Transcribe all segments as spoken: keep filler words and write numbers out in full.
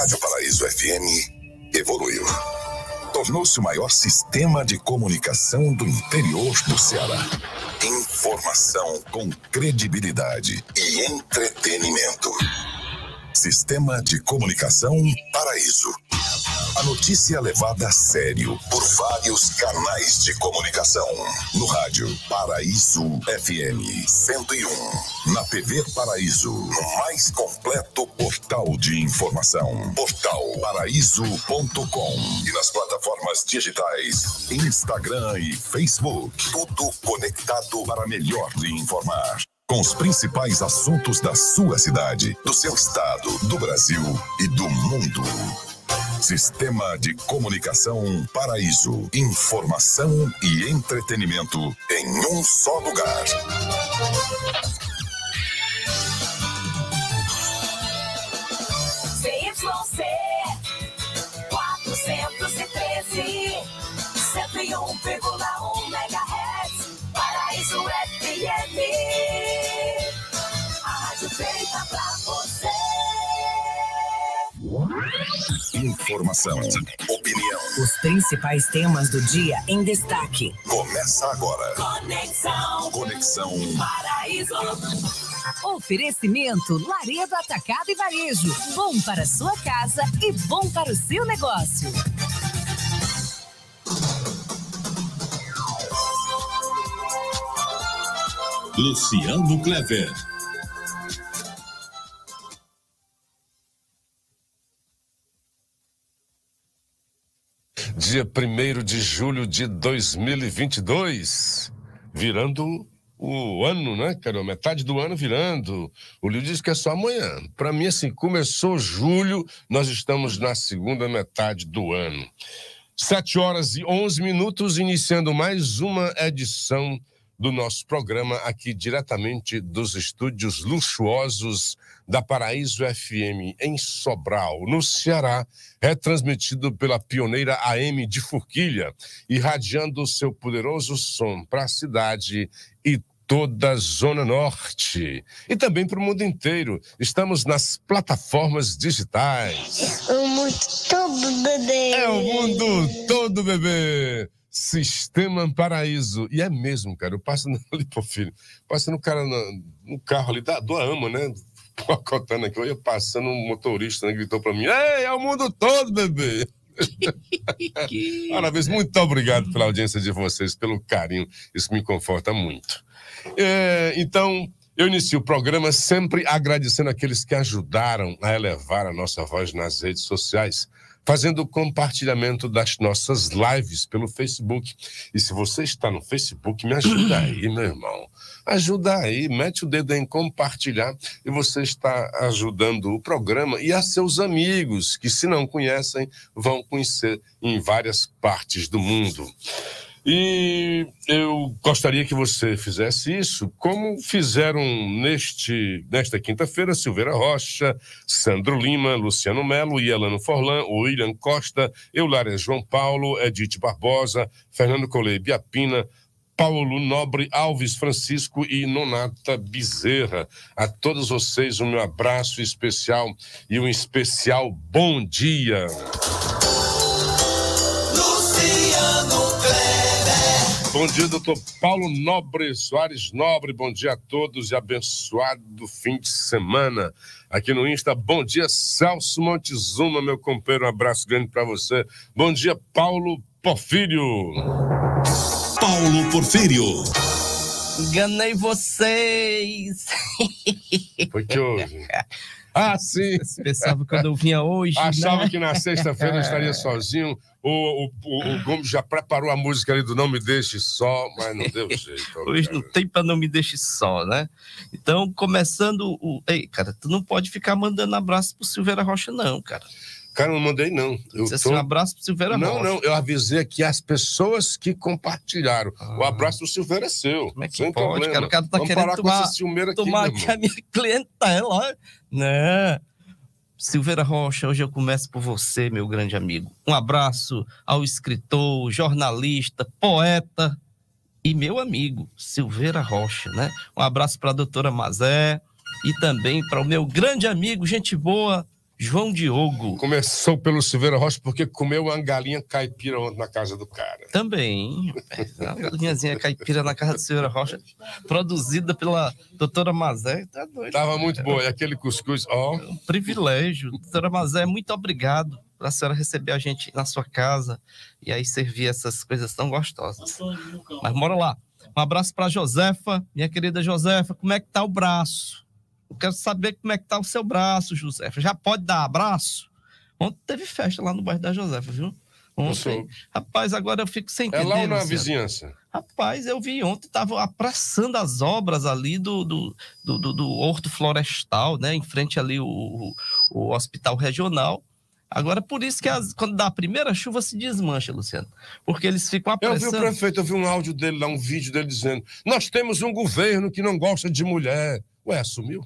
Rádio Paraíso F M evoluiu. Tornou-se o maior sistema de comunicação do interior do Ceará. Informação com credibilidade e entretenimento. Sistema de Comunicação Paraíso. A notícia levada a sério por vários canais de comunicação. No rádio Paraíso F M cento e um. Na T V Paraíso. No mais completo portal de informação. Portal paraíso ponto com. E nas plataformas digitais Instagram e Facebook. Tudo conectado para melhor lhe informar. Com os principais assuntos da sua cidade, do seu estado, do Brasil e do mundo. Sistema de Comunicação Paraíso. Informação e entretenimento em um só lugar. C Y C quatrocentos e treze, cento e um vírgula um megahertz, Paraíso F M. A rádio feita pra você. Informação, opinião. Os principais temas do dia em destaque. Começa agora. Conexão. Conexão Paraíso. Oferecimento Laredo Atacado e Varejo. Bom para a sua casa e bom para o seu negócio. Luciano Clever. Dia primeiro de julho de dois mil e vinte e dois, virando o ano, né, cara? Metade do ano virando. O Lio diz que é só amanhã. Para mim, assim, começou julho, nós estamos na segunda metade do ano. Sete horas e onze minutos, iniciando mais uma edição do nosso programa aqui diretamente dos estúdios luxuosos da Paraíso F M em Sobral, no Ceará, retransmitido pela pioneira A M de Forquilha, irradiando seu poderoso som para a cidade e toda a Zona Norte. E também para o mundo inteiro. Estamos nas plataformas digitais. O mundo todo, bebê. É o mundo todo, bebê. Sistema Paraíso. E é mesmo, cara. Eu passo ali, pô, filho. Passando o cara no, no carro ali da, do AMA, né? Pacotando aqui. Eu ia passando um motorista, né? Gritou pra mim: ei, é o mundo todo, bebê. Parabéns, muito obrigado pela audiência de vocês, pelo carinho. Isso me conforta muito. É, então, eu inicio o programa sempre agradecendo aqueles que ajudaram a elevar a nossa voz nas redes sociais, fazendo o compartilhamento das nossas lives pelo Facebook. E se você está no Facebook, me ajuda aí, meu irmão. Ajuda aí, mete o dedo em compartilhar e você está ajudando o programa e a seus amigos, que se não conhecem, vão conhecer em várias partes do mundo. E eu gostaria que você fizesse isso, como fizeram neste, nesta quinta-feira, Silveira Rocha, Sandro Lima, Luciano Melo, Yelano Forlan, William Costa, Eulária João Paulo, Edith Barbosa, Fernando Colei Biapina, Paulo Nobre, Alves Francisco e Nonata Bezerra. A todos vocês um meu abraço especial e um especial bom dia. Bom dia, doutor Paulo Nobre Soares Nobre. Bom dia a todos e abençoado fim de semana. Aqui no Insta, bom dia, Celso Montezuma, meu companheiro. Um abraço grande para você. Bom dia, Paulo Porfírio. Paulo Porfírio. Enganei vocês. Foi que houve? Ah, sim. Vocês pensavam que eu vinha hoje, Achava né? que na sexta-feira eu estaria sozinho. O, o, o, o Gomes já preparou a música ali do Não Me Deixe Só, mas não deu jeito. Hoje não tem pra Não Me Deixe Só, né? Então, começando o... Ei, cara, tu não pode ficar mandando abraço pro Silveira Rocha, não, cara. Cara, não mandei, não. Eu Disse tô... assim, um abraço pro Silveira não, Rocha. Não, não, eu avisei aqui as pessoas que compartilharam. Ah. O abraço do Silveira é seu. Como é que sem pode, problema. cara? O cara tá Vamos querendo parar tomar, com essa ciumeira aqui, tomar aqui a minha clientela. Né? Silveira Rocha, hoje eu começo por você, meu grande amigo. Um abraço ao escritor, jornalista, poeta e meu amigo, Silveira Rocha, né? Um abraço para a doutora Mazé e também para o meu grande amigo, gente boa, João Diogo. Começou pelo Silveira Rocha porque comeu uma galinha caipira ontem na casa do cara. Também. Uma galinhazinha caipira na casa do Silveira Rocha, produzida pela doutora Mazé. Tá doido. Tava muito boa. E aquele cuscuz, ó. Um privilégio. Doutora Mazé, muito obrigado por a senhora receber a gente na sua casa e aí servir essas coisas tão gostosas. Mas bora lá. Um abraço para Josefa, minha querida Josefa. Como é que tá o braço? Eu quero saber como é que tá o seu braço, Josefa. Já pode dar abraço? Ontem teve festa lá no bairro da Josefa, viu? Ontem. Rapaz, agora eu fico sem entender. É lá ou na Luciano. Vizinhança? Rapaz, eu vi ontem, tava apressando as obras ali do, do, do, do, do Horto Florestal, né? Em frente ali o, o, o Hospital Regional. Agora, por isso que as, quando dá a primeira chuva se desmancha, Luciano. Porque eles ficam apressando. Eu vi o prefeito, eu vi um áudio dele lá, um vídeo dele dizendo: nós temos um governo que não gosta de mulher. Ué, assumiu?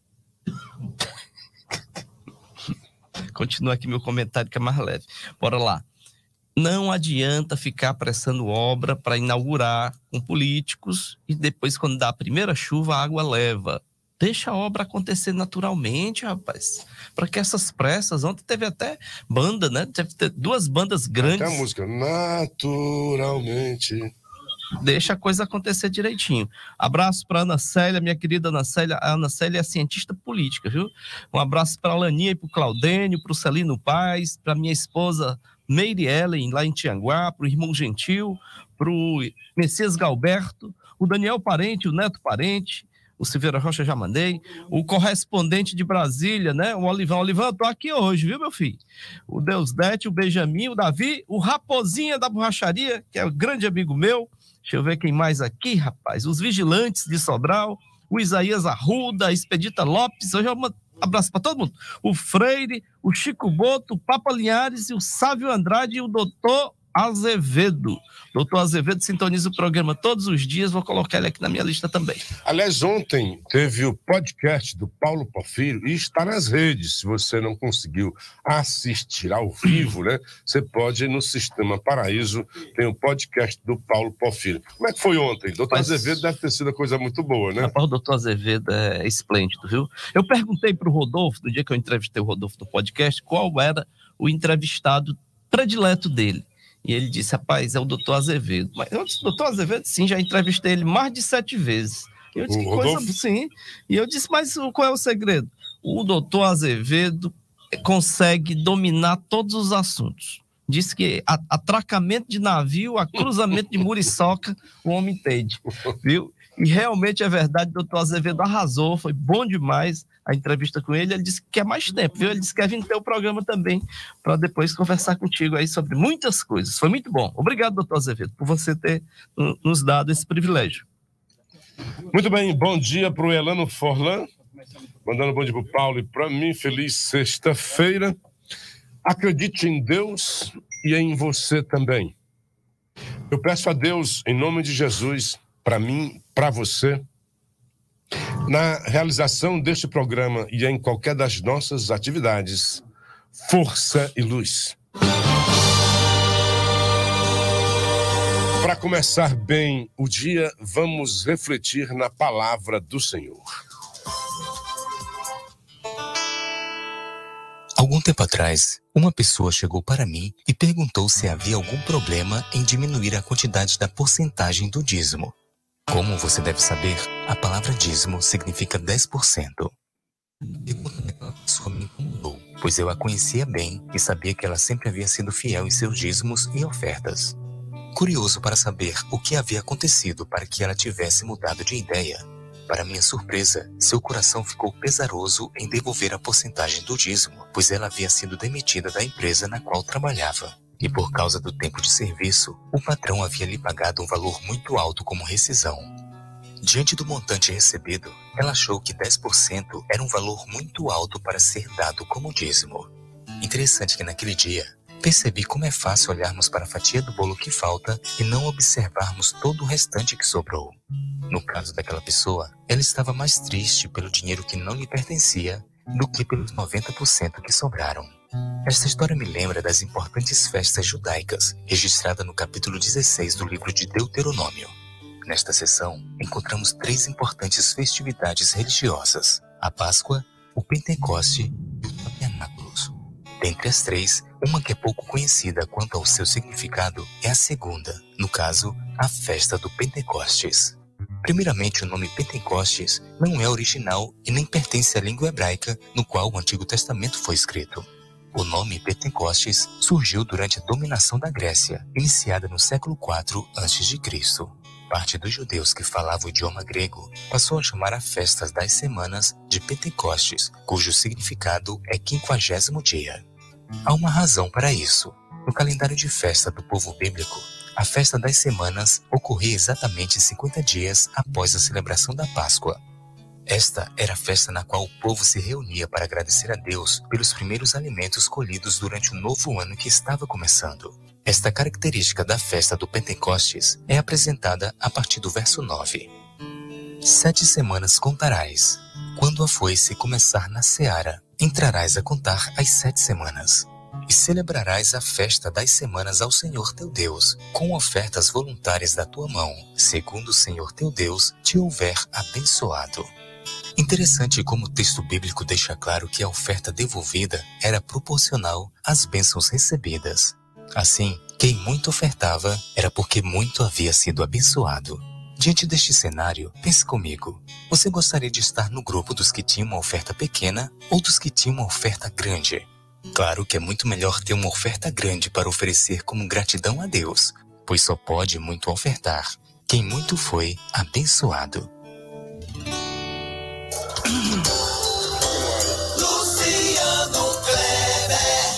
Continua aqui meu comentário que é mais leve. Bora lá. Não adianta ficar apressando obra para inaugurar com políticos e depois, quando dá a primeira chuva, a água leva. Deixa a obra acontecer naturalmente, rapaz. Para que essas pressas... Ontem teve até banda, né? Teve duas bandas grandes. Até a música, naturalmente... Deixa a coisa acontecer direitinho. Abraço para Ana Célia, minha querida Ana Célia. A Ana Célia é cientista política, viu? Um abraço para a Laninha e para o Claudênio, para o Celino Paz, para minha esposa Meire Ellen, lá em Tianguá, para o irmão Gentil, para o Messias Galberto, o Daniel Parente, o Neto Parente, o Silveira Rocha já mandei, o correspondente de Brasília, né? O Olivão. Olivão, eu tô aqui hoje, viu, meu filho? O Deusdete, o Benjamin, o Davi, o Raposinha da Borracharia, que é um grande amigo meu. Deixa eu ver quem mais aqui, rapaz. Os Vigilantes de Sobral, o Isaías Arruda, a Expedita Lopes. Hoje é um abraço para todo mundo. O Freire, o Chico Boto, o Papa Linhares, e o Sávio Andrade e o doutor Azevedo. Doutor Azevedo sintoniza o programa todos os dias. Vou colocar ele aqui na minha lista também. Aliás, ontem teve o podcast do Paulo Porfírio e está nas redes. Se você não conseguiu assistir ao vivo, né? Você pode ir no Sistema Paraíso, tem o podcast do Paulo Porfírio. Como é que foi ontem? Doutor Mas... Azevedo deve ter sido uma coisa muito boa, né? Rapaz, o doutor Azevedo é esplêndido, viu? Eu perguntei para o Rodolfo, no dia que eu entrevistei o Rodolfo no podcast, qual era o entrevistado predileto dele. E ele disse, rapaz, é o doutor Azevedo. Mas eu disse, doutor Azevedo, sim, já entrevistei ele mais de sete vezes. E eu disse, o que Rodolfo? coisa, sim. E eu disse, mas qual é o segredo? O doutor Azevedo consegue dominar todos os assuntos. Diz que a, atracamento de navio, a cruzamento de muriçoca, o homem entende, viu? E realmente é verdade, o doutor Azevedo arrasou, foi bom demais a entrevista com ele. Ele disse que quer mais tempo, viu? Ele disse que quer vir ter o programa também, para depois conversar contigo aí sobre muitas coisas. Foi muito bom. Obrigado, doutor Azevedo, por você ter nos dado esse privilégio. Muito bem, bom dia para o Elano Forlan, mandando bom dia para o Paulo e para mim. Feliz sexta-feira. Acredite em Deus e em você também. Eu peço a Deus, em nome de Jesus, para mim, para você, na realização deste programa e em qualquer das nossas atividades, força e luz. Para começar bem o dia, vamos refletir na palavra do Senhor. Algum tempo atrás, uma pessoa chegou para mim e perguntou se havia algum problema em diminuir a quantidade da porcentagem do dízimo. Como você deve saber, a palavra dízimo significa dez por cento. A pessoa me incomodou, pois eu a conhecia bem e sabia que ela sempre havia sido fiel em seus dízimos e ofertas. Curioso para saber o que havia acontecido para que ela tivesse mudado de ideia, para minha surpresa, seu coração ficou pesaroso em devolver a porcentagem do dízimo, pois ela havia sido demitida da empresa na qual trabalhava. E por causa do tempo de serviço, o patrão havia lhe pagado um valor muito alto como rescisão. Diante do montante recebido, ela achou que dez por cento era um valor muito alto para ser dado como dízimo. Interessante que naquele dia, percebi como é fácil olharmos para a fatia do bolo que falta e não observarmos todo o restante que sobrou. No caso daquela pessoa, ela estava mais triste pelo dinheiro que não lhe pertencia do que pelos noventa por cento que sobraram. Esta história me lembra das importantes festas judaicas, registrada no capítulo dezesseis do livro de Deuteronômio. Nesta seção, encontramos três importantes festividades religiosas: a Páscoa, o Pentecoste e o Tabernáculo. Dentre as três, uma que é pouco conhecida quanto ao seu significado é a segunda, no caso, a festa do Pentecostes. Primeiramente, o nome Pentecostes não é original e nem pertence à língua hebraica no qual o Antigo Testamento foi escrito. O nome Pentecostes surgiu durante a dominação da Grécia, iniciada no século quatro antes de Cristo. Parte dos judeus que falavam o idioma grego passou a chamar a festa das semanas de Pentecostes, cujo significado é quinquagésimo dia. Há uma razão para isso. No calendário de festa do povo bíblico, a festa das semanas ocorria exatamente cinquenta dias após a celebração da Páscoa. Esta era a festa na qual o povo se reunia para agradecer a Deus pelos primeiros alimentos colhidos durante o novo ano que estava começando. Esta característica da festa do Pentecostes é apresentada a partir do verso nove. Sete semanas contarás. Quando a foice começar na seara, entrarás a contar as sete semanas. E celebrarás a festa das semanas ao Senhor teu Deus, com ofertas voluntárias da tua mão, segundo o Senhor teu Deus te houver abençoado. Interessante como o texto bíblico deixa claro que a oferta devolvida era proporcional às bênçãos recebidas. Assim, quem muito ofertava era porque muito havia sido abençoado. Diante deste cenário, pense comigo. Você gostaria de estar no grupo dos que tinham uma oferta pequena ou dos que tinham uma oferta grande? Claro que é muito melhor ter uma oferta grande para oferecer como gratidão a Deus, pois só pode muito ofertar quem muito foi abençoado. Luciano Kleber.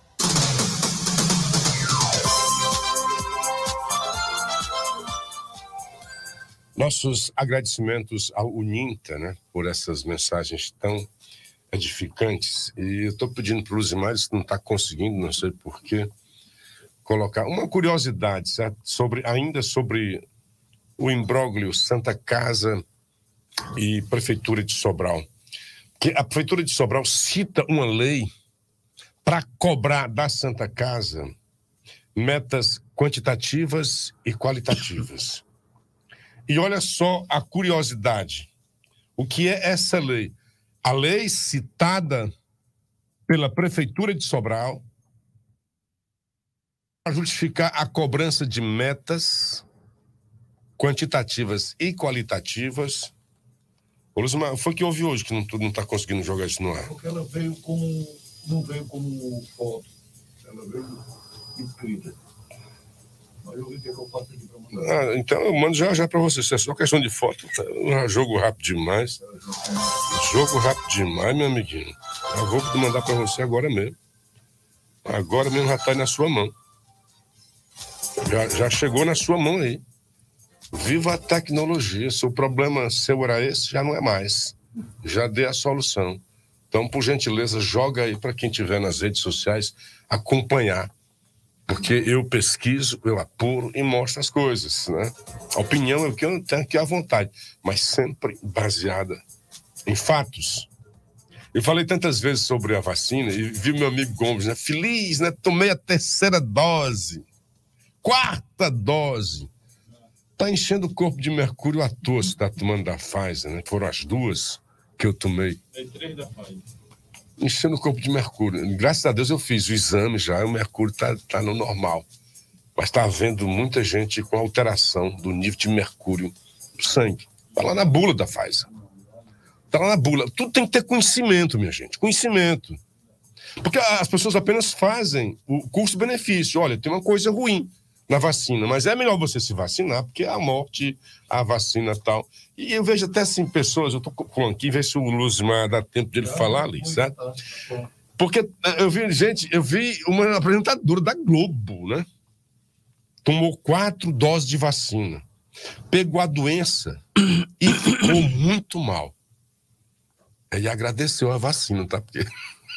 Nossos agradecimentos ao Uninta, né, por essas mensagens tão edificantes. E eu estou pedindo para o Luzimar, se não está conseguindo, não sei porquê, colocar uma curiosidade, certo? Sobre, ainda sobre o imbróglio Santa Casa e Prefeitura de Sobral. Que a Prefeitura de Sobral cita uma lei para cobrar da Santa Casa metas quantitativas e qualitativas. E olha só a curiosidade. O que é essa lei? A lei citada pela Prefeitura de Sobral para justificar a cobrança de metas quantitativas e qualitativas. Ô, Luzimar, foi que houve hoje que não está conseguindo jogar isso no ar? Porque ela veio como, não veio como foto, ela veio escrita. Mas eu vi que eu faço aqui para mandar. Ah, então eu mando já já para você. Se é só questão de foto, tá? Jogo rápido demais. Jogo rápido demais, meu amiguinho. Eu vou mandar para você agora mesmo. Agora mesmo já está na sua mão. Já, já chegou na sua mão aí. Viva a tecnologia. Se o problema seu era esse, já não é mais. Já dei a solução. Então, por gentileza, joga aí para quem estiver nas redes sociais acompanhar. Porque eu pesquiso, eu apuro e mostro as coisas, né? A opinião é o que eu tenho aqui à vontade, mas sempre baseada em fatos. Eu falei tantas vezes sobre a vacina e vi meu amigo Gomes, né? Feliz, né? Tomei a terceira dose, quarta dose. Tá enchendo o corpo de mercúrio à toa se tá tomando da Pfizer, né? Foram as duas que eu tomei. Tem três da Pfizer. Enchendo o corpo de mercúrio. Graças a Deus eu fiz o exame já, o mercúrio tá, tá no normal. Mas tá havendo muita gente com alteração do nível de mercúrio no sangue. Tá lá na bula da Pfizer. Tá lá na bula. Tudo tem que ter conhecimento, minha gente. Conhecimento. Porque as pessoas apenas fazem o custo-benefício. Olha, tem uma coisa ruim na vacina, mas é melhor você se vacinar, porque a morte, a vacina e tal. E eu vejo até assim pessoas, eu tô falando aqui, ver se o Luzimar dá tempo dele falar ali, certo? Porque eu vi, gente, eu vi uma apresentadora da Globo, né? Tomou quatro doses de vacina, pegou a doença e ficou muito mal. E agradeceu a vacina, tá? Porque...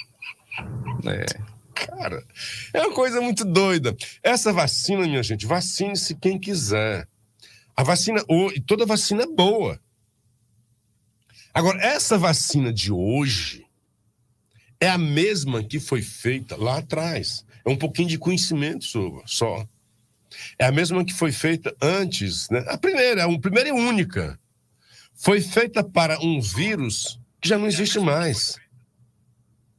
É... Cara, é uma coisa muito doida. Essa vacina, minha gente, vacine-se quem quiser. A vacina, e toda vacina é boa. Agora, essa vacina de hoje é a mesma que foi feita lá atrás. É um pouquinho de conhecimento só. É a mesma que foi feita antes, né? A primeira, a primeira e única. Foi feita para um vírus que já não existe mais.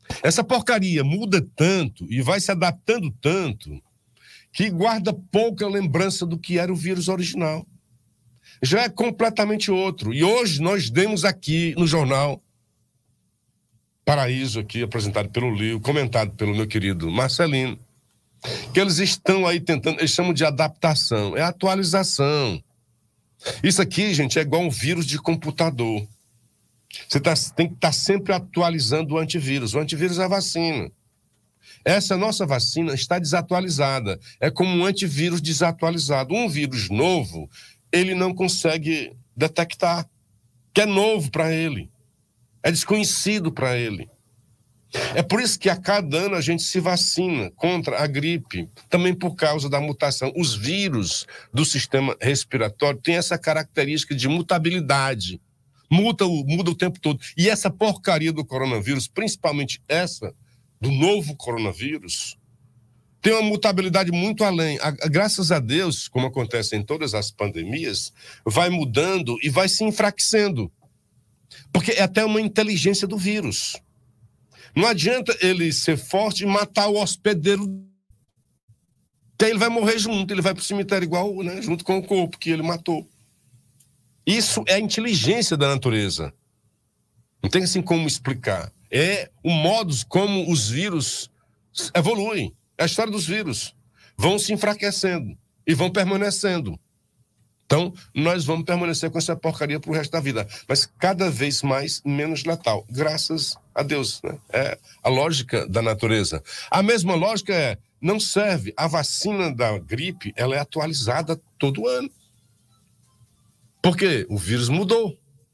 Essa porcaria muda tanto e vai se adaptando tanto que guarda pouca lembrança do que era o vírus original. Já é completamente outro. E hoje nós demos aqui no jornal Paraíso, aqui apresentado pelo Lio, comentado pelo meu querido Marcelino, que eles estão aí tentando, eles chamam de adaptação, é atualização. Isso aqui, gente, é igual um vírus de computador. Você tá, tem que estar sempre atualizando o antivírus. O antivírus é a vacina. Essa nossa vacina está desatualizada. É como um antivírus desatualizado. Um vírus novo, ele não consegue detectar, que é novo para ele. É desconhecido para ele. É por isso que a cada ano a gente se vacina contra a gripe, também por causa da mutação. Os vírus do sistema respiratório têm essa característica de mutabilidade. Muda o, muda o tempo todo. E essa porcaria do coronavírus, principalmente essa do novo coronavírus, tem uma mutabilidade muito além. A, a, graças a Deus, como acontece em todas as pandemias, vai mudando e vai se enfraquecendo. Porque é até uma inteligência do vírus. Não adianta ele ser forte e matar o hospedeiro. Que aí ele vai morrer junto, ele vai para o cemitério igual, né, junto com o corpo que ele matou. Isso é a inteligência da natureza. Não tem assim como explicar. É o modo como os vírus evoluem. É a história dos vírus. Vão se enfraquecendo e vão permanecendo. Então, nós vamos permanecer com essa porcaria pro resto da vida. Mas cada vez mais, menos letal. Graças a Deus, né? É a lógica da natureza. A mesma lógica é, não serve. A vacina da gripe, ela é atualizada todo ano. Por quê? O vírus mudou.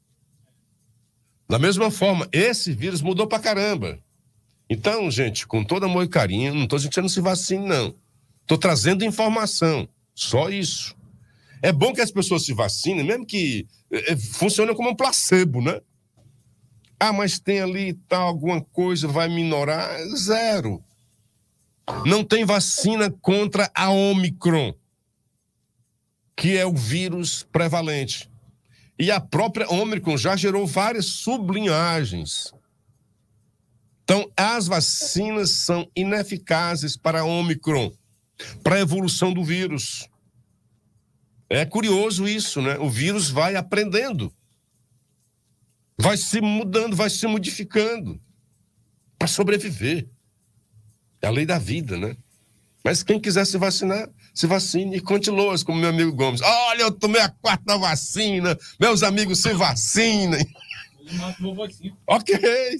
Da mesma forma, esse vírus mudou pra caramba. Então, gente, com todo amor e carinho, não estou dizendo que você não se vacine, não. Estou trazendo informação. Só isso. É bom que as pessoas se vacinem, mesmo que é, funcione como um placebo, né? Ah, mas tem ali tal, alguma coisa, vai minorar. Zero. Não tem vacina contra a Ômicron, que é o vírus prevalente. E a própria Ômicron já gerou várias sublinhagens. Então, as vacinas são ineficazes para a Ômicron, para a evolução do vírus. É curioso isso, né? O vírus vai aprendendo, vai se mudando, vai se modificando para sobreviver. É a lei da vida, né? Mas quem quiser se vacinar, se vacine e conte loas, como meu amigo Gomes. Olha, eu tomei a quarta vacina, meus amigos se vacinem. Ok,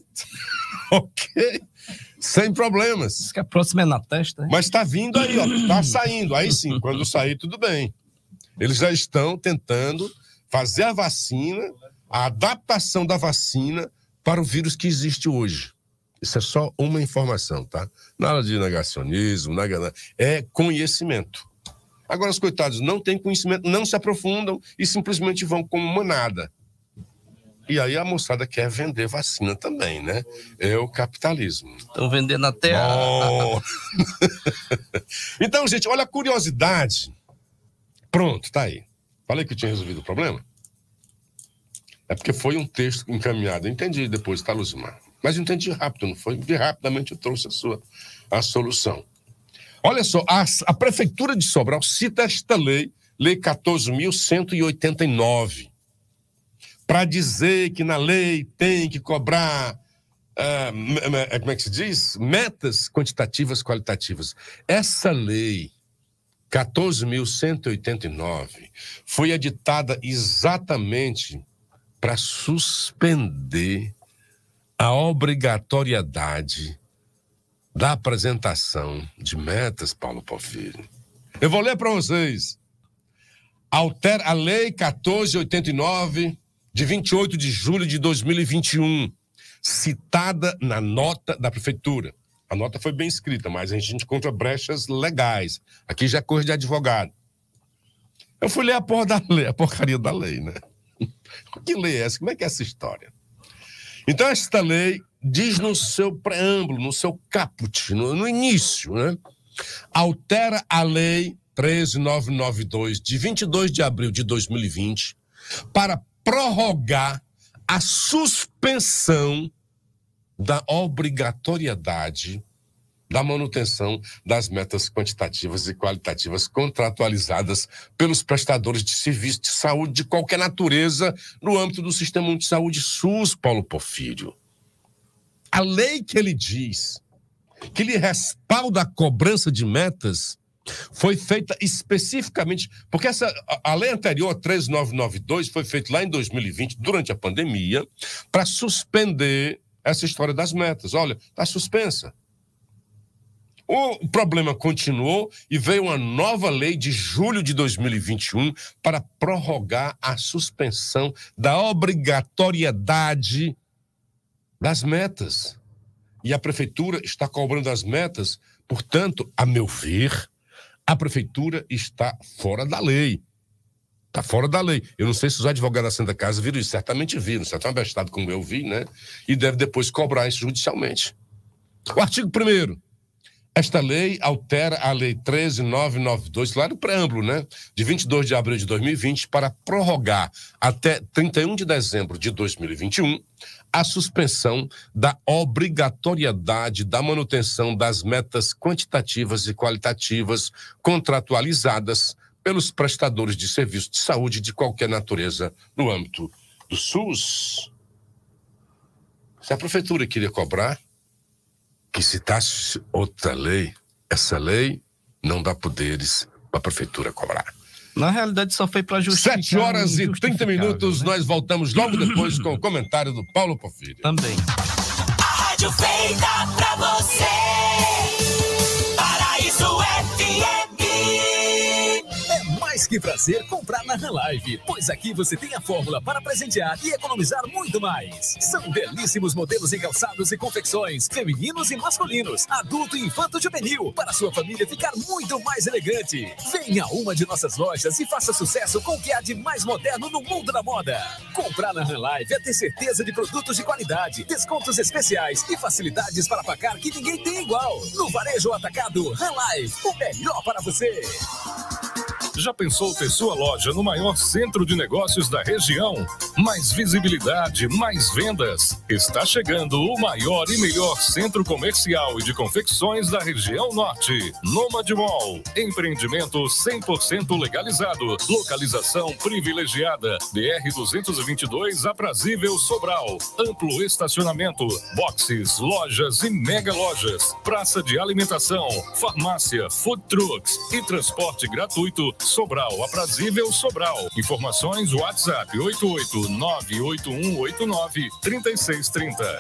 ok, sem problemas. Diz que a próxima é na testa, né? Mas tá vindo aí, ó, tá saindo. Aí sim, quando sair, tudo bem. Eles já estão tentando fazer a vacina, a adaptação da vacina para o vírus que existe hoje. Isso é só uma informação, tá? Nada de negacionismo, nada, é conhecimento. Agora, os coitados não têm conhecimento, não se aprofundam e simplesmente vão como manada. E aí a moçada quer vender vacina também, né? É o capitalismo. Estão vendendo até a... Oh. Então, gente, olha a curiosidade. Pronto, tá aí. Falei que eu tinha resolvido o problema? É porque foi um texto encaminhado. Eu entendi depois, tá, Luzimar? Mas eu entendi rápido, não foi? E rapidamente eu trouxe a sua a solução. Olha só, a, a Prefeitura de Sobral cita esta lei, Lei quatorze mil cento e oitenta e nove, para dizer que na lei tem que cobrar, uh, como é que se diz? Metas quantitativas qualitativas. Essa lei quatorze mil cento e oitenta e nove foi editada exatamente para suspender a obrigatoriedade da apresentação de metas, Paulo Porfírio. Eu vou ler para vocês. Altera a Lei quatorze mil oitenta e nove, de vinte e oito de julho de dois mil e vinte e um, citada na nota da Prefeitura. A nota foi bem escrita, mas a gente encontra brechas legais. Aqui já é coisa de advogado. Eu fui ler a porra da lei, a porcaria da lei, né? Que lei é essa? Como é que é essa história? Então, esta lei diz no seu preâmbulo, no seu caput, no, no início, né? Altera a Lei treze mil novecentos e noventa e dois, de vinte e dois de abril de dois mil e vinte, para prorrogar a suspensão da obrigatoriedade da manutenção das metas quantitativas e qualitativas contratualizadas pelos prestadores de serviços de saúde de qualquer natureza no âmbito do Sistema Único de Saúde SUS, Paulo Porfírio. A lei que ele diz que lhe respalda a cobrança de metas foi feita especificamente, porque essa, a, a lei anterior, treze mil novecentos e noventa e dois, foi feita lá em dois mil e vinte, durante a pandemia, para suspender essa história das metas. Olha, está suspensa. O problema continuou e veio uma nova lei de julho de dois mil e vinte e um para prorrogar a suspensão da obrigatoriedade das metas. E a prefeitura está cobrando as metas, portanto, a meu ver, a prefeitura está fora da lei. Está fora da lei. Eu não sei se os advogados da Santa Casa viram isso, certamente viram, se é tão abestado como eu vi, né? E deve depois cobrar isso judicialmente. O artigo primeiro. Esta lei altera a Lei treze mil novecentos e noventa e dois, lá no preâmbulo, né? De vinte e dois de abril de dois mil e vinte, para prorrogar até trinta e um de dezembro de dois mil e vinte e um a suspensão da obrigatoriedade da manutenção das metas quantitativas e qualitativas contratualizadas pelos prestadores de serviços de saúde de qualquer natureza no âmbito do SUS. Se a prefeitura queria cobrar, que citasse outra lei, essa lei não dá poderes para a prefeitura cobrar. Na realidade, só foi para justificar. Sete horas e trinta minutos, né? Nós voltamos logo depois com o comentário do Paulo Porfírio. Também. A rádio feita pra você. Paraíso F M. Mais que prazer comprar na Ranlife, pois aqui você tem a fórmula para presentear e economizar muito mais. São belíssimos modelos em calçados e confecções, femininos e masculinos, adulto e infanto juvenil, para sua família ficar muito mais elegante. Venha a uma de nossas lojas e faça sucesso com o que há de mais moderno no mundo da moda. Comprar na Ranlife é ter certeza de produtos de qualidade, descontos especiais e facilidades para pagar que ninguém tem igual. No varejo atacado, Ranlife, o melhor para você. Já pensou ter sua loja no maior centro de negócios da região? Mais visibilidade, mais vendas. Está chegando o maior e melhor centro comercial e de confecções da região norte. Nomad Mall. Empreendimento cem por cento legalizado. Localização privilegiada. B R duzentos e vinte e dois, Aprazível, Sobral. Amplo estacionamento. Boxes, lojas e mega lojas. Praça de alimentação. Farmácia, food trucks e transporte gratuito. Sobral, Aprazível, Sobral. Informações WhatsApp oito oito nove oito um oito nove três seis três zero.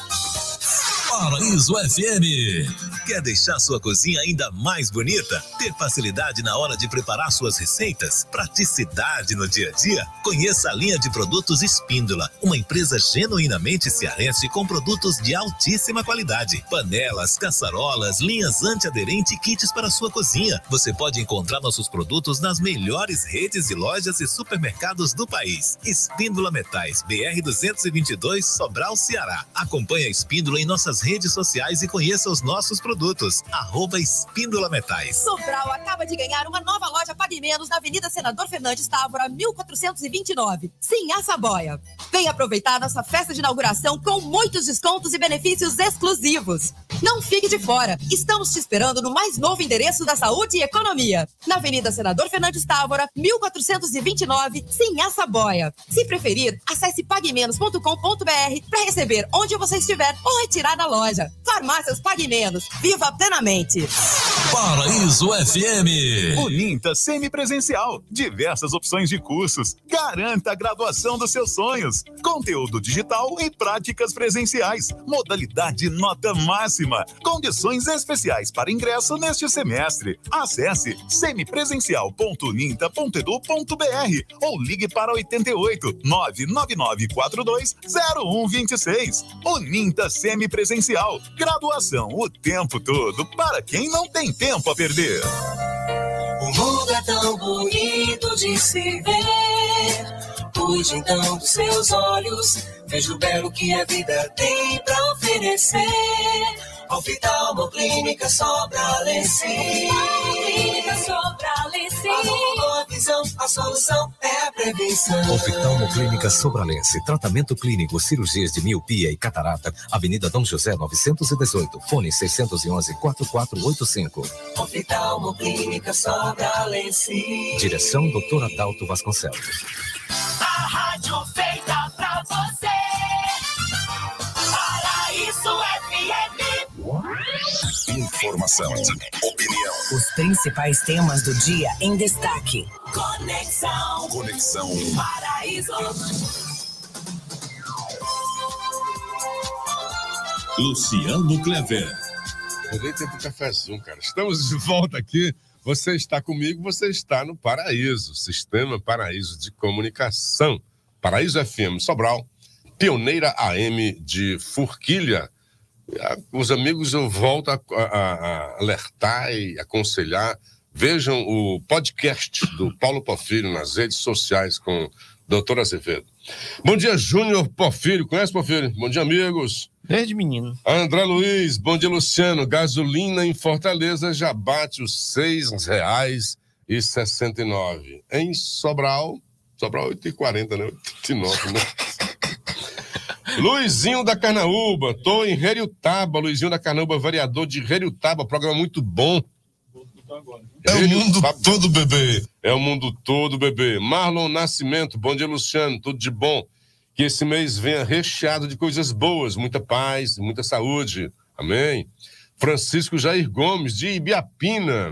Paraíso F M. Quer deixar sua cozinha ainda mais bonita? Ter facilidade na hora de preparar suas receitas? Praticidade no dia a dia? Conheça a linha de produtos Espíndola, uma empresa genuinamente cearense com produtos de altíssima qualidade. Panelas, caçarolas, linhas antiaderente e kits para sua cozinha. Você pode encontrar nossos produtos nas melhores redes de lojas e supermercados do país. Espíndola Metais, B R duzentos e vinte e dois, Sobral, Ceará. Acompanhe a Espíndola em nossas redes sociais e conheça os nossos produtos. Arroba Espíndola Metais. Sobral acaba de ganhar uma nova loja Pague Menos na Avenida Senador Fernandes Távora, mil quatrocentos e vinte e nove. Sim, a Saboia. Vem aproveitar nossa festa de inauguração com muitos descontos e benefícios exclusivos. Não fique de fora. Estamos te esperando no mais novo endereço da Saúde e Economia. Na Avenida Senador Fernandes Távora, mil quatrocentos e vinte e nove. Sim, a Saboia. Se preferir, acesse pague menos ponto com ponto b r para receber onde você estiver ou retirar na loja. Farmácias Pague Menos. Viva plenamente. Paraíso F M. Uninta Semipresencial. Diversas opções de cursos. Garanta a graduação dos seus sonhos. Conteúdo digital e práticas presenciais. Modalidade nota máxima. Condições especiais para ingresso neste semestre. Acesse semipresencial ponto uninta ponto edu ponto b r ou ligue para oito oito nove nove nove quatro dois zero um dois seis. Uninta Semipresencial. Graduação o tempo todo para quem não tem tempo a perder. O mundo é tão bonito de se ver. Cuide então dos seus olhos. Veja o belo que a vida tem pra oferecer. Oftalmoclínica Sobralense. Clínica Sobralense. A boa visão, a solução é a prevenção. Oftalmoclínica Sobralense. Tratamento clínico, cirurgias de miopia e catarata. Avenida Dom José novecentos e dezoito. Fone seiscentos e onze, quatro quatro oito cinco. Oftalmoclínica Sobralense. Direção doutor Adalto Vasconcelos. A rádio feita pra você. Paraíso F M. Informação, opinião. Os principais temas do dia em destaque. Conexão. Conexão. Paraíso. Luciano Clever. Eu dei tempo pro cafezinho, cara. Estamos de volta aqui. Você está comigo, você está no Paraíso, Sistema Paraíso de Comunicação. Paraíso F M Sobral, pioneira A M de Forquilha. Os amigos, eu volto a, a, a alertar e aconselhar. Vejam o podcast do Paulo Porfírio nas redes sociais com o doutor Azevedo. Bom dia, Júnior Porfírio. Conhece, Porfírio? Bom dia, amigos. Desde menino. André Luiz, bom dia, Luciano. Gasolina em Fortaleza já bate os seis reais e sessenta e nove. Em Sobral, Sobral oito e quarenta, né? oito e nove, né? Luizinho da Carnaúba, tô em Heriutaba. Luizinho da Carnaúba, vereador de Heriutaba, programa muito bom. É o mundo todo, bebê. É o mundo todo, bebê. Marlon Nascimento, bom dia, Luciano, tudo de bom. Que esse mês venha recheado de coisas boas, muita paz, muita saúde. Amém. Francisco Jair Gomes, de Ibiapina.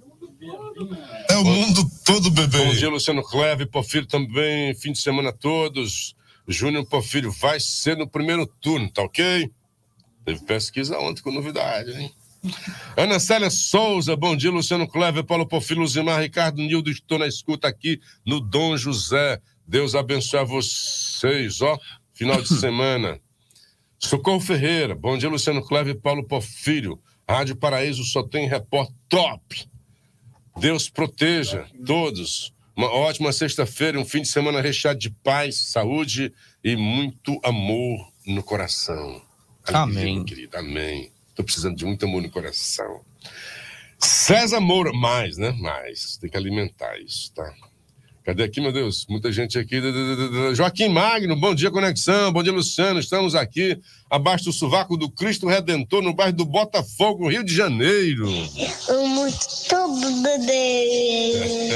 É o mundo todo, bebê. Bom dia, Luciano Clever, Porfírio também, fim de semana a todos. Júnior Porfírio vai ser no primeiro turno, tá ok? Teve pesquisa ontem com novidade, hein? Ana Célia Souza, bom dia, Luciano Clever, Paulo Porfírio, Luzimar, Ricardo Nildo, estou na escuta aqui no Dom José. Deus abençoe a vocês, ó, final de semana. Socorro Ferreira, bom dia, Luciano Clever, Paulo Porfírio. Rádio Paraíso só tem repórter top. Deus proteja todos. Uma ótima sexta-feira, um fim de semana recheado de paz, saúde e muito amor no coração. Alegria, Amém. meu querido, amém. Estou precisando de muito amor no coração. César Moura, mais, né? Mais. Tem que alimentar isso, tá? Cadê aqui, meu Deus? Muita gente aqui. Joaquim Magno, bom dia, Conexão. Bom dia, Luciano. Estamos aqui abaixo do sovaco do Cristo Redentor, no bairro do Botafogo, Rio de Janeiro. O mundo todo, bebê.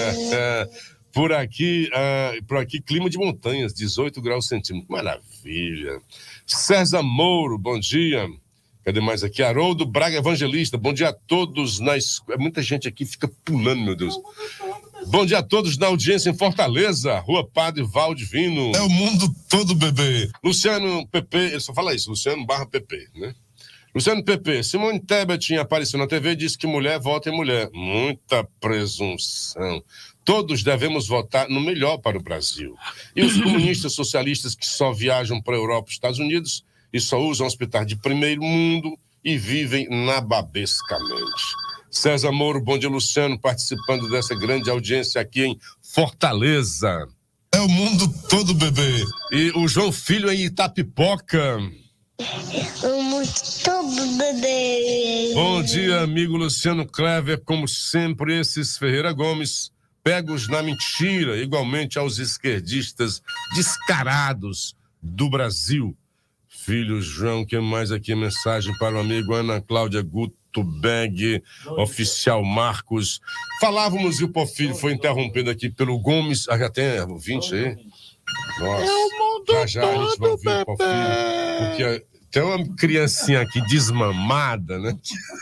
Por aqui, uh, por aqui, clima de montanhas, dezoito graus centímetros. Maravilha. César Mouro, bom dia. Cadê mais aqui? Haroldo Braga Evangelista, bom dia a todos. Na es... Muita gente aqui fica pulando, meu Deus. Bom dia a todos na audiência em Fortaleza, Rua Padre Valdivino. É o mundo todo, bebê. Luciano P P, ele só fala isso, Luciano barra P P, né? Luciano P P, Simone Tebet apareceu na T V e disse que mulher vota em mulher. Muita presunção. Todos devemos votar no melhor para o Brasil. E os comunistas socialistas que só viajam para a Europa e Estados Unidos e só usam hospitais de primeiro mundo e vivem nababescamente. César Mouro, bom dia, Luciano, participando dessa grande audiência aqui em Fortaleza. É o mundo todo, bebê. E o João Filho em Itapipoca. O mundo todo, bebê. Bom dia, amigo Luciano Clever. Como sempre, esses Ferreira Gomes, pegos na mentira, igualmente aos esquerdistas descarados do Brasil. Filho João, que mais aqui? Mensagem para o amigo Ana Cláudia Guto Beg, oficial Marcos. Falávamos e o Porfírio foi interrompido aqui pelo Gomes. Ah, já tem ouvinte aí? Nossa, já já a gente vai ouvir o Porfírio. Porque tem uma criancinha aqui desmamada, né?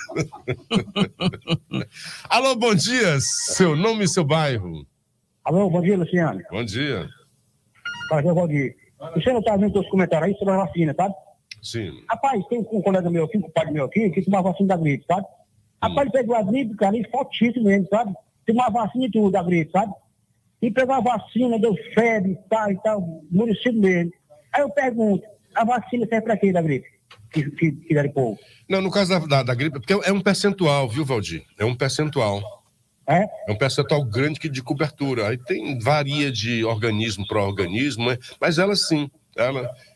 Alô, bom dia. Seu nome e seu bairro? Alô, bom dia, Luciano. Bom dia. Prazer, bom dia. Você não está vendo os comentários aí sobre a vacina, sabe? Sim. Rapaz, tem um colega meu aqui, um compadre meu aqui, que tomou a vacina da gripe, sabe? Rapaz, ele pegou a gripe, cara, e fortíssimo mesmo, sabe? Tomou a vacina e tudo da gripe, sabe? E pegou a vacina, deu febre e tal, e tal, murecido mesmo. Aí eu pergunto, a vacina serve pra quê da gripe? Que, que, que deram povo? Não, no caso da, da, da gripe, porque é um percentual, viu, Valdir? É um percentual. É? É um percentual grande que de cobertura. Aí tem, varia de organismo para organismo, né? Mas ela sim, ela,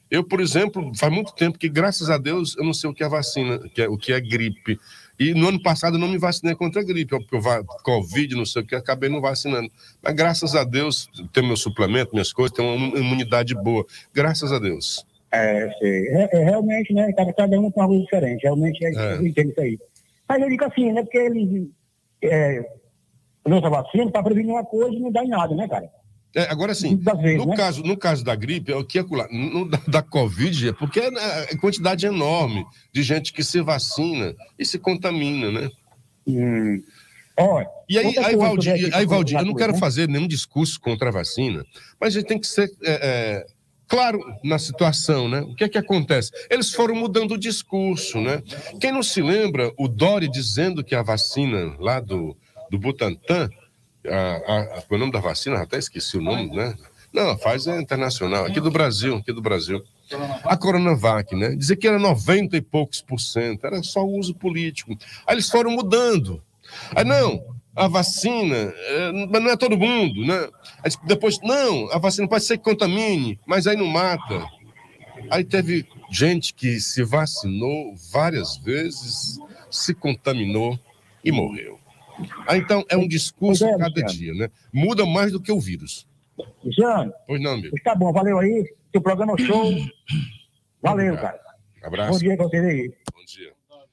Eu, por exemplo, faz muito tempo que, graças a Deus, eu não sei o que é vacina, que é, o que é gripe. E no ano passado eu não me vacinei contra a gripe, porque eu va- Covid, não sei o que, acabei não vacinando. Mas graças a Deus, tem meu suplemento, minhas coisas, tem uma imunidade boa. Graças a Deus. É, sei. É, é, realmente, né? Cada, cada um com uma coisa diferente. Realmente, é, É. eu entendo isso aí. Mas eu digo assim, né? Porque eles é, lançam vacina para prevenir uma coisa e não dá em nada, né, cara? É, agora sim, Das vezes, no, né? caso, no caso da gripe, é o que é acular. No, da, da Covid, é porque é a quantidade enorme de gente que se vacina e se contamina, né? Hum. Olha, E aí, outra aí, coisa Valdir, que eu aí, quero Valdir, eu falar não com quero você, né? fazer nenhum discurso contra a vacina, mas a gente tem que ser é, é, claro na situação, né? O que é que acontece? Eles foram mudando o discurso, né? Quem não se lembra, o Dori dizendo que a vacina lá do, do Butantan, a, a, a, o nome da vacina, até esqueci o nome, né? Não, a Pfizer é internacional, aqui do Brasil, aqui do Brasil. A Coronavac, né? Dizer que era noventa e poucos por cento, era só uso político. Aí eles foram mudando. Aí não, a vacina, é, mas não é todo mundo, né? Aí depois, não, a vacina pode ser que contamine, mas aí não mata. Aí teve gente que se vacinou várias vezes, se contaminou e morreu. Aí então é um discurso Pois é, cada Luciano. dia, né? Muda mais do que o vírus. Luciano, Pois não, meu. tá bom, valeu aí. Seu programa é show. Valeu, Obrigado. cara. Abraço. Bom dia pra vocês aí. Bom dia.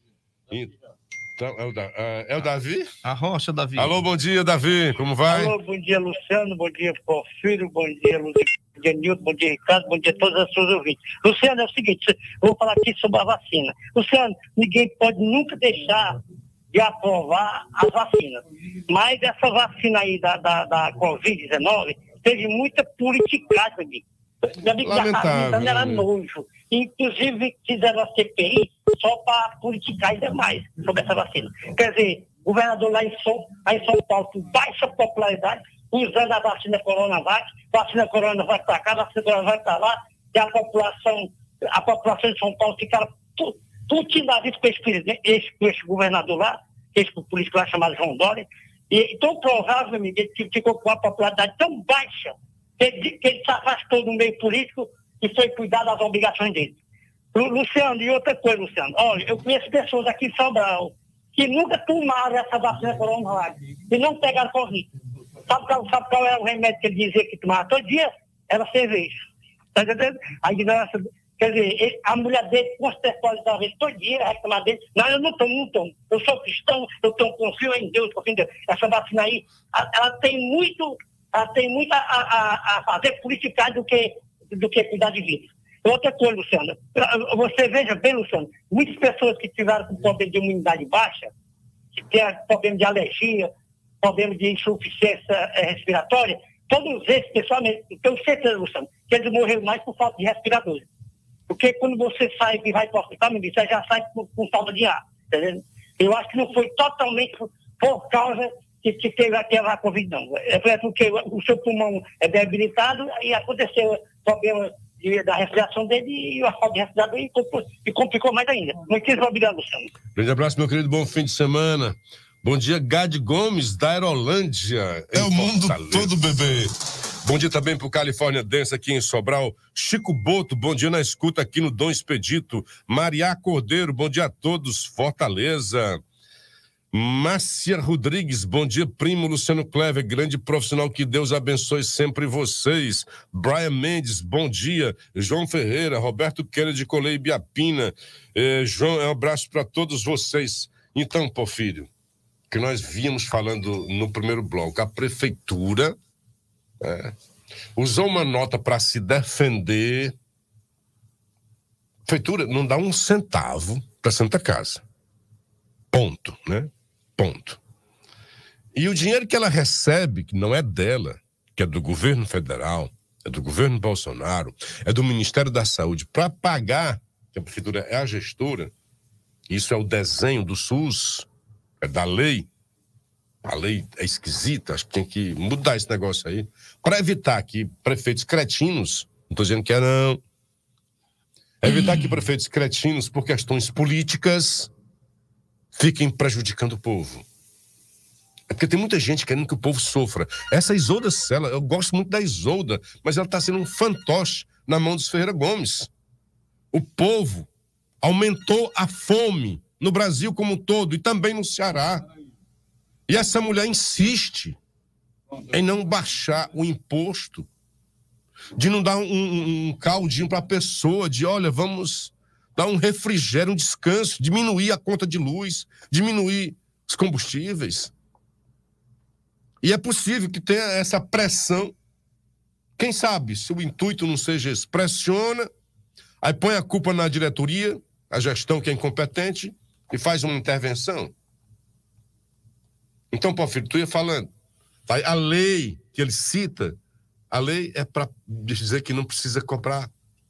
Então, é o, da, é, é o Davi? A Rocha, Davi. Alô, bom dia, Davi. Como vai? Alô, bom dia, Luciano, bom dia, Porfírio, bom dia, Luciano, bom dia, Nilton, bom dia, Ricardo, bom dia a todas as suas ouvintes. Luciano, é o seguinte, eu vou falar aqui sobre a vacina. Luciano, ninguém pode nunca deixar de aprovar as vacinas, mas essa vacina aí da, da, da covid dezenove teve muita politicagem, Lamentável, era né? nojo. Inclusive, fizeram a C P I só para politicar ainda mais sobre essa vacina. Quer dizer, o governador lá em São, lá em São Paulo, com baixa popularidade, usando a vacina Coronavac, vacina Coronavac para cá, vacina Coronavac para lá, e a população, a população de São Paulo ficaram tudo da vida com esse, presidente, esse, com esse governador lá, esse político lá chamado João Dória, e tão provável, amigo, que ficou com uma popularidade tão baixa, que ele, que ele se afastou do meio político e foi cuidar das obrigações dele. Lu- Luciano, e outra coisa, Luciano, olha, eu conheço pessoas aqui em Sobral que nunca tomaram essa vacina Coronavac e não pegaram Covid. Sabe qual, sabe qual era o remédio que ele dizia que tomava todo dia? Era cerveja. Tá entendendo? A ignorância. Quer dizer, ele- a mulher dele, com as pessoas da vez todo dia, reclamar dele. Não, eu não tomo, não tomo. Eu sou cristão, eu tenho confio em Deus, confio em Deus. Essa vacina aí, a- ela tem muito, ela tem muito a, a, a fazer politicagem do que, do que cuidar de vida. Outra coisa, Luciano, você veja bem, Luciano, muitas pessoas que tiveram com problema de imunidade baixa, que tem problema de alergia, problema de insuficiência eh, respiratória, todos esses, pessoalmente, eu tenho certeza, Luciano, que eles morreram mais por falta de respiradores. Porque quando você sai e vai para o hospital, você já sai com, com falta de ar, entendeu? Eu acho que não foi totalmente por, por causa que, que teve, teve a Covid, não. É porque o seu pulmão é debilitado e aconteceu problema de, da respiração dele e a falta de respirador e, compl- e complicou mais ainda. Muitíssimo obrigado, Luciano. Grande abraço, meu querido. Bom fim de semana. Bom dia, Gade Gomes, da Aerolândia. É o mundo todo, bebê. Bom dia também pro Califórnia Dance aqui em Sobral. Chico Boto, bom dia na escuta aqui no Dom Expedito. Maria Cordeiro, bom dia a todos. Fortaleza. Márcia Rodrigues, bom dia, primo Luciano Clever, grande profissional, que Deus abençoe sempre vocês. Brian Mendes, bom dia. João Ferreira, Roberto Kennedy, Colei Biapina. Eh, João, um abraço para todos vocês. Então, Porfírio, que nós víamos falando no primeiro bloco, a prefeitura é, usou uma nota para se defender. A prefeitura não dá um centavo para Santa Casa. Ponto, né? Ponto. E o dinheiro que ela recebe, que não é dela, que é do governo federal, é do governo Bolsonaro, é do Ministério da Saúde, para pagar, que a prefeitura é a gestora, isso é o desenho do SUS, é da lei. A lei é esquisita, acho que tem que mudar esse negócio aí, para evitar que prefeitos cretinos, não estou dizendo que é não, evitar que prefeitos cretinos, por questões políticas, fiquem prejudicando o povo. É porque tem muita gente querendo que o povo sofra. Essa Isolda Sela, eu gosto muito da Isolda, mas ela está sendo um fantoche na mão dos Ferreira Gomes. o povo, aumentou a fome no Brasil como um todo e também no Ceará. E essa mulher insiste em não baixar o imposto, de não dar um, um, um caldinho para a pessoa, de, olha, vamos dar um refrigério, um descanso, diminuir a conta de luz, diminuir os combustíveis. E é possível que tenha essa pressão. Quem sabe, se o intuito não seja esse, pressiona, aí põe a culpa na diretoria, a gestão que é incompetente, e faz uma intervenção. Então, Porfírio, tu ia falando, a lei que ele cita, a lei é para dizer que não precisa cobrar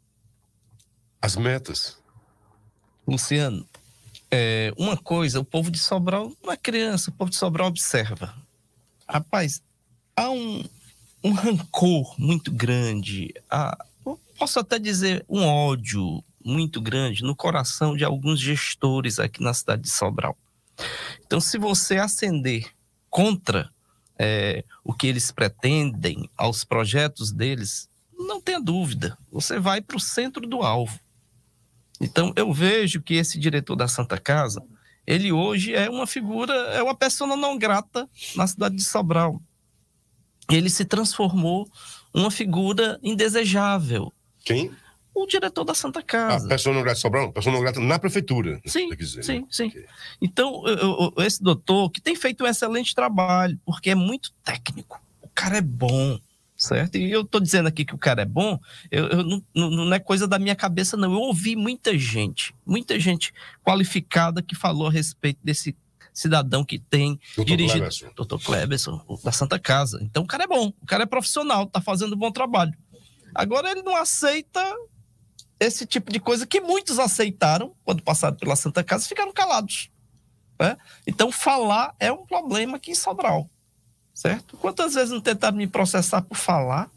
as metas. Luciano, é, uma coisa, o povo de Sobral não é criança, o povo de Sobral observa. Rapaz, há um, um rancor muito grande, há, posso até dizer um ódio muito grande no coração de alguns gestores aqui na cidade de Sobral. Então, se você acender contra é, o que eles pretendem, aos projetos deles, não tenha dúvida, você vai para o centro do alvo. Então, eu vejo que esse diretor da Santa Casa, ele hoje é uma figura, é uma persona não grata na cidade de Sobral. Ele se transformou uma figura indesejável. Quem? O diretor da Santa Casa. Ah, pessoa não grata de Sobral? Pessoa não grata na prefeitura. Sim, dizer, sim, né? sim. Okay. Então, eu, eu, esse doutor, que tem feito um excelente trabalho, porque é muito técnico. O cara é bom, certo? E eu tô dizendo aqui que o cara é bom, eu, eu não, não, não é coisa da minha cabeça, não. Eu ouvi muita gente, muita gente qualificada que falou a respeito desse cidadão que tem doutor dirigido... Cleberson. doutor Cleberson, da Santa Casa. Então, o cara é bom, o cara é profissional, tá fazendo um bom trabalho. Agora, ele não aceita esse tipo de coisa que muitos aceitaram quando passaram pela Santa Casa e ficaram calados, né? Então, falar é um problema aqui em Sobral, certo? Quantas vezes não tentaram me processar por falar?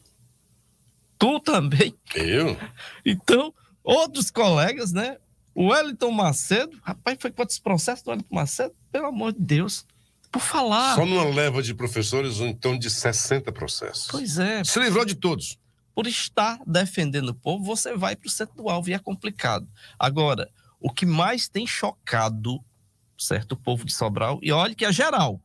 Tu também. Eu? Então, outros colegas, né? O Wellington Macedo, rapaz, foi quantos processos do Wellington Macedo? Pelo amor de Deus, por falar. Só numa leva de professores, em torno de sessenta processos. Pois é. Se livrou de todos. Por estar defendendo o povo, você vai para o centro do alvo e é complicado. Agora, o que mais tem chocado, certo, o povo de Sobral, e olha que é geral,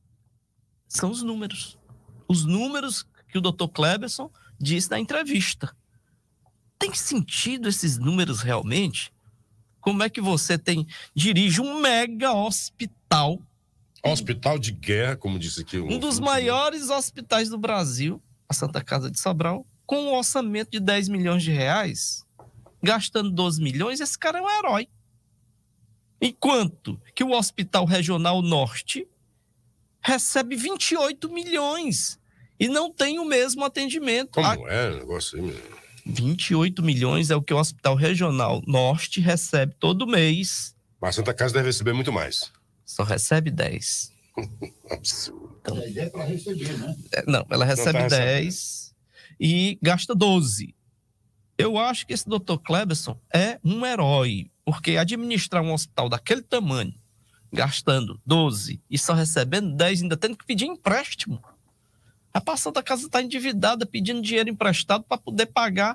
são os números. Os números que o doutor Cleberson disse na entrevista. Tem sentido esses números realmente? Como é que você tem, dirige um mega hospital? Hospital de guerra, como disse aqui. Um dos maiores hospitais do Brasil, a Santa Casa de Sobral, com um orçamento de dez milhões de reais, gastando doze milhões, esse cara é um herói. Enquanto que o Hospital Regional Norte recebe vinte e oito milhões e não tem o mesmo atendimento. Como A... é o negócio aí, meu? vinte e oito milhões é o que o Hospital Regional Norte recebe todo mês. Mas a Santa Casa deve receber muito mais. Só recebe dez. Absurdo. Então, a ideia é para receber, né? Não, ela recebe não tá dez e gasta doze. Eu acho que esse doutor Cleberson é um herói, porque administrar um hospital daquele tamanho, gastando doze e só recebendo dez, ainda tendo que pedir empréstimo. A passão da casa está endividada, pedindo dinheiro emprestado para poder pagar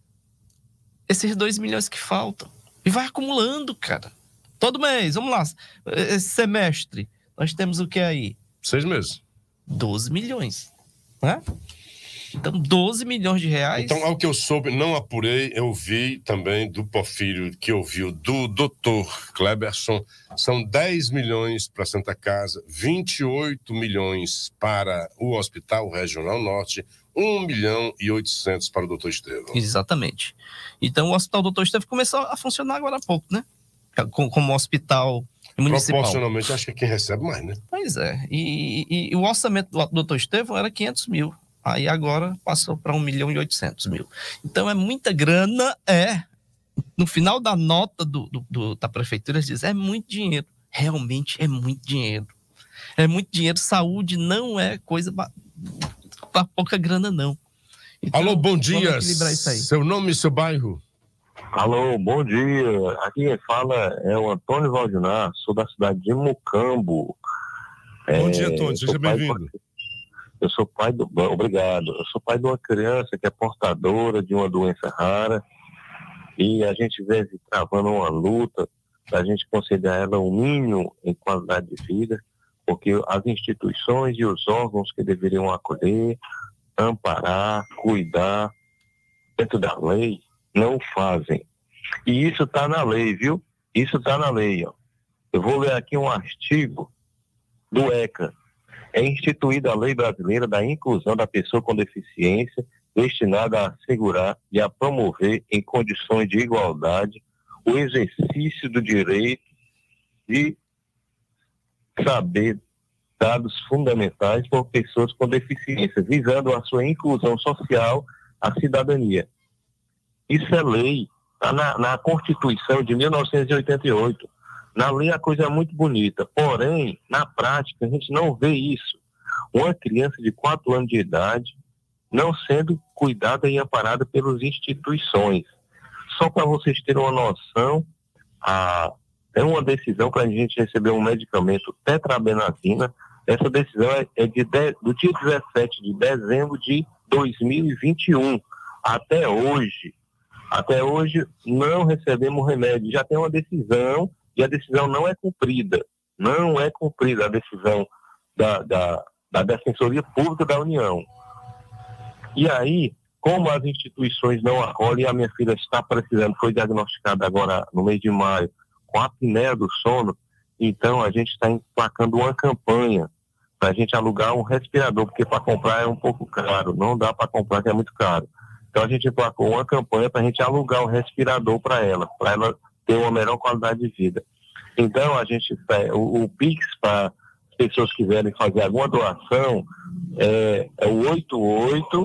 esses dois milhões que faltam. E vai acumulando, cara. Todo mês, vamos lá. Esse semestre, nós temos o que aí? Seis meses. doze milhões, né? Então, doze milhões de reais. Então, ao que eu soube, não apurei, eu vi também do Porfírio, que ouviu do doutor Cleberson, são dez milhões para a Santa Casa, vinte e oito milhões para o Hospital Regional Norte, um milhão e oitocentos para o doutor Estevão. Exatamente. Então, o Hospital doutor Estevão começou a funcionar agora há pouco, né? Como hospital municipal. Proporcionalmente, acho que é quem recebe mais, né? Pois é. E, e, e o orçamento do doutor Estevão era quinhentos mil. Aí agora passou para um milhão e oitocentos mil. Então é muita grana, é. No final da nota do, do, do, da prefeitura, eles dizem, é muito dinheiro. Realmente é muito dinheiro. É muito dinheiro. Saúde não é coisa para pouca grana, não. Então, alô, bom dia. Isso aí. Seu nome e seu bairro? Alô, bom dia. Aqui quem fala é o Antônio Valdinar, sou da cidade de Mucambo. Bom é, dia, Antônio. Seja bem-vindo. Eu sou pai do... Obrigado. Eu sou pai de uma criança que é portadora de uma doença rara e a gente vive travando uma luta para a gente considerar ela um mínimo em qualidade de vida, porque as instituições e os órgãos que deveriam acolher, amparar, cuidar dentro da lei, não fazem. E isso está na lei, viu? Isso está na lei, ó. Eu vou ler aqui um artigo do ECA. É instituída a Lei Brasileira da Inclusão da Pessoa com Deficiência, destinada a assegurar e a promover em condições de igualdade o exercício do direito de saber dados fundamentais por pessoas com deficiência, visando a sua inclusão social, a cidadania. Isso é lei, está na, na Constituição de mil novecentos e oitenta e oito. Na lei a coisa é muito bonita, porém, na prática, a gente não vê isso. Uma criança de quatro anos de idade não sendo cuidada e amparada pelas instituições. Só para vocês terem uma noção, a, é uma decisão para a gente receber um medicamento tetrabenazina. Essa decisão é, é de de, do dia dezessete de dezembro de dois mil e vinte e um. Até hoje, até hoje não recebemos remédio. Já tem uma decisão e a decisão não é cumprida. Não é cumprida a decisão da, da, da Defensoria Pública da União. E aí, como as instituições não acolhem, a minha filha está precisando, foi diagnosticada agora no mês de maio com a apneia do sono, então a gente está emplacando uma campanha para a gente alugar um respirador, porque para comprar é um pouco caro, não dá para comprar que é muito caro. Então a gente emplacou uma campanha para a gente alugar um respirador para ela, para ela ter uma melhor qualidade de vida. Então a gente, o, o Pix para as pessoas que quiserem fazer alguma doação é, é o oito oito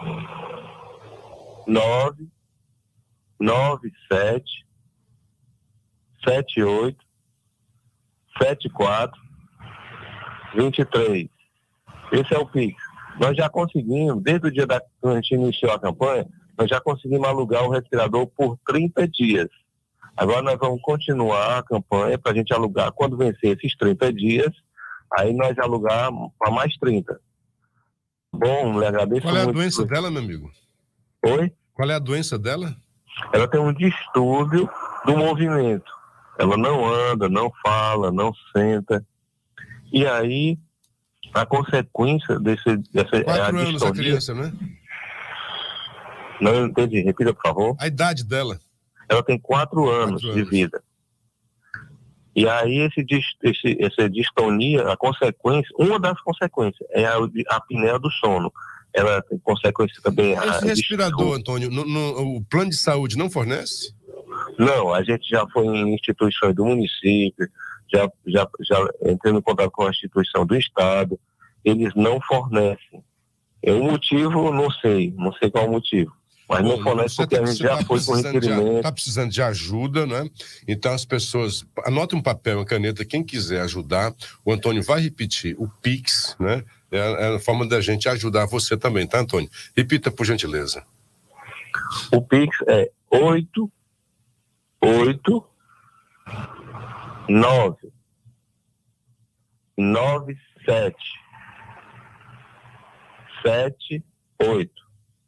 nove nove sete sete oito sete quatro dois três. Esse é o Pix. Nós já conseguimos, desde o dia da, que a gente iniciou a campanha, nós já conseguimos alugar o respirador por trinta dias. Agora nós vamos continuar a campanha para a gente alugar, quando vencer esses trinta dias, aí nós alugar para mais trinta. Bom, lhe agradeço muito. Qual é a doença dela, meu amigo? Oi? Qual é a doença dela? Ela tem um distúrbio do movimento. Ela não anda, não fala, não senta. E aí, a consequência desse, dessa Quatro é a anos distonia. a criança, né? Não entendi, repita, por favor. A idade dela? Ela tem quatro anos, Quatro de anos. vida. E aí, esse, dis- esse, essa distonia, a consequência, uma das consequências é a, a apneia do sono. Ela tem consequência também... a- Esse respirador, Antônio, no, no- o plano de saúde não fornece? Não, a gente já foi em instituições do município, já, já, já entrando em contato com a instituição do Estado, eles não fornecem. É um motivo, não sei, não sei qual é o motivo. Mas não Bom, fornece você porque tá- a gente você já tá foi com precisando de a- requerimento. Tá precisando de ajuda, né? Então as pessoas, anota um papel, uma caneta, quem quiser ajudar, o Antônio vai repetir o Pix, né? É a, é a forma da gente ajudar você também, tá, Antônio? Repita, por gentileza. O Pix é oito oito nove nove sete sete oito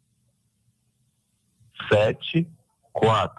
sete quatro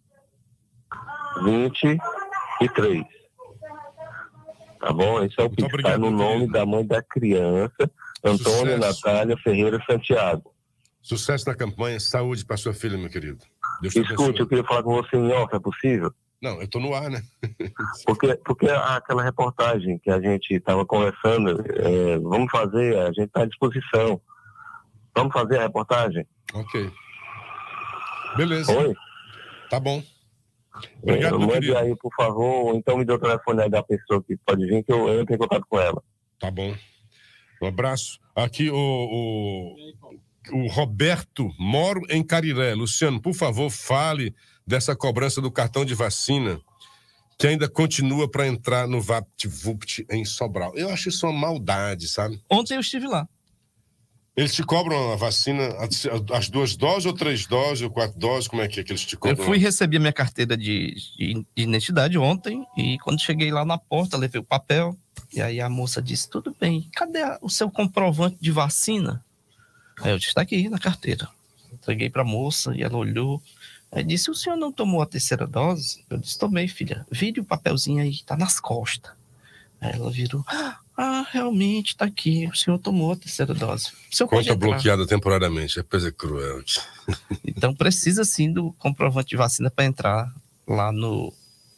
vinte e três. Tá bom? Esse é o Pix. Está no nome da mãe da criança, Antônio Sucesso. Natália Ferreira Santiago. Sucesso na campanha, saúde para sua filha, meu querido. Deus te Escute, abençoe. eu queria falar com você em off, é possível? Não, eu tô no ar, né? Porque, porque aquela reportagem que a gente estava conversando, é, vamos fazer, a gente está à disposição. Vamos fazer a reportagem? Ok. Beleza. Oi? Tá bom. Obrigado, É, meu mande querido. aí, por favor, ou então me dê o telefone aí da pessoa que pode vir, que eu entro em contato com ela. Tá bom. Um abraço. Aqui o, o, o Roberto, moro em Cariré. Luciano, por favor, fale dessa cobrança do cartão de vacina que ainda continua para entrar no VaptVupt em Sobral. Eu acho isso uma maldade, sabe? Ontem eu estive lá. Eles te cobram a vacina, as- as duas doses ou três doses ou quatro doses? Como é que é que eles te Eu cobram? fui receber minha carteira de, de identidade ontem e quando cheguei lá na porta, levei o papel e aí a moça disse, tudo bem, cadê a- o seu comprovante de vacina? Aí eu disse, está aqui na carteira. Entreguei para a moça e ela olhou, Aí disse, o senhor não tomou a terceira dose? Eu disse, tomei, filha. Vire o papelzinho aí, tá nas costas. Aí ela virou, ah, realmente, tá aqui, o senhor tomou a terceira dose. O senhor pode Conta entrar. bloqueada temporariamente, é coisa cruel. Então precisa sim do comprovante de vacina para entrar lá no...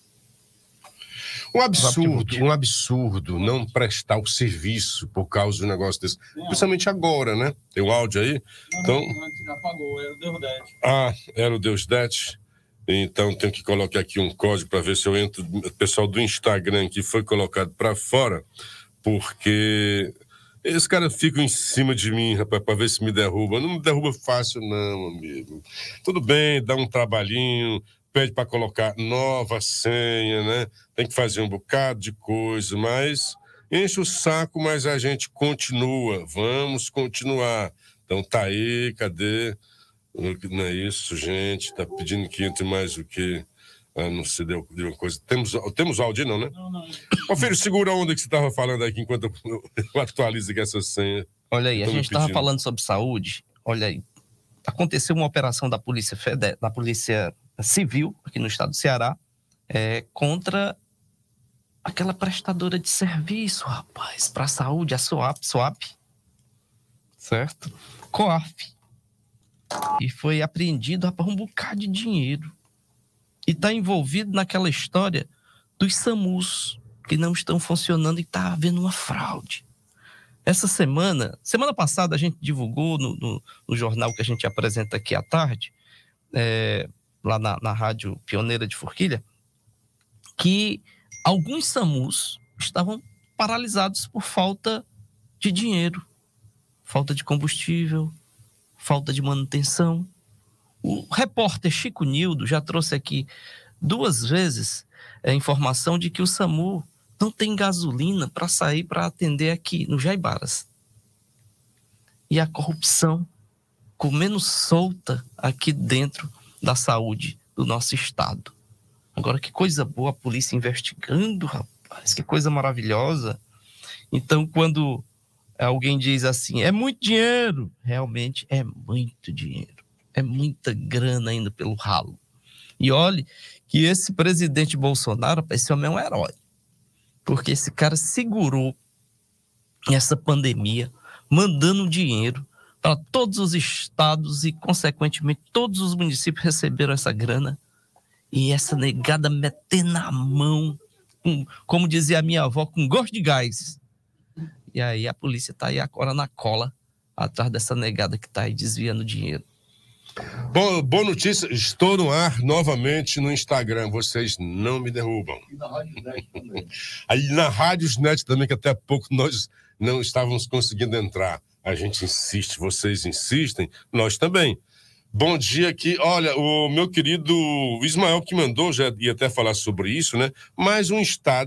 Um absurdo, um absurdo não prestar o serviço por causa de um negócio desse. Principalmente agora, né? Tem um áudio aí? Então... Antes apagou, era o Deus dez. Ah, era o Deus dez. Então tenho que colocar aqui um código para ver se eu entro. O pessoal do Instagram que foi colocado para fora, porque esses caras ficam em cima de mim, rapaz, para ver se me derruba. Não me derruba fácil, não, amigo. Tudo bem, dá um trabalhinho, pede para colocar nova senha, né? Tem que fazer um bocado de coisa, mas enche o saco, mas a gente continua. Vamos continuar. Então tá aí, cadê? Não é isso, gente. Tá pedindo que entre mais o quê? Ah, não se deu, deu uma coisa. Temos, temos áudio, não, né? Não, não. Ô, filho, segura a onda que você estava falando aqui enquanto eu, eu atualizo aqui essa senha. Olha aí, a Tô me gente estava pedindo. falando sobre saúde. Olha aí, aconteceu uma operação da Polícia Federal, da Polícia Civil, aqui no estado do Ceará, é, contra aquela prestadora de serviço, rapaz, para a saúde, a SOAP, SOAP, certo? COAF. E foi apreendido, rapaz, um bocado de dinheiro. E está envolvido naquela história dos SAMUs, que não estão funcionando e está havendo uma fraude. Essa semana, semana passada a gente divulgou no, no, no jornal que a gente apresenta aqui à tarde, é, lá na, na Rádio Pioneira de Forquilha, que alguns SAMUs estavam paralisados por falta de dinheiro, falta de combustível, falta de manutenção. O repórter Chico Nildo já trouxe aqui duas vezes a informação de que o SAMU não tem gasolina para sair para atender aqui no Jaibaras. E a corrupção comendo solta aqui dentro da saúde do nosso estado. Agora, que coisa boa a polícia investigando, rapaz, que coisa maravilhosa. Então, quando alguém diz assim, é muito dinheiro, realmente é muito dinheiro. É muita grana indo pelo ralo. E olhe que esse presidente Bolsonaro, esse homem é um herói. Porque esse cara segurou essa pandemia, mandando dinheiro para todos os estados e, consequentemente, todos os municípios receberam essa grana. E essa negada metendo na mão, com, como dizia a minha avó, com gosto de gás. E aí a polícia está aí agora na cola, atrás dessa negada que está aí desviando dinheiro. Bom, boa notícia, estou no ar novamente no Instagram, vocês não me derrubam. E na Rádio Net também. Aí na Rádio Net também, que até há pouco nós não estávamos conseguindo entrar. A gente insiste, vocês insistem, nós também. Bom dia aqui, olha, o meu querido Ismael que mandou, já ia até falar sobre isso, né? Mais um estado,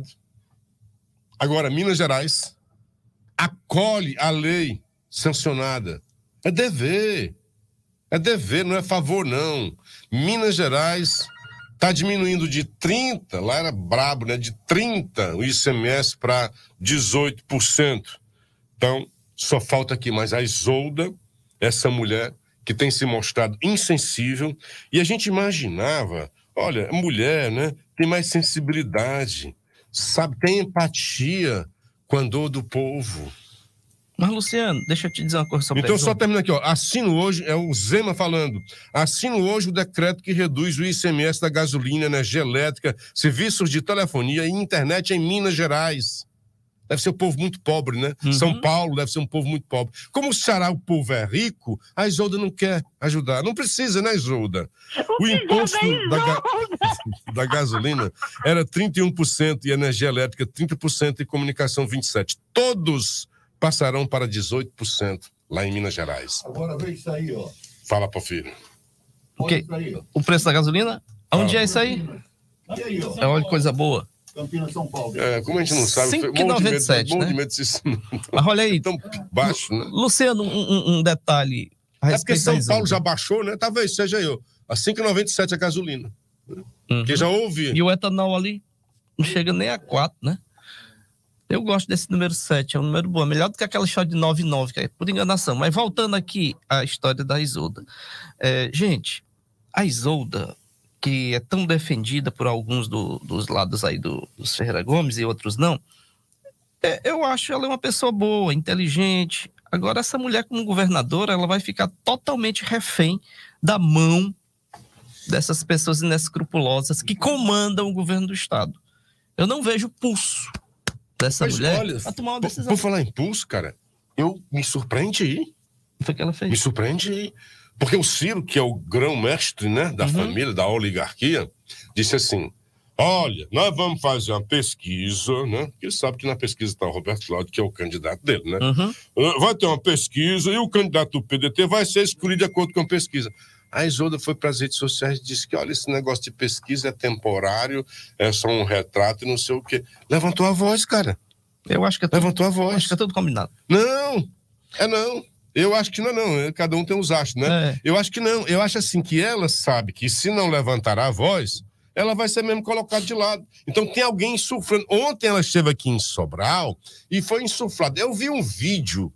agora Minas Gerais, acolhe a lei sancionada. É dever. É dever, não é favor, não. Minas Gerais está diminuindo de trinta por cento, lá era brabo, né? De trinta por cento o I C M S para dezoito por cento. Então, só falta aqui mais a Isolda, essa mulher que tem se mostrado insensível. E a gente imaginava, olha, mulher, né? Tem mais sensibilidade, sabe? Tem empatia com a dor do povo. Mas, Luciano, deixa eu te dizer uma coisa sobre Então, isso. só termina aqui, ó. Assino hoje, é o Zema falando, assino hoje o decreto que reduz o I C M S da gasolina, energia elétrica, serviços de telefonia e internet em Minas Gerais. Deve ser um povo muito pobre, né? Uhum. São Paulo deve ser um povo muito pobre. Como o Ceará, o povo é rico, a Isolda não quer ajudar. Não precisa, né, Isolda? O imposto da, ga... da gasolina era trinta e um por cento e energia elétrica trinta por cento e comunicação vinte e sete por cento. Todos passarão para dezoito por cento lá em Minas Gerais. Agora vê isso aí, ó. Fala, Porfírio. O quê? O preço da gasolina? Onde é isso aí? E aí, ó. É, olha que coisa boa. Campinas, São Paulo. É, como a gente não sabe, cinco e noventa e sete, morro de né? medo disso. Mas olha aí. Tão baixo, né? Luciano, um, um- um detalhe. a É porque respeito da São Isolda. Paulo já baixou, né? Talvez seja eu. A cinco e noventa e sete a gasolina. Uhum. Que já houve. E o etanol ali não chega nem a quatro, né? Eu gosto desse número sete, é um número bom. É melhor do que aquela história de nove nove, que é por enganação. Mas voltando aqui à história da Isolda. É, gente, a Isolda, que é tão defendida por alguns do, dos lados aí do, dos Ferreira Gomes e outros não, é, eu acho ela uma pessoa boa, inteligente. Agora, essa mulher como governadora, ela vai ficar totalmente refém da mão dessas pessoas inescrupulosas que comandam o governo do estado. Eu não vejo pulso dessa Mas, mulher olha, para tomar uma por, decisão. por falar em pulso, cara, eu me surpreendi. O que foi que ela fez? Me surpreendi. Porque o Ciro, que é o grão-mestre, né, da Uhum. família, da oligarquia, disse assim, olha, nós vamos fazer uma pesquisa, né? Porque sabe que na pesquisa está o Roberto Cláudio, que é o candidato dele, né? Uhum. Vai ter uma pesquisa e o candidato do P D T vai ser escolhido de acordo com a pesquisa. A Isolda foi para as redes sociais e disse que, olha, esse negócio de pesquisa é temporário, é só um retrato e não sei o quê. Levantou a voz, cara. Eu acho que é tudo, Levantou a voz. acho que é tudo combinado. Não, é não. Eu acho que não, não. Cada um tem os achos, né? É. Eu acho que não. Eu acho assim que ela sabe que se não levantar a voz, ela vai ser mesmo colocada de lado. Então tem alguém insuflando. Ontem ela esteve aqui em Sobral e foi insuflada. Eu vi um vídeo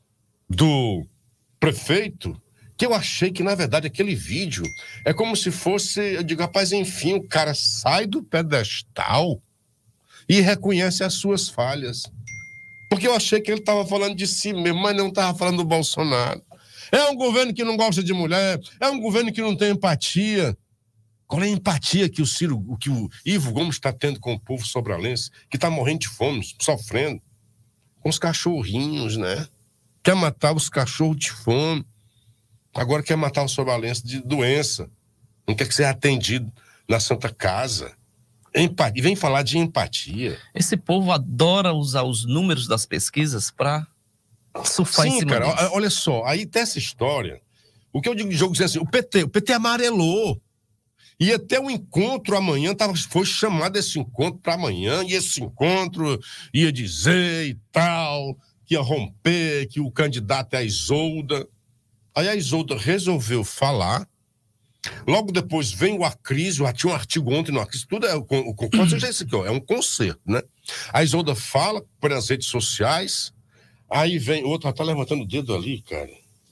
do prefeito que eu achei que, na verdade, aquele vídeo é como se fosse... Eu digo, rapaz, enfim, o cara sai do pedestal e reconhece as suas falhas. Porque eu achei que ele estava falando de si mesmo, mas não estava falando do Bolsonaro. É um governo que não gosta de mulher, é um governo que não tem empatia. Qual é a empatia que o Ciro, que o Ivo Gomes está tendo com o povo sobralense, que está morrendo de fome, sofrendo, com os cachorrinhos, né? Quer matar os cachorros de fome, agora quer matar os sobralenses de doença, não quer que seja atendido na Santa Casa. Empatia. E vem falar de empatia. Esse povo adora usar os números das pesquisas para surfar em Sim, cima cara, deles. olha só, aí tem essa história. O que eu digo de jogo é assim, o P T, o P T amarelou. Ia ter um encontro amanhã, tava, foi chamado esse encontro para amanhã, e esse encontro ia dizer e tal, que ia romper, que o candidato é a Isolda. Aí a Isolda resolveu falar. Logo depois vem o Acrisio, tinha um artigo ontem no Acrisio, tudo é, o, o, o, seja isso aqui, ó, é um concerto, né? A Isolda fala pelas redes sociais, aí vem outro, tá levantando o dedo ali, cara.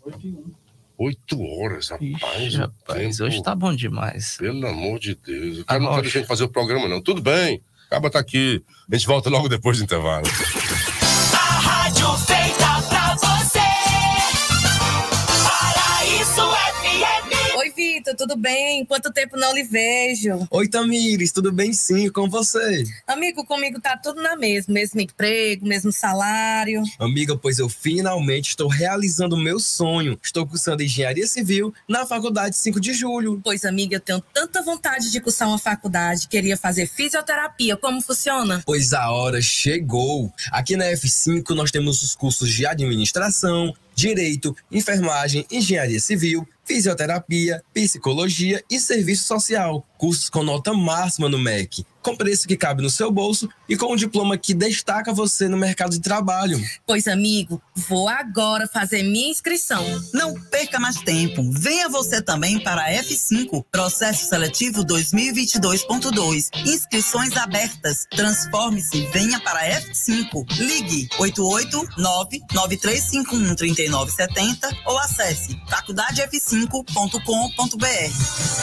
Oito horas, rapaz. Ixi, rapaz, tempo, hoje tá bom demais. Pelo amor de Deus, o cara Ah, não tá rocha. deixando de fazer o programa, não. Tudo bem, acaba tá aqui, a gente volta logo depois do intervalo. A rádio feita pra você. Paraíso F M. Oi, Vitor, tudo bem? Quanto tempo não lhe vejo? Oi, Tamires, tudo bem sim, com você? Amigo, comigo tá tudo na mesma, mesmo emprego, mesmo salário. Amiga, pois eu finalmente estou realizando o meu sonho. Estou cursando Engenharia Civil na Faculdade cinco de julho. Pois, amiga, eu tenho tanta vontade de cursar uma faculdade, queria fazer fisioterapia, como funciona? Pois a hora chegou. Aqui na F cinco nós temos os cursos de Administração, Direito, Enfermagem, Engenharia Civil, Fisioterapia, Psicologia e Serviço Social. Cursos com nota máxima no M E C, com preço que cabe no seu bolso e com um diploma que destaca você no mercado de trabalho. Pois, amigo, vou agora fazer minha inscrição. Não perca mais tempo. Venha você também para a F cinco, Processo Seletivo dois mil e vinte e dois ponto dois. Inscrições abertas. Transforme-se, venha para a F cinco. Ligue oito oito nove nove três cinco um três nove sete zero ou acesse faculdade f cinco ponto com ponto b r.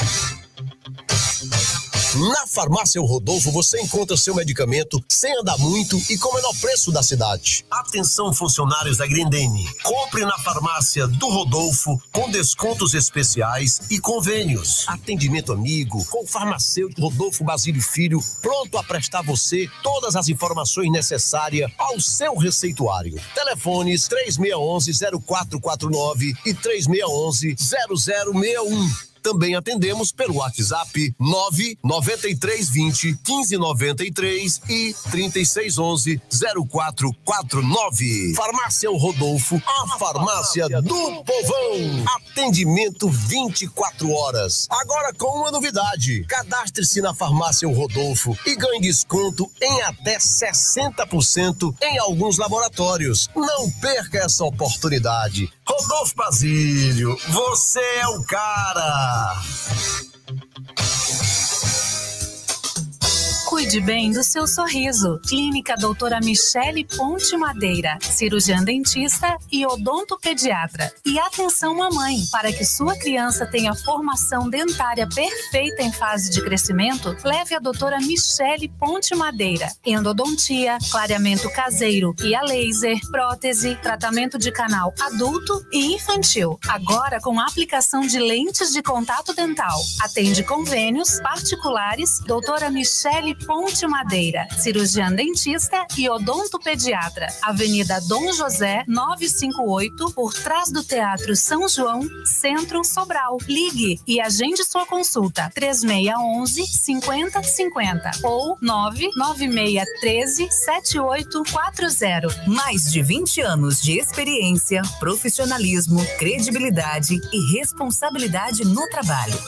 Na Farmácia O Rodolfo você encontra seu medicamento sem andar muito e com o menor preço da cidade. Atenção, funcionários da Grendene. Compre na Farmácia do Rodolfo com descontos especiais e convênios. Atendimento amigo com o farmacêutico Rodolfo Basílio Filho, pronto a prestar você todas as informações necessárias ao seu receituário. Telefones três seis um um zero quatro quatro nove e três seis um um zero zero seis um. Também atendemos pelo WhatsApp nove nove três dois zero um cinco nove três e três seis um um zero quatro quatro nove. Farmácia O Rodolfo, a farmácia do povão. Atendimento vinte e quatro horas. Agora com uma novidade. Cadastre-se na Farmácia O Rodolfo e ganhe desconto em até sessenta por cento em alguns laboratórios. Não perca essa oportunidade. Rodolfo Basílio, você é o cara. Cuide bem do seu sorriso. Clínica Doutora Michele Ponte Madeira, cirurgiã dentista e odontopediatra. E atenção mamãe, para que sua criança tenha formação dentária perfeita em fase de crescimento, leve a doutora Michele Ponte Madeira. Endodontia, clareamento caseiro e a laser, prótese, tratamento de canal adulto e infantil. Agora com a aplicação de lentes de contato dental. Atende convênios particulares, doutora Michele Ponte Madeira, cirurgiã dentista e odontopediatra. Avenida Dom José, novecentos e cinquenta e oito, por trás do Teatro São João, Centro, Sobral. Ligue e agende sua consulta. três seis um um, cinco zero cinco zero ou nove nove seis um três, sete oito quatro zero. Mais de vinte anos de experiência, profissionalismo, credibilidade e responsabilidade no trabalho.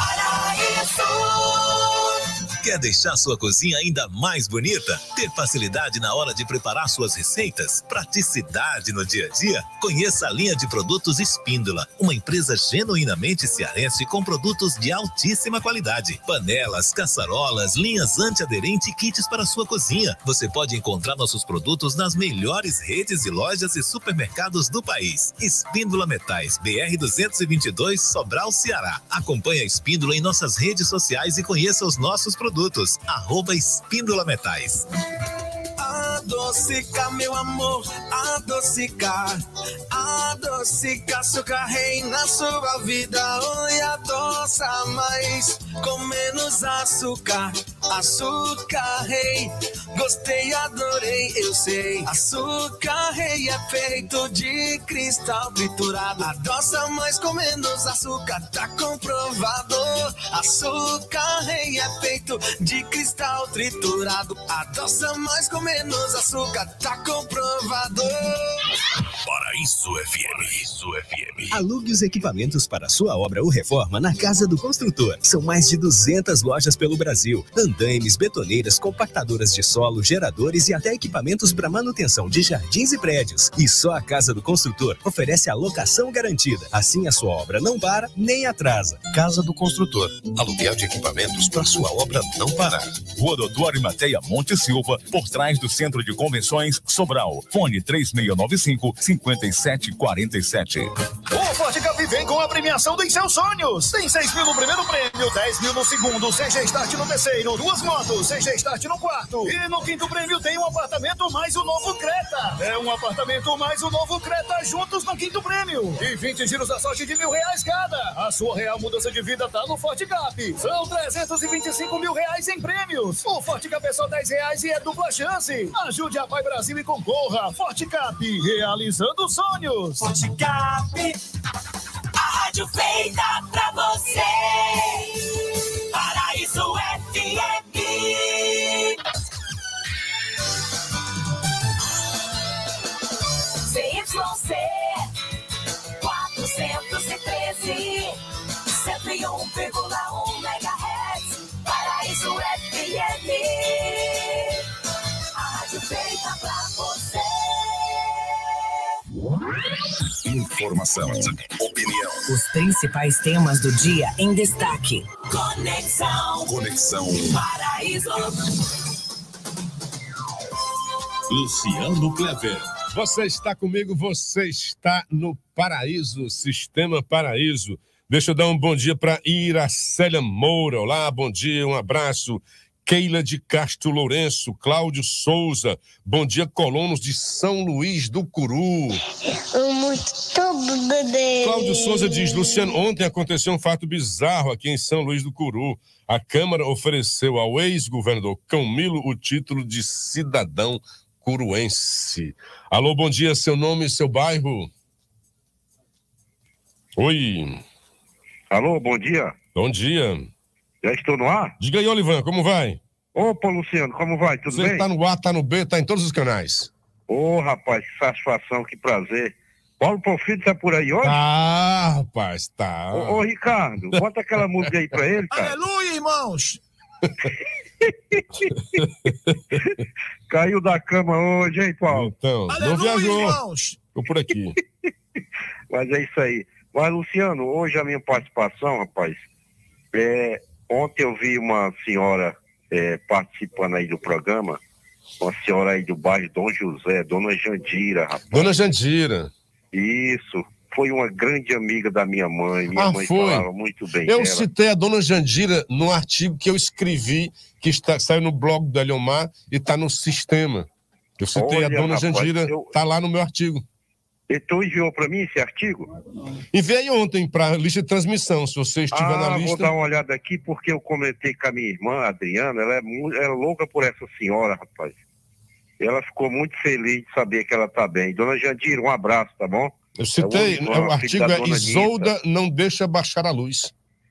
Quer deixar sua cozinha ainda mais bonita? Ter facilidade na hora de preparar suas receitas? Praticidade no dia a dia? Conheça a linha de produtos Espíndola, uma empresa genuinamente cearense com produtos de altíssima qualidade. Panelas, caçarolas, linhas antiaderente e kits para sua cozinha. Você pode encontrar nossos produtos nas melhores redes de lojas e supermercados do país. Espíndola Metais, B R duzentos e vinte e dois, Sobral, Ceará. Acompanhe a Espíndola em nossas redes sociais e conheça os nossos produtos. Arroba Espíndola Metais. Adocica, meu amor, adocicar, adocica, açúcar rei na sua vida, oi, adoça mais, com menos açúcar, açúcar rei, gostei, adorei, eu sei, açúcar rei é feito de cristal triturado, adoça mais com menos açúcar, tá comprovado, açúcar rei é feito de cristal triturado, adoça mais com menos açúcar, tá comprovado. Paraíso F M. Paraíso F M. Alugue os equipamentos para sua obra ou reforma na Casa do Construtor. São mais de duzentas lojas pelo Brasil. Andaimes, betoneiras, compactadoras de solo, geradores e até equipamentos para manutenção de jardins e prédios. E só a Casa do Construtor oferece a locação garantida. Assim a sua obra não para nem atrasa. Casa do Construtor. Aluguel de equipamentos para sua obra não parar. Rua Doutor Arimateia Monte Silva, por trás do Centro de Convenções Sobral. Fone três seis nove cinco, cinco sete quatro sete. O Forte Cup vem com a premiação dos seus sonhos. Tem seis mil no primeiro prêmio, dez mil no segundo, C G Start no terceiro, duas motos, C G Start no quarto. E no quinto prêmio tem um apartamento mais o novo Creta. É um apartamento mais o novo Creta juntos no quinto prêmio. E vinte giros da sorte de mil reais cada. A sua real mudança de vida tá no Forte Cup. São trezentos e vinte e cinco mil reais em prêmios. O Forte Cup é só dez reais e é dupla chance. Ajude a Pai Brasil e concorra. Forte Cup, realizando sonhos. Forte Cup, a rádio feita pra você. Paraíso F M. C Y C quatrocentos e treze, cento e um vírgula um megahertz. Paraíso F M. A rádio feita pra você. Informação, opinião. Os principais temas do dia em destaque. Conexão. Conexão. Paraíso. Luciano Clever. Você está comigo, você está no Paraíso, Sistema Paraíso. Deixa eu dar um bom dia para Iracélia Moura. Olá, bom dia, um abraço. Keila de Castro Lourenço, Cláudio Souza, bom dia, colonos de São Luís do Curu. Muito bebê. Cláudio Souza diz, Luciano, ontem aconteceu um fato bizarro aqui em São Luís do Curu. A Câmara ofereceu ao ex-governador Camilo o título de cidadão curuense. Alô, bom dia, seu nome e seu bairro? Oi. Alô, bom dia. Bom dia. Já estou no ar? Diga aí, Olivan, como vai? Opa, Luciano, como vai? Tudo Você bem? tá no ar, tá no B, tá em todos os canais. Ô, rapaz, que satisfação, que prazer. Paulo Porfírio tá por aí hoje? Ah, rapaz, tá. Ô, ô, Ricardo, bota aquela música aí pra ele, cara. Aleluia, irmãos! Caiu da cama hoje, hein, Paulo? Então, Aleluia, não viajou. irmãos! Tô por aqui. Mas é isso aí. Mas, Luciano, hoje a minha participação, rapaz, é... Ontem eu vi uma senhora é, participando aí do programa, uma senhora aí do bairro Dom José, Dona Jandira, rapaz. Dona Jandira. Isso. Foi uma grande amiga da minha mãe. Minha Ah, mãe foi? falava muito bem Eu dela. citei a Dona Jandira no artigo que eu escrevi, que está, saiu no blog do Eliomar e está no sistema. Eu citei Olha, a Dona rapaz, Jandira, eu- está lá no meu artigo. Então enviou para mim esse artigo? Enviei ontem para a lista de transmissão, se você estiver ah, na vou lista. dar uma olhada aqui, porque eu comentei com a minha irmã, a Adriana, ela é, muito, ela é louca por essa senhora, rapaz. Ela ficou muito feliz de saber que ela está bem. Dona Jandira, um abraço, tá bom? Eu citei, É o- o filho artigo da é Dona Isolda não deixa baixar a luz.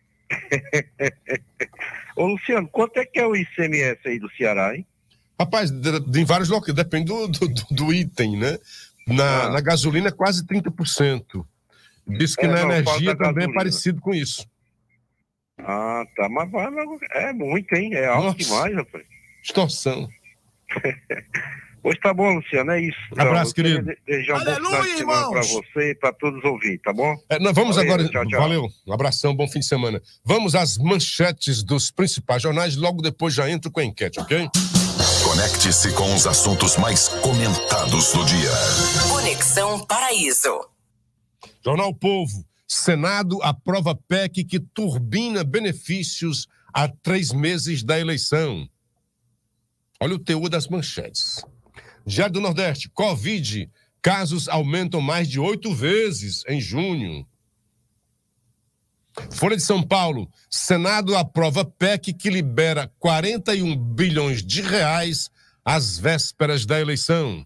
Ô, Luciano, quanto é que é o I C M S aí do Ceará, hein? Rapaz, de, de, em vários locais, depende do, do, do item, né? Na, Ah. na gasolina é quase trinta por cento. Diz que É, na não, energia fala da também gasolina. é parecido com isso. Ah, tá, mas vai, mas é muito, hein? É alto Nossa. demais, rapaz. Extorsão. Pois tá bom, Luciano, é isso. Abraço, eu queria querido. de- Desejar um bom final de semana para você e para todos os ouvintes, tá bom? É, nós vamos Valeu, agora. tchau, tchau. Valeu, um abração, bom fim de semana. Vamos às manchetes dos principais jornais, logo depois já entro com a enquete, ok? Conecte-se com os assuntos mais comentados do dia. Conexão Paraíso. Jornal Povo. Senado aprova P E C que turbina benefícios a três meses da eleição. Olha o teor das manchetes. Diário do Nordeste. Covid. Casos aumentam mais de oito vezes em junho. Folha de São Paulo. Senado aprova P E C que libera quarenta e um bilhões de reais às vésperas da eleição.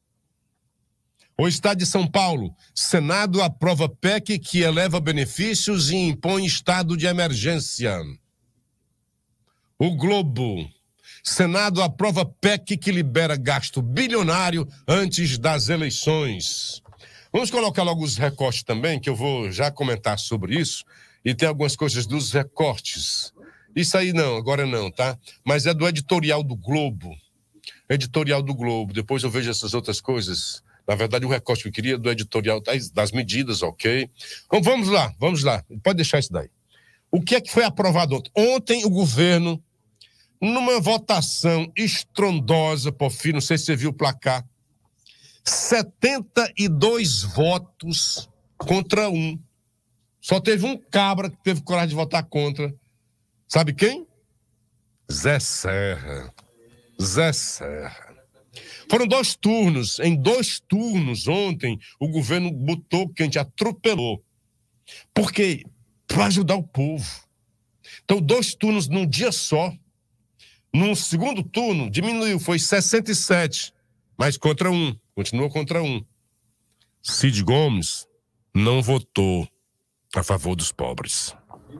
O Estado de São Paulo. Senado aprova P E C que eleva benefícios e impõe estado de emergência. O Globo. Senado aprova P E C que libera gasto bilionário antes das eleições. Vamos colocar logo os recortes também, que eu vou já comentar sobre isso. E tem algumas coisas dos recortes. Isso aí não, agora não, tá? Mas é do editorial do Globo. Editorial do Globo. Depois eu vejo essas outras coisas. Na verdade, o recorte que eu queria é do editorial das, das medidas, ok? Então vamos lá, vamos lá. Pode deixar isso daí. O que é que foi aprovado ontem? Ontem o governo, numa votação estrondosa, por fim, não sei se você viu o placar, setenta e dois votos contra um. Só teve um cabra que teve coragem de votar contra. Sabe quem? Zé Serra. Zé Serra. Foram dois turnos. Em dois turnos ontem, o governo botou quente, atropelou. Por quê? Para ajudar o povo. Então, dois turnos num dia só. No segundo turno, diminuiu, foi sessenta e sete, mas contra um. Continuou contra um. Cid Gomes não votou a favor dos pobres.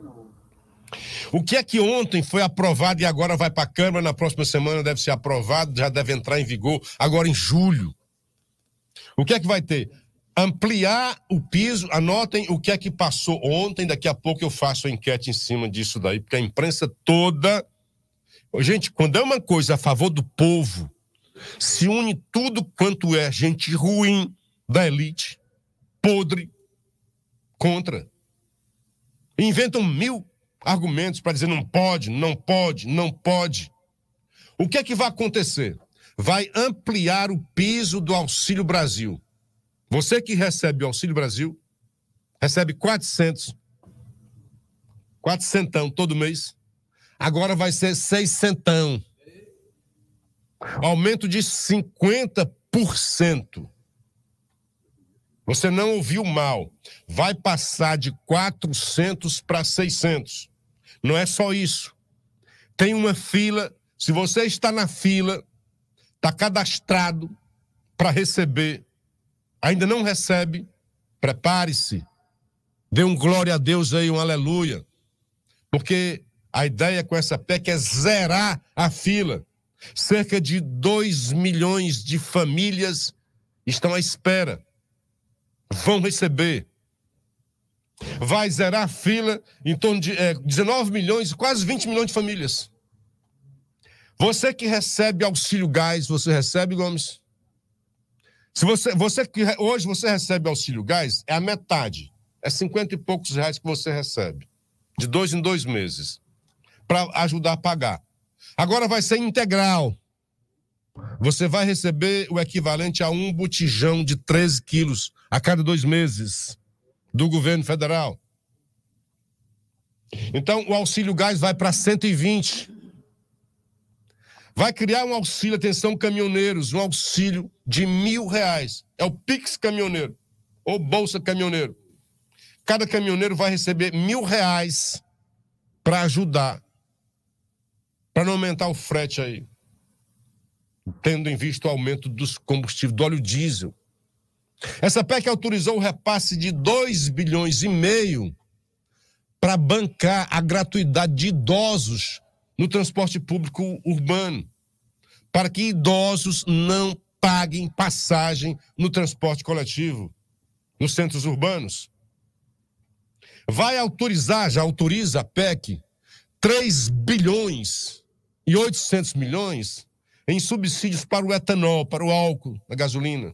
O que é que ontem foi aprovado e agora vai para a Câmara, na próxima semana deve ser aprovado, já deve entrar em vigor, agora em julho. O que é que vai ter? Ampliar o piso, anotem o que é que passou ontem, daqui a pouco eu faço a enquete em cima disso daí, porque a imprensa toda... Gente, quando é uma coisa a favor do povo, se une tudo quanto é gente ruim da elite, podre, contra. Inventam mil argumentos para dizer não pode, não pode, não pode. O que é que vai acontecer? Vai ampliar o piso do Auxílio Brasil. Você que recebe o Auxílio Brasil, recebe quatrocentos, quatrocentão todo mês, agora vai ser seiscentão. Aumento de cinquenta por cento. Você não ouviu mal. Vai passar de quatrocentos para seiscentos. Não é só isso. Tem uma fila. Se você está na fila, está cadastrado para receber, ainda não recebe, prepare-se. Dê um glória a Deus aí, um aleluia. Porque a ideia com essa P E C é zerar a fila. Cerca de dois milhões de famílias estão à espera. Vão receber. Vai zerar a fila em torno de é, dezenove milhões, quase vinte milhões de famílias. Você que recebe auxílio gás, você recebe, Gomes? Se você, você que hoje você recebe auxílio gás, é a metade. É cinquenta e poucos reais que você recebe. De dois em dois meses. Para ajudar a pagar. Agora vai ser integral. Você vai receber o equivalente a um botijão de treze quilos a cada dois meses do governo federal. Então, o auxílio gás vai para cento e vinte. Vai criar um auxílio, atenção, caminhoneiros, um auxílio de mil reais. É o Pix Caminhoneiro, ou Bolsa Caminhoneiro. Cada caminhoneiro vai receber mil reais para ajudar, para não aumentar o frete aí, tendo em vista o aumento dos combustíveis, do óleo diesel. Essa P E C autorizou o repasse de dois bilhões e meio para bancar a gratuidade de idosos no transporte público urbano, para que idosos não paguem passagem no transporte coletivo, nos centros urbanos. Vai autorizar, já autoriza a P E C, três bilhões e oitocentos milhões em subsídios para o etanol, para o álcool, a gasolina.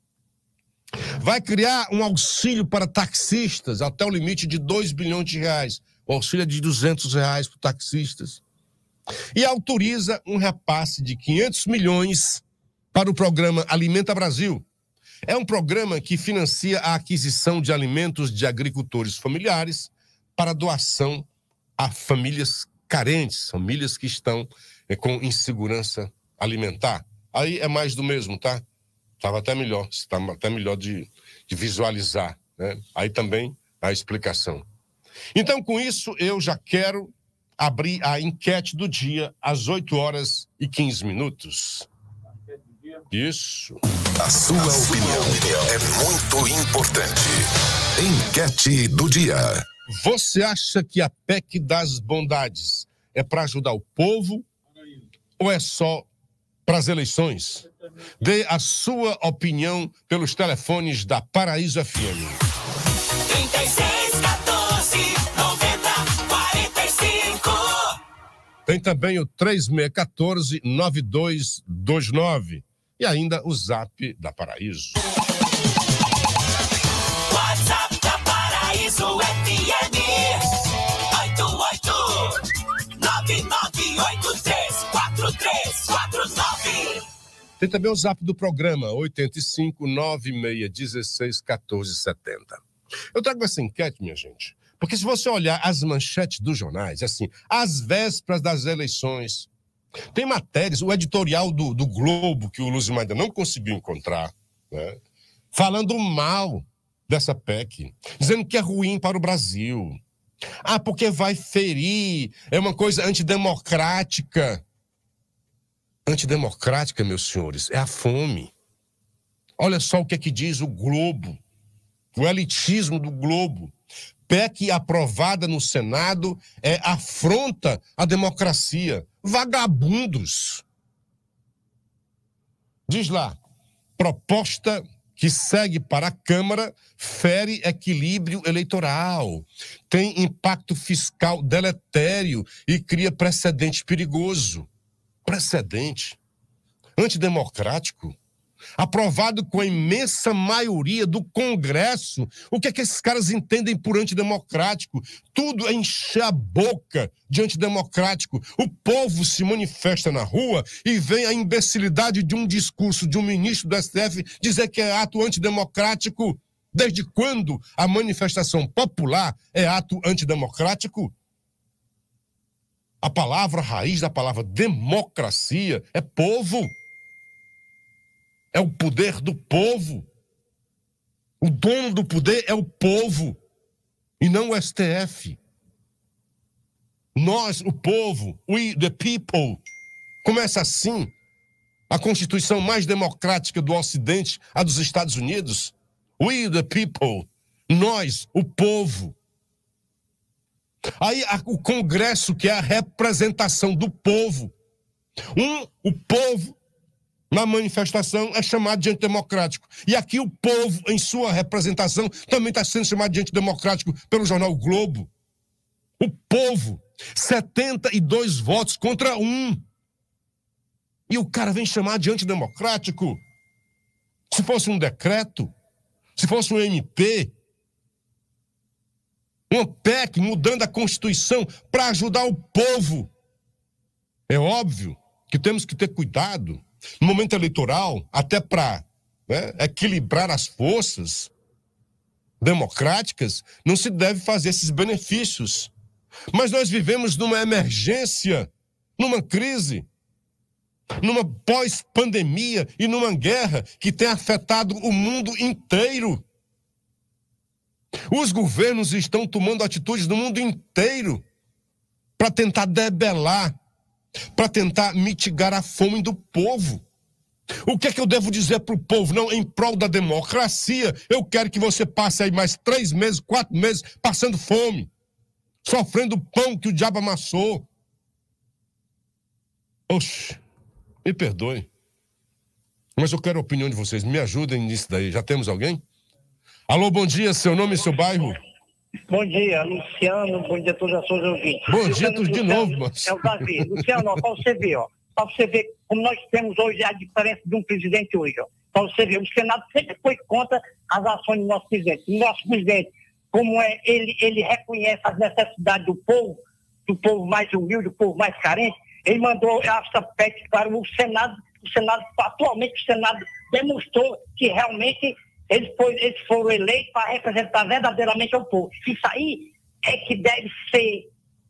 Vai criar um auxílio para taxistas até o limite de dois bilhões de reais. O auxílio é de duzentos reais para taxistas. E autoriza um repasse de quinhentos milhões para o programa Alimenta Brasil. É um programa que financia a aquisição de alimentos de agricultores familiares para doação a famílias carentes, famílias que estão é, com insegurança alimentar. Aí é mais do mesmo, tá? Estava até melhor, estava até melhor de, de visualizar, né? Aí também a explicação. Então, com isso, eu já quero abrir a enquete do dia às oito horas e quinze minutos. Isso. A sua opinião é muito importante. Enquete do dia. Você acha que a P E C das bondades é para ajudar o povo ou é só para as eleições? Dê a sua opinião pelos telefones da Paraíso F M. trinta e seis, quatorze, noventa, quarenta e cinco. Tem também o três seis um quatro, nove dois dois nove. E ainda o zap da Paraíso. WhatsApp da Paraíso F M. oito oito nove nove oito três quatro três quatro nove. Tem também o zap do programa, oito cinco nove seis um seis um quatro sete zero. Eu trago essa enquete, minha gente, porque se você olhar as manchetes dos jornais, assim, às vésperas das eleições, tem matérias, o editorial do, do Globo, que o Luzimar ainda não conseguiu encontrar, né, falando mal dessa P E C, dizendo que é ruim para o Brasil. Ah, porque vai ferir, é uma coisa antidemocrática. Antidemocrática, meus senhores, é a fome. Olha só o que é que diz o Globo, o elitismo do Globo. P E C aprovada no Senado é afronta à democracia. Vagabundos. Diz lá, proposta que segue para a Câmara fere equilíbrio eleitoral, tem impacto fiscal deletério e cria precedente perigoso. Precedente antidemocrático, aprovado com a imensa maioria do Congresso. O que é que esses caras entendem por antidemocrático? Tudo é encher a boca de antidemocrático. O povo se manifesta na rua e vem a imbecilidade de um discurso de um ministro do S T F dizer que é ato antidemocrático. Desde quando a manifestação popular é ato antidemocrático? A palavra raiz da palavra democracia é povo. É o poder do povo. O dono do poder é o povo e não o S T F. Nós, o povo, we the people. Começa assim a Constituição mais democrática do Ocidente, a dos Estados Unidos. We the people. Nós, o povo. Aí o Congresso, que é a representação do povo. Um, o povo, na manifestação, é chamado de antidemocrático. E aqui o povo, em sua representação, também está sendo chamado de antidemocrático pelo jornal Globo. O povo, setenta e dois votos contra um. E o cara vem chamar de antidemocrático. Se fosse um decreto, se fosse um M P, uma P E C mudando a Constituição para ajudar o povo. É óbvio que temos que ter cuidado no momento eleitoral, até para, né, equilibrar as forças democráticas, não se deve fazer esses benefícios. Mas nós vivemos numa emergência, numa crise, numa pós-pandemia e numa guerra que tem afetado o mundo inteiro. Os governos estão tomando atitudes no mundo inteiro para tentar debelar, para tentar mitigar a fome do povo. O que é que eu devo dizer para o povo? Não, em prol da democracia, eu quero que você passe aí mais três meses, quatro meses, passando fome, sofrendo o pão que o diabo amassou. Oxe, me perdoe, mas eu quero a opinião de vocês. Me ajudem nisso daí. Já temos alguém? Alô, bom dia, seu nome e seu bairro? Bom dia, Luciano. Bom dia a todos os seus ouvintes. Bom Luciano, dia, tudo de Luciano, novo, mas... É o Davi. Luciano, para você ver, ó. Para você ver como nós temos hoje a diferença de um presidente hoje, ó. Para você ver, o Senado sempre foi contra as ações do nosso presidente. O nosso presidente, como é, ele, ele reconhece as necessidades do povo, do povo mais humilde, do povo mais carente, ele mandou essa P E C para o Senado. O Senado, atualmente, o Senado demonstrou que realmente eles, foi, eles foram eleitos para representar verdadeiramente o povo. Isso aí é que deve ser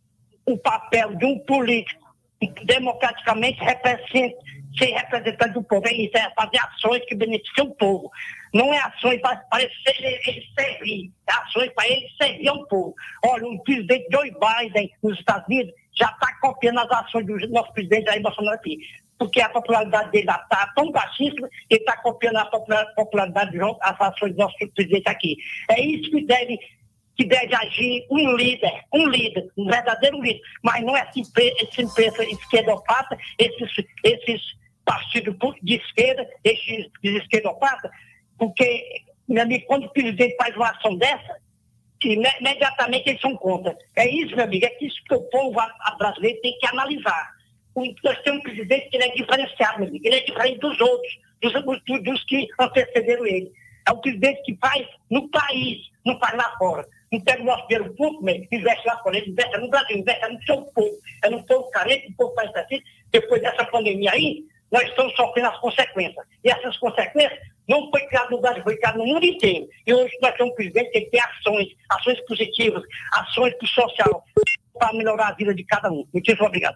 o papel de um político que democraticamente representa, ser representante do povo. É isso, é fazer ações que beneficiam o povo. Não é ações para, para ele, ele servir, é ações para ele servir ao povo. Olha, o presidente Joe Biden nos Estados Unidos já está copiando as ações do nosso presidente Jair Bolsonaro aqui. Porque a popularidade dele está tão baixíssima, ele está copiando a popularidade das ações do nosso presidente aqui. É isso que deve, que deve agir um líder, um líder, um verdadeiro líder. Mas não é essa imprensa esquerdopata, esses, esses partidos de esquerda, esses esquerdopatas, porque, meu amigo, quando o presidente faz uma ação dessa, imediatamente eles são contra. É isso, meu amigo, é isso que o povo brasileiro tem que analisar. Nós temos um presidente que ele é diferenciado, meu amigo. Ele é diferente dos outros, dos, dos, dos que antecederam ele. É um presidente que faz no país, não faz lá fora. Não pega o nosso dinheiro público, mesmo, investe lá fora, ele investe no Brasil, investe no seu povo. É no povo carente, no povo faz assim. Depois dessa pandemia aí, nós estamos sofrendo as consequências. E essas consequências não foi criado no Brasil, foi criado no mundo inteiro. E hoje nós temos um presidente que tem ações, ações positivas, ações para o social, para melhorar a vida de cada um. Muito obrigado.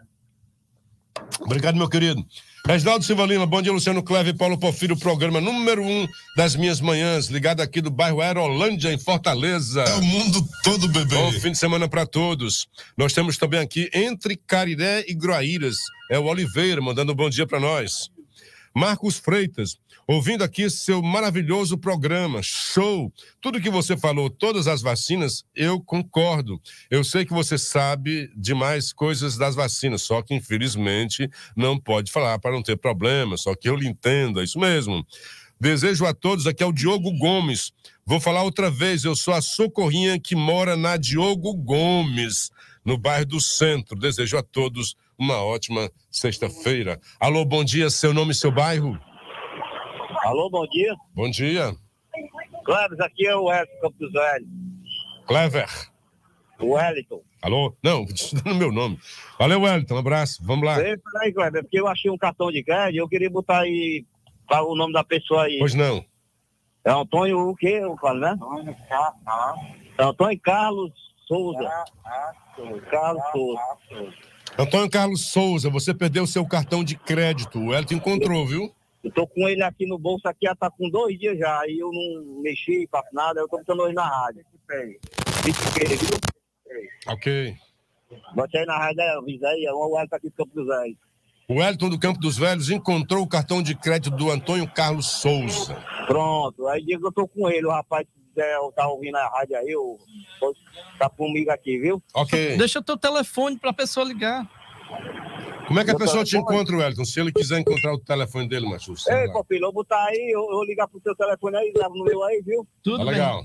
Obrigado, meu querido. Reginaldo Silva Lima, bom dia, Luciano Clever e Paulo Porfírio, programa número um das minhas manhãs, ligado aqui do bairro Aerolândia, em Fortaleza. É o mundo todo, bebê. Bom fim de semana para todos. Nós temos também aqui, entre Cariré e Groaíras, é o Oliveira, mandando um bom dia para nós. Marcos Freitas, ouvindo aqui seu maravilhoso programa, show. Tudo que você falou, todas as vacinas, eu concordo. Eu sei que você sabe de mais coisas das vacinas, só que infelizmente não pode falar para não ter problema, só que eu lhe entendo, é isso mesmo. Desejo a todos, aqui é o Diogo Gomes. Vou falar outra vez, eu sou a Socorrinha que mora na Diogo Gomes, no bairro do Centro. Desejo a todos uma ótima sexta-feira. Alô, bom dia, seu nome e seu bairro? Alô, bom dia. Bom dia. Cleves, aqui é o Wellington Campos Velho. Clever. O Wellington. Alô? Não, no meu nome. Valeu, Wellington, um abraço, vamos lá. Peraí, Clever, porque eu achei um cartão de crédito e eu queria botar aí o nome da pessoa aí. Pois não. É Antônio o quê, eu falo, né? Antônio Carlos. Antônio Carlos Souza. Carlos Souza. Antônio Carlos Souza, você perdeu o seu cartão de crédito. O Wellington encontrou, viu? Eu tô com ele aqui no bolso, aqui já tá com dois dias já, e eu não mexi, faço nada, eu tô botando hoje na rádio. Ok. Bote aí na rádio, avisa aí, o Wellington aqui do Campo dos Velhos. O Wellington do Campo dos Velhos encontrou o cartão de crédito do Antônio Carlos Souza. Pronto, aí diga que eu tô com ele, o rapaz que quiser tá ouvindo a rádio aí, eu, tá comigo aqui, viu? Ok. Deixa o teu telefone pra pessoa ligar. Como é que a pessoa te encontra, Wellington? Se ele quiser encontrar o telefone dele, macho. Ei, pô, filho, eu vou botar aí, eu, eu vou ligar pro teu telefone aí, leva no meu aí, viu? Tudo tá legal.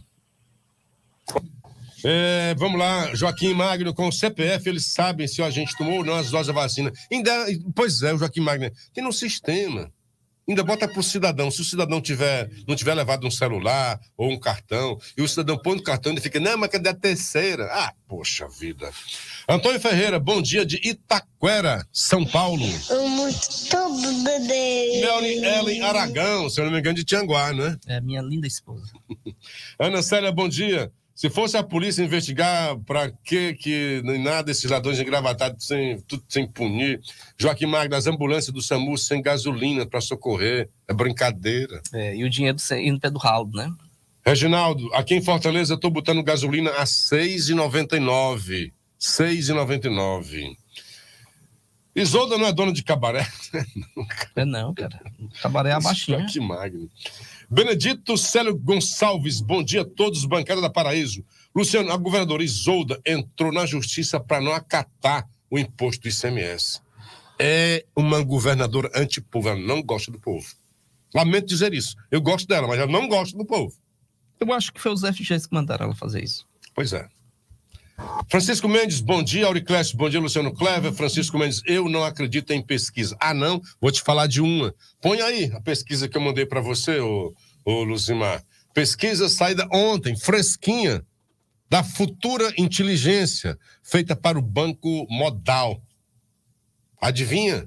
É, vamos lá, Joaquim Magno, com o C P F, eles sabem se a gente tomou ou não as doses da vacina. Ainda, pois é, o Joaquim Magno, tem no sistema. Ainda bota para o cidadão. Se o cidadão tiver, não tiver levado um celular ou um cartão, e o cidadão põe no cartão e fica, não, mas cadê a terceira? Ah, poxa vida. Antônio Ferreira, bom dia de Itaquera, São Paulo. Muito bebê. Melanie Ellen Aragão, se eu não me engano, de Tianguá, né? É, minha linda esposa. Ana Célia, bom dia. Se fosse a polícia investigar, para que que nem nada esses ladrões engravatados, sem, tudo sem punir? Joaquim Magno, as ambulâncias do SAMU sem gasolina para socorrer. É brincadeira. É, e o dinheiro indo pé do ralo, né? Reginaldo, aqui em Fortaleza eu estou botando gasolina a seis reais e noventa e nove centavos. seis reais e noventa e nove centavos. Isolda não é dona de cabaré? É não, cara. Cabaré é a baixinha. Que Magno. Benedito Célio Gonçalves, bom dia a todos, bancada da Paraíso. Luciano, a governadora Isolda entrou na justiça para não acatar o imposto do I C M S. É uma governadora antipovo, ela não gosta do povo. Lamento dizer isso. Eu gosto dela, mas ela não gosta do povo. Eu acho que foi os F Gs que mandaram ela fazer isso. Pois é. Francisco Mendes, bom dia, Auriclécio, bom dia, Luciano Clever. Francisco Mendes, eu não acredito em pesquisa. Ah, não? Vou te falar de uma. Põe aí a pesquisa que eu mandei para você, ô, ô Luzimar. Pesquisa saída ontem, fresquinha, da Futura Inteligência, feita para o Banco Modal. Adivinha?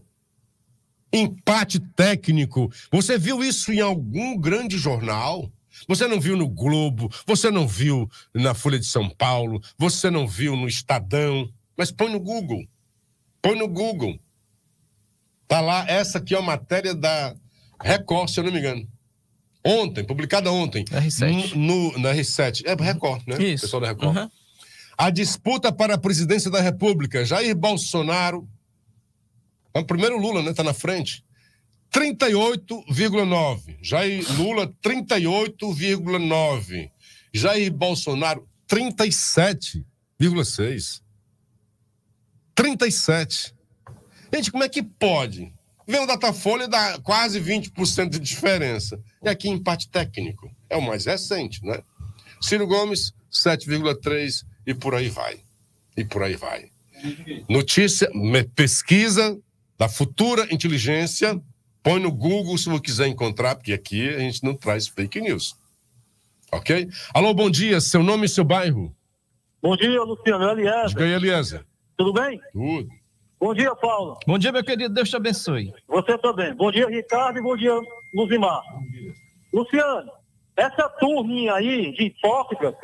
Empate técnico. Você viu isso em algum grande jornal? Você não viu no Globo, você não viu na Folha de São Paulo, você não viu no Estadão, mas põe no Google, põe no Google. Tá lá, essa aqui é uma matéria da Record, se eu não me engano. Ontem, publicada ontem. R sete. No, no, na R sete. É Record, né? Isso. Pessoal da Record. Uhum. A disputa para a presidência da República, Jair Bolsonaro, é o primeiro Lula, né? Tá na frente. trinta e oito vírgula nove. Jair Lula, trinta e oito vírgula nove. Jair Bolsonaro, trinta e sete vírgula seis. trinta e sete. Gente, como é que pode? Vem o Datafolha e dá quase vinte por cento de diferença. E aqui empate técnico. É o mais recente, né? Ciro Gomes, sete vírgula três e por aí vai. E por aí vai. Notícia, pesquisa da Futura Inteligência. Põe no Google se você quiser encontrar, porque aqui a gente não traz fake news. Ok? Alô, bom dia. Seu nome e seu bairro? Bom dia, Luciano. Eliezer. Diga aí, Eliezer. Tudo bem? Tudo. Bom dia, Paulo. Bom dia, meu querido. Deus te abençoe. Você também. Bom dia, Ricardo, e bom dia, Luzimar. Bom dia. Luciano, essa turminha aí de hipócritas,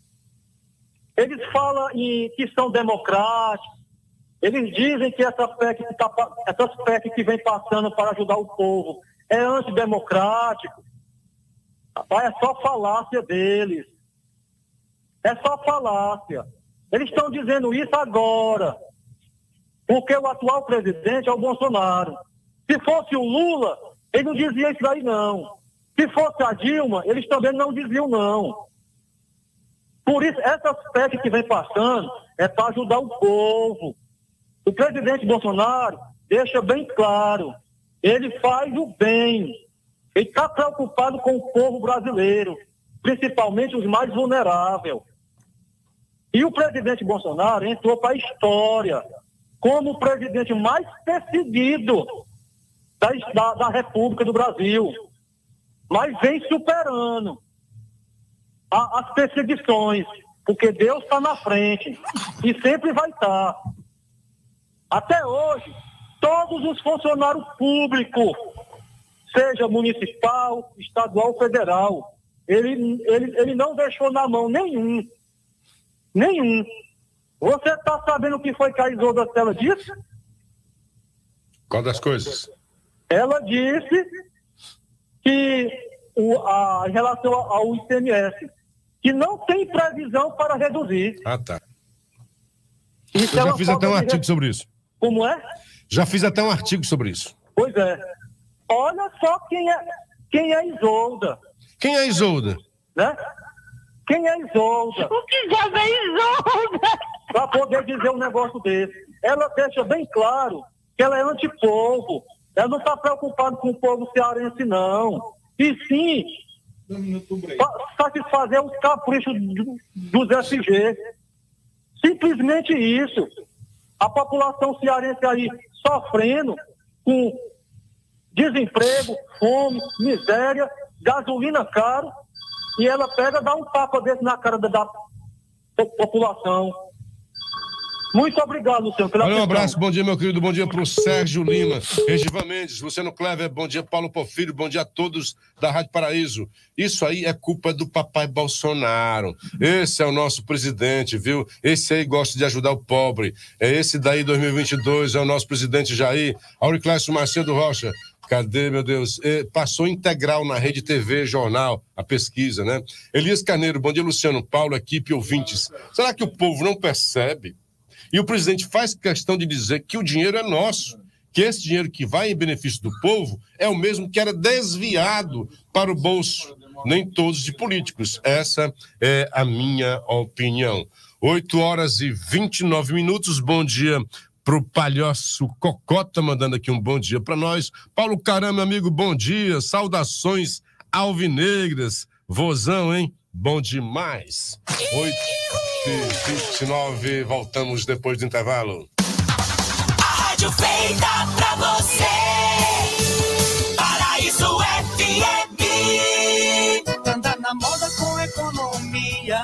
eles falam em que são democráticos. Eles dizem que essa P E C que, tá, essas P E C que vem passando para ajudar o povo é antidemocrático. Rapaz, é só falácia deles. É só falácia. Eles estão dizendo isso agora. Porque o atual presidente é o Bolsonaro. Se fosse o Lula, ele não dizia isso aí, não. Se fosse a Dilma, eles também não diziam, não. Por isso, essas P E C que vem passando é para ajudar o povo. O presidente Bolsonaro deixa bem claro, ele faz o bem, ele está preocupado com o povo brasileiro, principalmente os mais vulneráveis. E o presidente Bolsonaro entrou para a história como o presidente mais perseguido da, da, da República do Brasil, mas vem superando a, as perseguições, porque Deus está na frente e sempre vai estar. Até hoje, todos os funcionários públicos, seja municipal, estadual ou federal, ele, ele, ele não deixou na mão nenhum. Nenhum. Você está sabendo o que foi que a Isolda Stella disse? Qual das coisas? Ela disse que, o, a, em relação ao I C M S, que não tem previsão para reduzir. Ah, tá. Eu já fiz até um artigo re... sobre isso. Como é? Já fiz até um artigo sobre isso. Pois é. Olha só quem é, quem é Isolda. Quem é Isolda? Né? Quem é Isolda? O que já é Isolda? Para poder dizer um negócio desse. Ela deixa bem claro que ela é antipovo. Ela não está preocupada com o povo cearense, não. E sim, satisfazer os caprichos dos F G. Simplesmente isso. A população cearense aí sofrendo com desemprego, fome, miséria, gasolina caro, e ela pega e dá um tapa desse na cara da, da população. Muito obrigado, Luciano, pela Valeu, um atenção. abraço, bom dia, meu querido, bom dia pro Sérgio Lima, Regivan Mendes, Luciano Clever, bom dia, Paulo Porfírio, bom dia a todos da Rádio Paraíso. Isso aí é culpa do papai Bolsonaro. Esse é o nosso presidente, viu? Esse aí gosta de ajudar o pobre. É esse daí, dois mil e vinte e dois, é o nosso presidente Jair. Auriclésio Macedo Rocha. Cadê, meu Deus? É, passou integral na Rede T V, jornal, a pesquisa, né? Elias Carneiro, bom dia, Luciano, Paulo, equipe, ouvintes. Será que o povo não percebe? E o presidente faz questão de dizer que o dinheiro é nosso, que esse dinheiro que vai em benefício do povo é o mesmo que era desviado para o bolso, nem todos de políticos. Essa é a minha opinião. oito horas e vinte e nove minutos, bom dia pro Palhoço Cocota, mandando aqui um bom dia para nós. Paulo Caram, meu amigo, bom dia, saudações alvinegras, vozão, hein? Bom demais. oito e vinte e nove, voltamos depois do intervalo. A rádio feita pra você, Paraíso F M. Andar na moda com economia,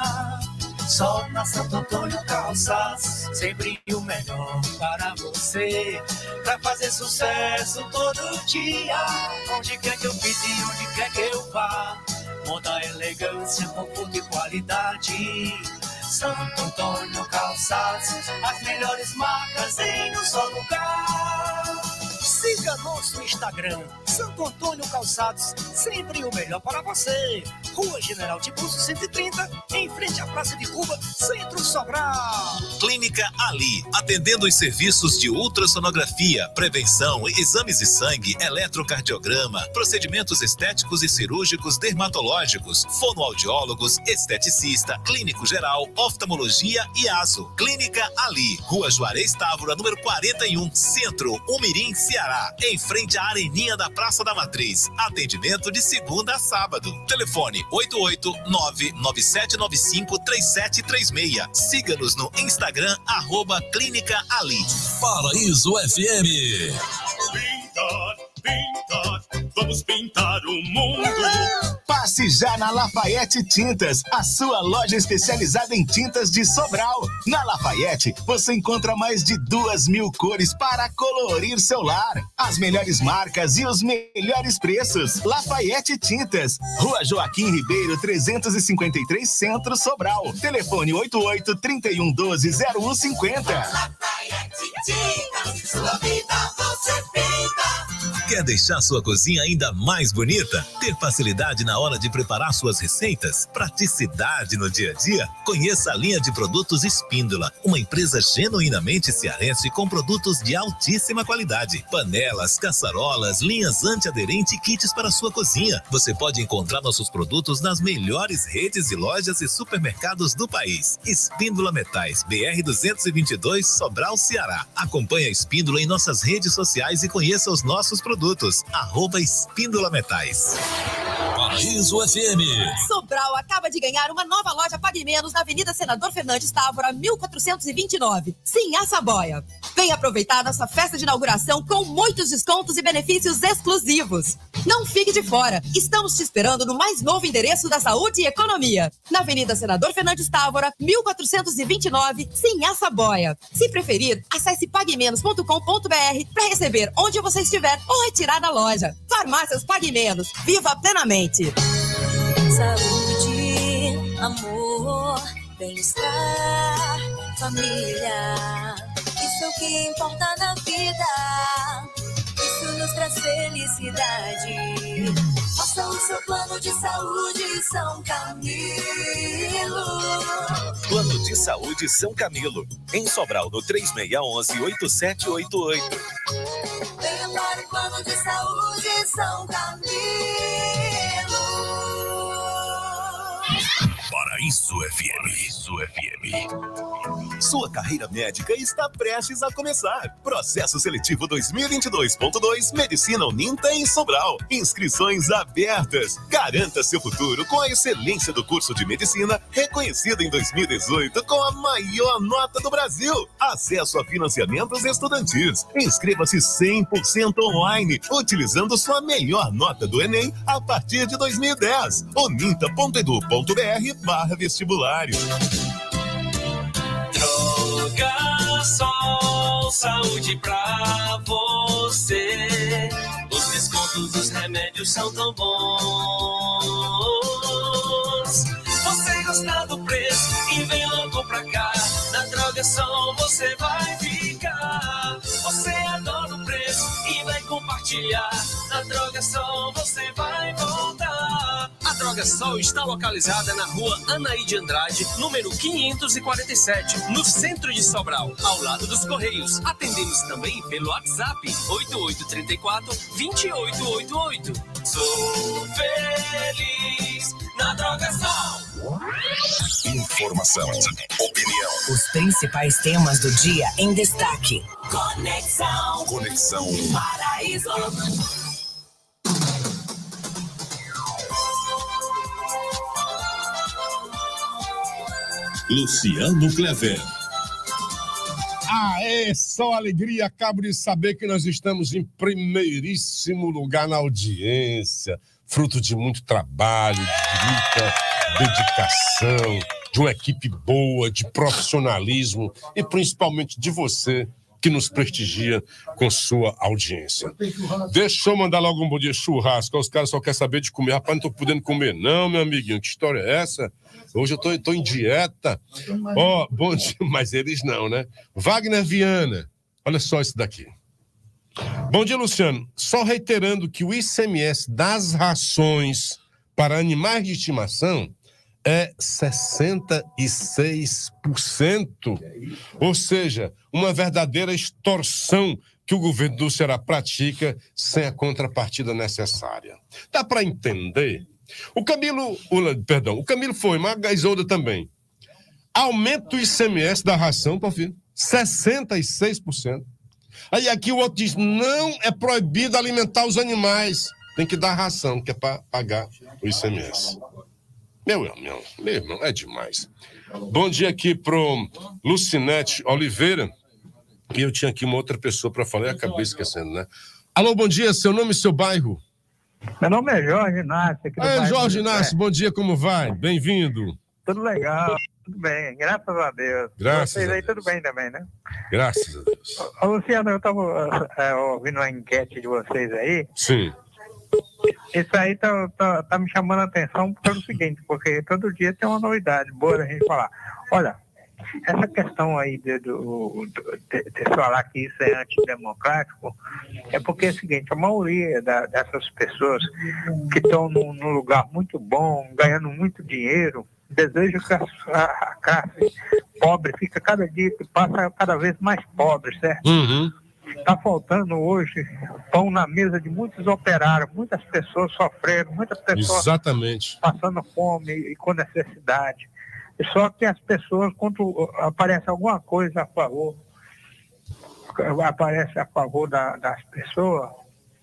só na Santo Antônio Calçados, sempre o melhor para você, pra fazer sucesso todo dia, onde quer que eu pise e onde quer que eu vá, moda, elegância, conforto e qualidade. Santo Antônio Calçados, as melhores marcas em um só lugar. Siga nosso Instagram, Santo Antônio Calçados, sempre o melhor para você. Rua General Tiburcio cento e trinta, em frente à Praça de Cuba, Centro Sobral. Clínica Ali, atendendo os serviços de ultrassonografia, prevenção, exames de sangue, eletrocardiograma, procedimentos estéticos e cirúrgicos dermatológicos, fonoaudiólogos, esteticista, clínico geral, oftalmologia e aso. Clínica Ali, Rua Juarez Távora, número quarenta e um, Centro, Umirim, Ceará, em frente à Areninha da Praça da Matriz. Atendimento de segunda a sábado. Telefone oito oito nove nove sete nove cinco três sete três seis. Siga-nos no Instagram, arroba Clínica Ali. Paraíso F M. Pintar, pintar, vamos pintar o mundo. Passe já na Lafayette Tintas, a sua loja especializada em tintas de Sobral. Na Lafayette, você encontra mais de duas mil cores para colorir seu lar. As melhores marcas e os melhores preços. Lafayette Tintas, Rua Joaquim Ribeiro, trezentos e cinquenta e três, Centro, Sobral. Telefone oito oito, trinta e um, doze, zero um cinquenta. Lafayette Tintas, sua vida você pinta. Quer deixar sua cozinha ainda mais bonita? Ter facilidade na hora de preparar suas receitas? Praticidade no dia a dia? Conheça a linha de produtos Espíndola, uma empresa genuinamente cearense com produtos de altíssima qualidade. Panelas, caçarolas, linhas antiaderente e kits para sua cozinha. Você pode encontrar nossos produtos nas melhores redes de lojas e supermercados do país. Espíndola Metais, B R duzentos e vinte e dois, Sobral, Ceará. Acompanhe a Espíndola em nossas redes sociais e conheça os nossos produtos. Arroba Espíndola Metais. Paraíso F M. Sobral acaba de ganhar uma nova loja Pague Menos na Avenida Senador Fernandes Távora, mil quatrocentos e vinte e nove. Sim, a Saboia. Vem aproveitar nossa festa de inauguração com muitos descontos e benefícios exclusivos. Não fique de fora. Estamos te esperando no mais novo endereço da Saúde e Economia. Na Avenida Senador Fernandes Távora, mil quatrocentos e vinte e nove. Sim, a Saboia. Se preferir, acesse pague menos ponto com ponto br para receber onde você estiver ou retirar na loja. Farmácias Pague Menos. Viva plenamente. Saúde, amor, bem-estar, família. Isso é o que importa na vida. Isso nos traz felicidade. Faça o seu plano de saúde São Camilo. Plano de Saúde São Camilo. Em Sobral, no três seis um um, oito sete oito oito. Venha para o plano de saúde São Camilo. Paraíso F M. Paraíso F M. Sua carreira médica está prestes a começar. Processo Seletivo dois mil e vinte e dois ponto dois, Medicina Uninta em Sobral. Inscrições abertas. Garanta seu futuro com a excelência do curso de Medicina, reconhecido em dois mil e dezoito com a maior nota do Brasil. Acesso a financiamentos estudantis. Inscreva-se cem por cento online, utilizando sua melhor nota do Enem a partir de dois mil e dez. uninta ponto edu ponto br barra vestibulário. Droga Sol, saúde pra você. Os descontos dos remédios são tão bons. Você gosta do preço e vem logo pra cá. Na Droga Sol você vai ficar. Você adora o preço e vai compartilhar. Na Droga Sol você vai voltar. A Droga Sol está localizada na rua Anaíde Andrade, número quinhentos e quarenta e sete, no centro de Sobral, ao lado dos Correios. Atendemos também pelo WhatsApp oito oito três quatro, dois oito oito oito. Sou feliz na Droga Sol. Informação, opinião. Os principais temas do dia em destaque. Conexão. Conexão Paraíso. Luciano Clever. Ah, é só alegria. Acabo de saber que nós estamos em primeiríssimo lugar na audiência, fruto de muito trabalho, de muita dedicação, de uma equipe boa, de profissionalismo e principalmente de você que nos prestigia com sua audiência. Deixa eu mandar logo um bom dia churrasco. Os caras só querem saber de comer. Rapaz, não tô podendo comer não, meu amiguinho. Que história é essa? Hoje eu tô, tô em dieta. Ó, oh, bom dia. Mas eles não, né? Wagner Viana. Olha só isso daqui. Bom dia, Luciano. Só reiterando que o I C M S das rações para animais de estimação é sessenta e seis por cento. Ou seja, uma verdadeira extorsão que o governo do Ceará pratica sem a contrapartida necessária. Dá para entender? O Camilo, o, perdão, o Camilo foi, mas a Isolda também. Aumenta o I C M S da ração, Porfírio, sessenta e seis por cento. Aí aqui o outro diz, não é proibido alimentar os animais. Tem que dar ração, que é para pagar o I C M S. Meu irmão, meu irmão, é demais. Bom dia aqui pro Lucinete Oliveira. E eu tinha aqui uma outra pessoa para falar e acabei esquecendo, né? Alô, bom dia, seu nome e seu bairro? Meu nome é Jorge Inácio. Aqui do é, bairro Jorge Inácio, bom dia, como vai? Bem-vindo. Tudo legal, tudo bem, graças a Deus. Graças Vocês a aí Deus. tudo bem também, né? Graças a Deus. Ô, Luciano, eu estava é, ouvindo uma enquete de vocês aí. Sim. Isso aí tá, tá, tá me chamando a atenção pelo seguinte, porque todo dia tem uma novidade boa da gente falar. Olha, essa questão aí de, do, de, de falar que isso é antidemocrático é porque é o seguinte, a maioria da, dessas pessoas que estão num, num lugar muito bom, ganhando muito dinheiro, desejam que a, a classe pobre fica cada dia que passa cada vez mais pobre, certo? Uhum. Está faltando hoje pão na mesa de muitos operários, muitas pessoas sofrendo, muitas pessoas Exatamente. passando fome e com necessidade. E só que as pessoas, quando aparece alguma coisa a favor, aparece a favor da, das pessoas,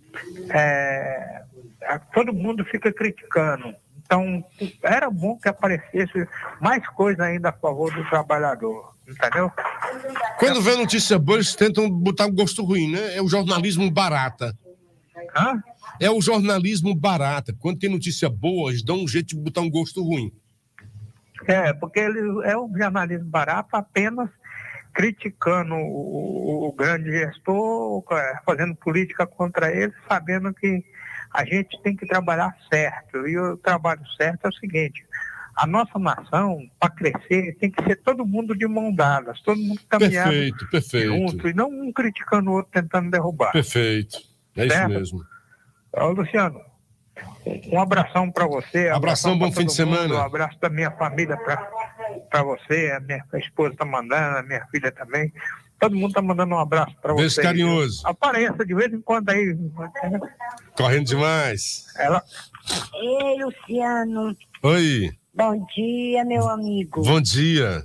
é, todo mundo fica criticando. Então, era bom que aparecesse mais coisa ainda a favor do trabalhador, entendeu? Quando vê notícia boa, eles tentam botar um gosto ruim, né? É o jornalismo barata. Hã? É o jornalismo barata. Quando tem notícia boa, eles dão um jeito de botar um gosto ruim. É, porque ele é um jornalismo barato apenas criticando o, o, o grande gestor, fazendo política contra ele, sabendo que a gente tem que trabalhar certo. E o trabalho certo é o seguinte, a nossa nação, para crescer, tem que ser todo mundo de mão dadas, todo mundo caminhando perfeito, perfeito. junto, e não um criticando o outro, tentando derrubar. Perfeito, é certo? isso mesmo. Ô, Luciano, um abração para você. Abração, abração bom fim de semana. Um abraço da minha família para você, a minha esposa está mandando, a minha filha também. Todo mundo está mandando um abraço para você. Beijo carinhoso. Apareça de vez em quando aí. Correndo demais. Ela... Ei, Luciano. Oi. Bom dia, meu amigo. Bom dia.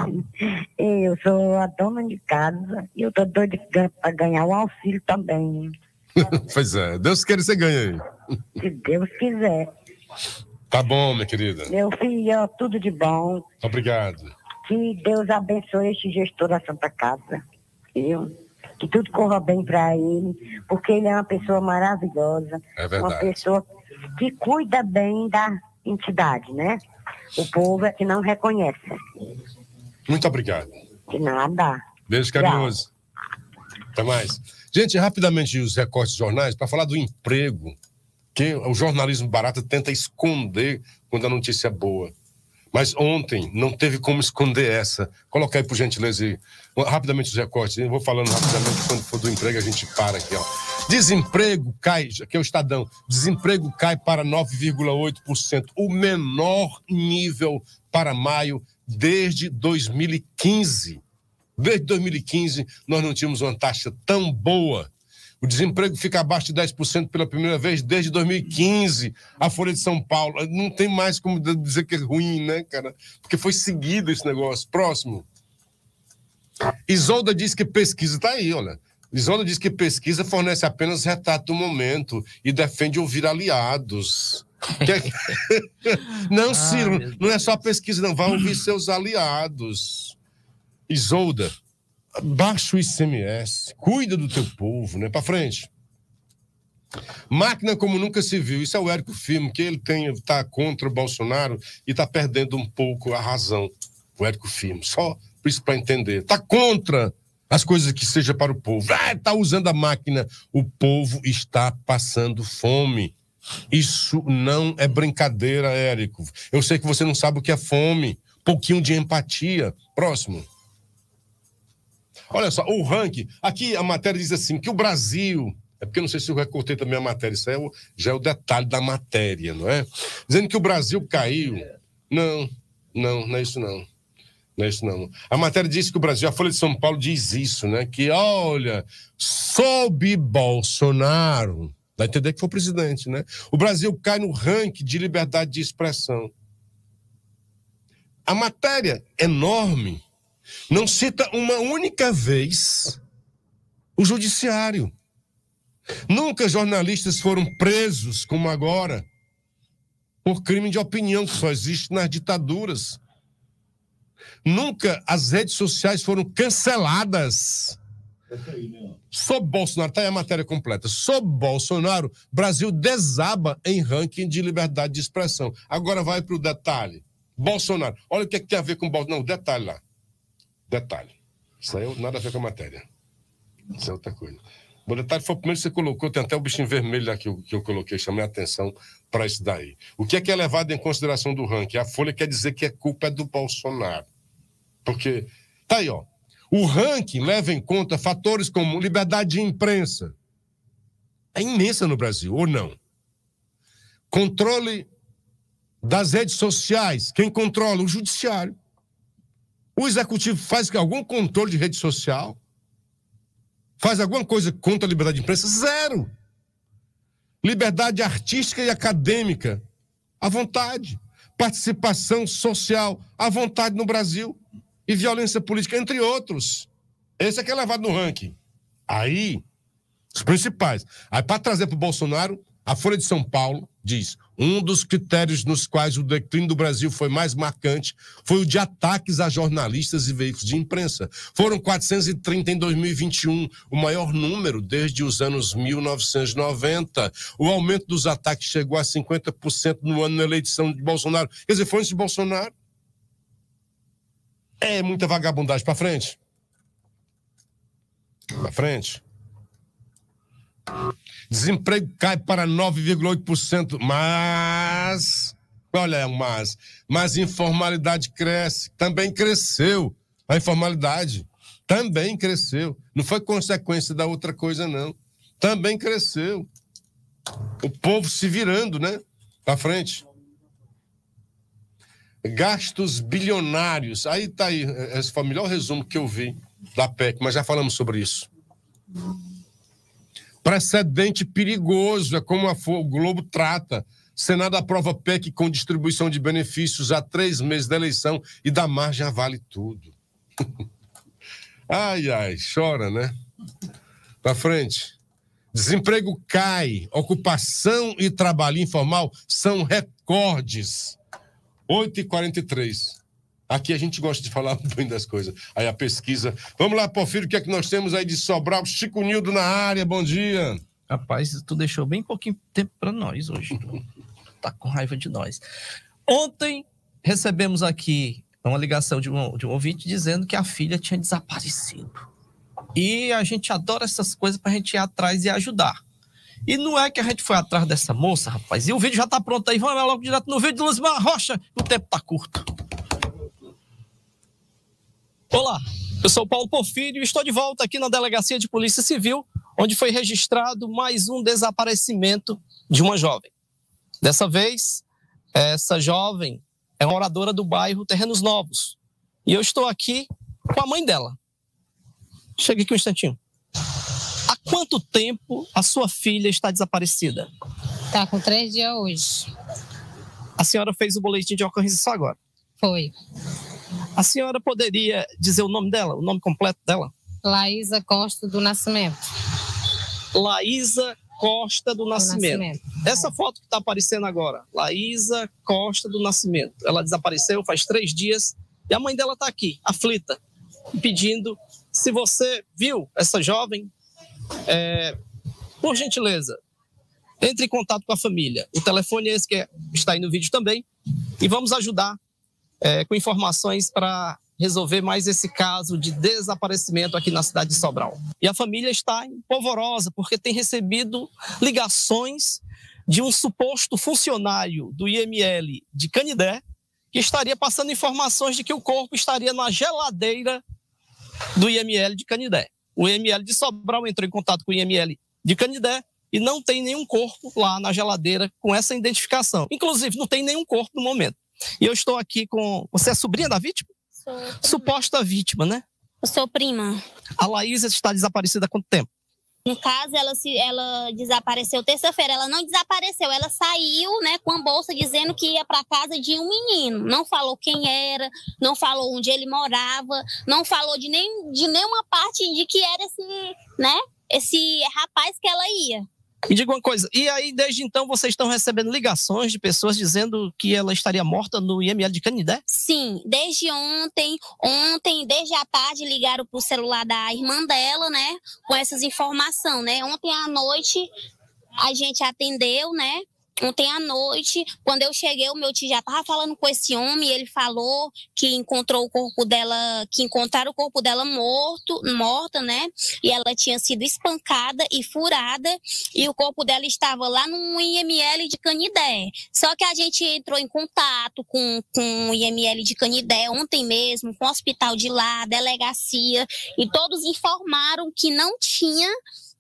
Eu sou a dona de casa e eu tô doida para ganhar o auxílio também. Pois é, Deus queira que você ganhe aí. Se Deus quiser. Tá bom, minha querida. Meu filho, tudo de bom. Obrigado. Que Deus abençoe este gestor da Santa Casa. Viu? Que tudo corra bem para ele, porque ele é uma pessoa maravilhosa. É verdade. Uma pessoa que cuida bem da entidade, né? O povo é que não reconhece. Muito obrigado. De nada. Beijo carinhoso. Até mais. Gente, rapidamente os recortes de jornais para falar do emprego, que o jornalismo barato tenta esconder quando a notícia é boa. Mas ontem não teve como esconder essa. Coloca aí, por gentileza, aí, rapidamente os recortes. Eu vou falando rapidamente, quando for do emprego a gente para aqui, ó. Desemprego cai, aqui é o Estadão, desemprego cai para nove vírgula oito por cento, o menor nível para maio desde dois mil e quinze. Desde dois mil e quinze nós não tínhamos uma taxa tão boa. O desemprego fica abaixo de dez por cento pela primeira vez desde dois mil e quinze. A Folha de São Paulo. Não tem mais como dizer que é ruim, né, cara? Porque foi seguido esse negócio. Próximo. Isolda diz que pesquisa... Tá aí, olha. Isolda diz que pesquisa fornece apenas retrato do momento e defende ouvir aliados. Que... Não, Ciro, ah, não é só pesquisa, não. Vai ouvir seus aliados. Isolda... Baixa o I C M S, cuida do teu povo, né? Pra frente. Máquina como nunca se viu. Isso é o Érico Firmo, que ele tem, tá contra o Bolsonaro e tá perdendo um pouco a razão. O Érico Firmo. Só isso para entender. Tá contra as coisas que seja para o povo. Ah, tá usando a máquina. O povo está passando fome. Isso não é brincadeira, Érico. Eu sei que você não sabe o que é fome. Pouquinho de empatia. Próximo. Olha só, o ranking, aqui a matéria diz assim, que o Brasil, é porque eu não sei se eu recortei também a matéria, isso é o, já é o detalhe da matéria, não é? Dizendo que o Brasil caiu. Não, não, não é isso não. Não é isso não. A matéria diz que o Brasil, a Folha de São Paulo diz isso, né? Que, olha, sob Bolsonaro, dá a entender que foi o presidente, né? O Brasil cai no ranking de liberdade de expressão. A matéria enorme não cita uma única vez o judiciário. Nunca jornalistas foram presos, como agora, por crime de opinião, que só existe nas ditaduras. Nunca as redes sociais foram canceladas. Sob Bolsonaro, tá aí a matéria completa. Sob Bolsonaro, Brasil desaba em ranking de liberdade de expressão. Agora vai para o detalhe. Bolsonaro, olha o que, é que tem a ver com Bolsonaro. Não, detalhe lá. Detalhe. Isso aí nada a ver com a matéria. Isso é outra coisa. O detalhe foi o primeiro que você colocou, tem até o bichinho vermelho aqui que eu coloquei, chamei a atenção para isso daí. O que é que é levado em consideração do ranking? A Folha quer dizer que a culpa é do Bolsonaro. Porque, tá aí, ó. O ranking leva em conta fatores como liberdade de imprensa. É imensa no Brasil, ou não? Controle das redes sociais. Quem controla? O judiciário. O executivo faz algum controle de rede social? Faz alguma coisa contra a liberdade de imprensa? Zero. Liberdade artística e acadêmica, à vontade. Participação social, à vontade no Brasil. E violência política, entre outros. Esse é que é levado no ranking. Aí, os principais. Aí, para trazer para o Bolsonaro, a Folha de São Paulo diz: um dos critérios nos quais o declínio do Brasil foi mais marcante foi o de ataques a jornalistas e veículos de imprensa. Foram quatrocentos e trinta em dois mil e vinte e um, o maior número desde os anos mil novecentos e noventa. O aumento dos ataques chegou a cinquenta por cento no ano da eleição de Bolsonaro. Quer dizer, foi antes de Bolsonaro. É muita vagabundagem. Para frente. Para frente. Desemprego cai para nove vírgula oito por cento, mas, olha, mas, mas informalidade cresce, também cresceu, a informalidade também cresceu, não foi consequência da outra coisa não, também cresceu, o povo se virando, né, para frente. Gastos bilionários, aí tá aí, esse foi o melhor resumo que eu vi da P E C, mas já falamos sobre isso. Precedente perigoso, é como a, o Globo trata. Senado aprova P E C com distribuição de benefícios a três meses da eleição e da margem a vale tudo. Ai, ai, chora, né? Pra frente. Desemprego cai, ocupação e trabalho informal são recordes. oito e quarenta e três. Aqui a gente gosta de falar bem das coisas. Aí a pesquisa. Vamos lá, Porfírio, o que é que nós temos aí de Sobral? Chico Nildo na área, bom dia. Rapaz, tu deixou bem pouquinho tempo para nós hoje. Tu tá com raiva de nós. Ontem recebemos aqui uma ligação de um, de um ouvinte dizendo que a filha tinha desaparecido. E a gente adora essas coisas pra gente ir atrás e ajudar. E não é que a gente foi atrás dessa moça, rapaz. E o vídeo já tá pronto aí. Vamos lá logo direto no vídeo de Luzimar Rocha. O tempo tá curto. Olá, eu sou o Paulo Porfírio e estou de volta aqui na Delegacia de Polícia Civil, onde foi registrado mais um desaparecimento de uma jovem. Dessa vez, essa jovem é uma moradora do bairro Terrenos Novos. E eu estou aqui com a mãe dela. Chega aqui um instantinho. Há quanto tempo a sua filha está desaparecida? Está com três dias hoje. A senhora fez o boletim de ocorrência só agora? Foi. A senhora poderia dizer o nome dela, o nome completo dela? Laísa Costa do Nascimento. Laísa Costa do Nascimento. do Nascimento. Essa foto que está aparecendo agora, Laísa Costa do Nascimento. Ela desapareceu faz três dias e a mãe dela está aqui, aflita, pedindo, se você viu essa jovem, é, por gentileza, entre em contato com a família. O telefone é esse que está aí no vídeo também e vamos ajudar é, com informações para resolver mais esse caso de desaparecimento aqui na cidade de Sobral. E a família está polvorosa porque tem recebido ligações de um suposto funcionário do I M L de Canidé que estaria passando informações de que o corpo estaria na geladeira do I M L de Canidé. O I M L de Sobral entrou em contato com o I M L de Canidé e não tem nenhum corpo lá na geladeira com essa identificação. Inclusive, não tem nenhum corpo no momento. E eu estou aqui com... Você é sobrinha da vítima? Sou. Suposta vítima, né? Eu sou prima. A Laísa está desaparecida há quanto tempo? No caso, ela, se, ela desapareceu terça-feira. Ela não desapareceu, ela saiu, né, com a bolsa dizendo que ia para casa de um menino. Não falou quem era, não falou onde ele morava, não falou de, nem, de nenhuma parte de que era esse, né, esse rapaz que ela ia. Me diga uma coisa, e aí desde então vocês estão recebendo ligações de pessoas dizendo que ela estaria morta no I M L de Canidé? Sim, desde ontem, ontem, desde a tarde ligaram pro celular da irmã dela, né, com essas informações, né, ontem à noite a gente atendeu, né, ontem à noite, quando eu cheguei, o meu tio já tava falando com esse homem, e ele falou que encontrou o corpo dela, que encontraram o corpo dela morto, morta, né? E ela tinha sido espancada e furada, e o corpo dela estava lá no I M L de Canidé. Só que a gente entrou em contato com, com o I M L de Canidé ontem mesmo, com o hospital de lá, delegacia, e todos informaram que não tinha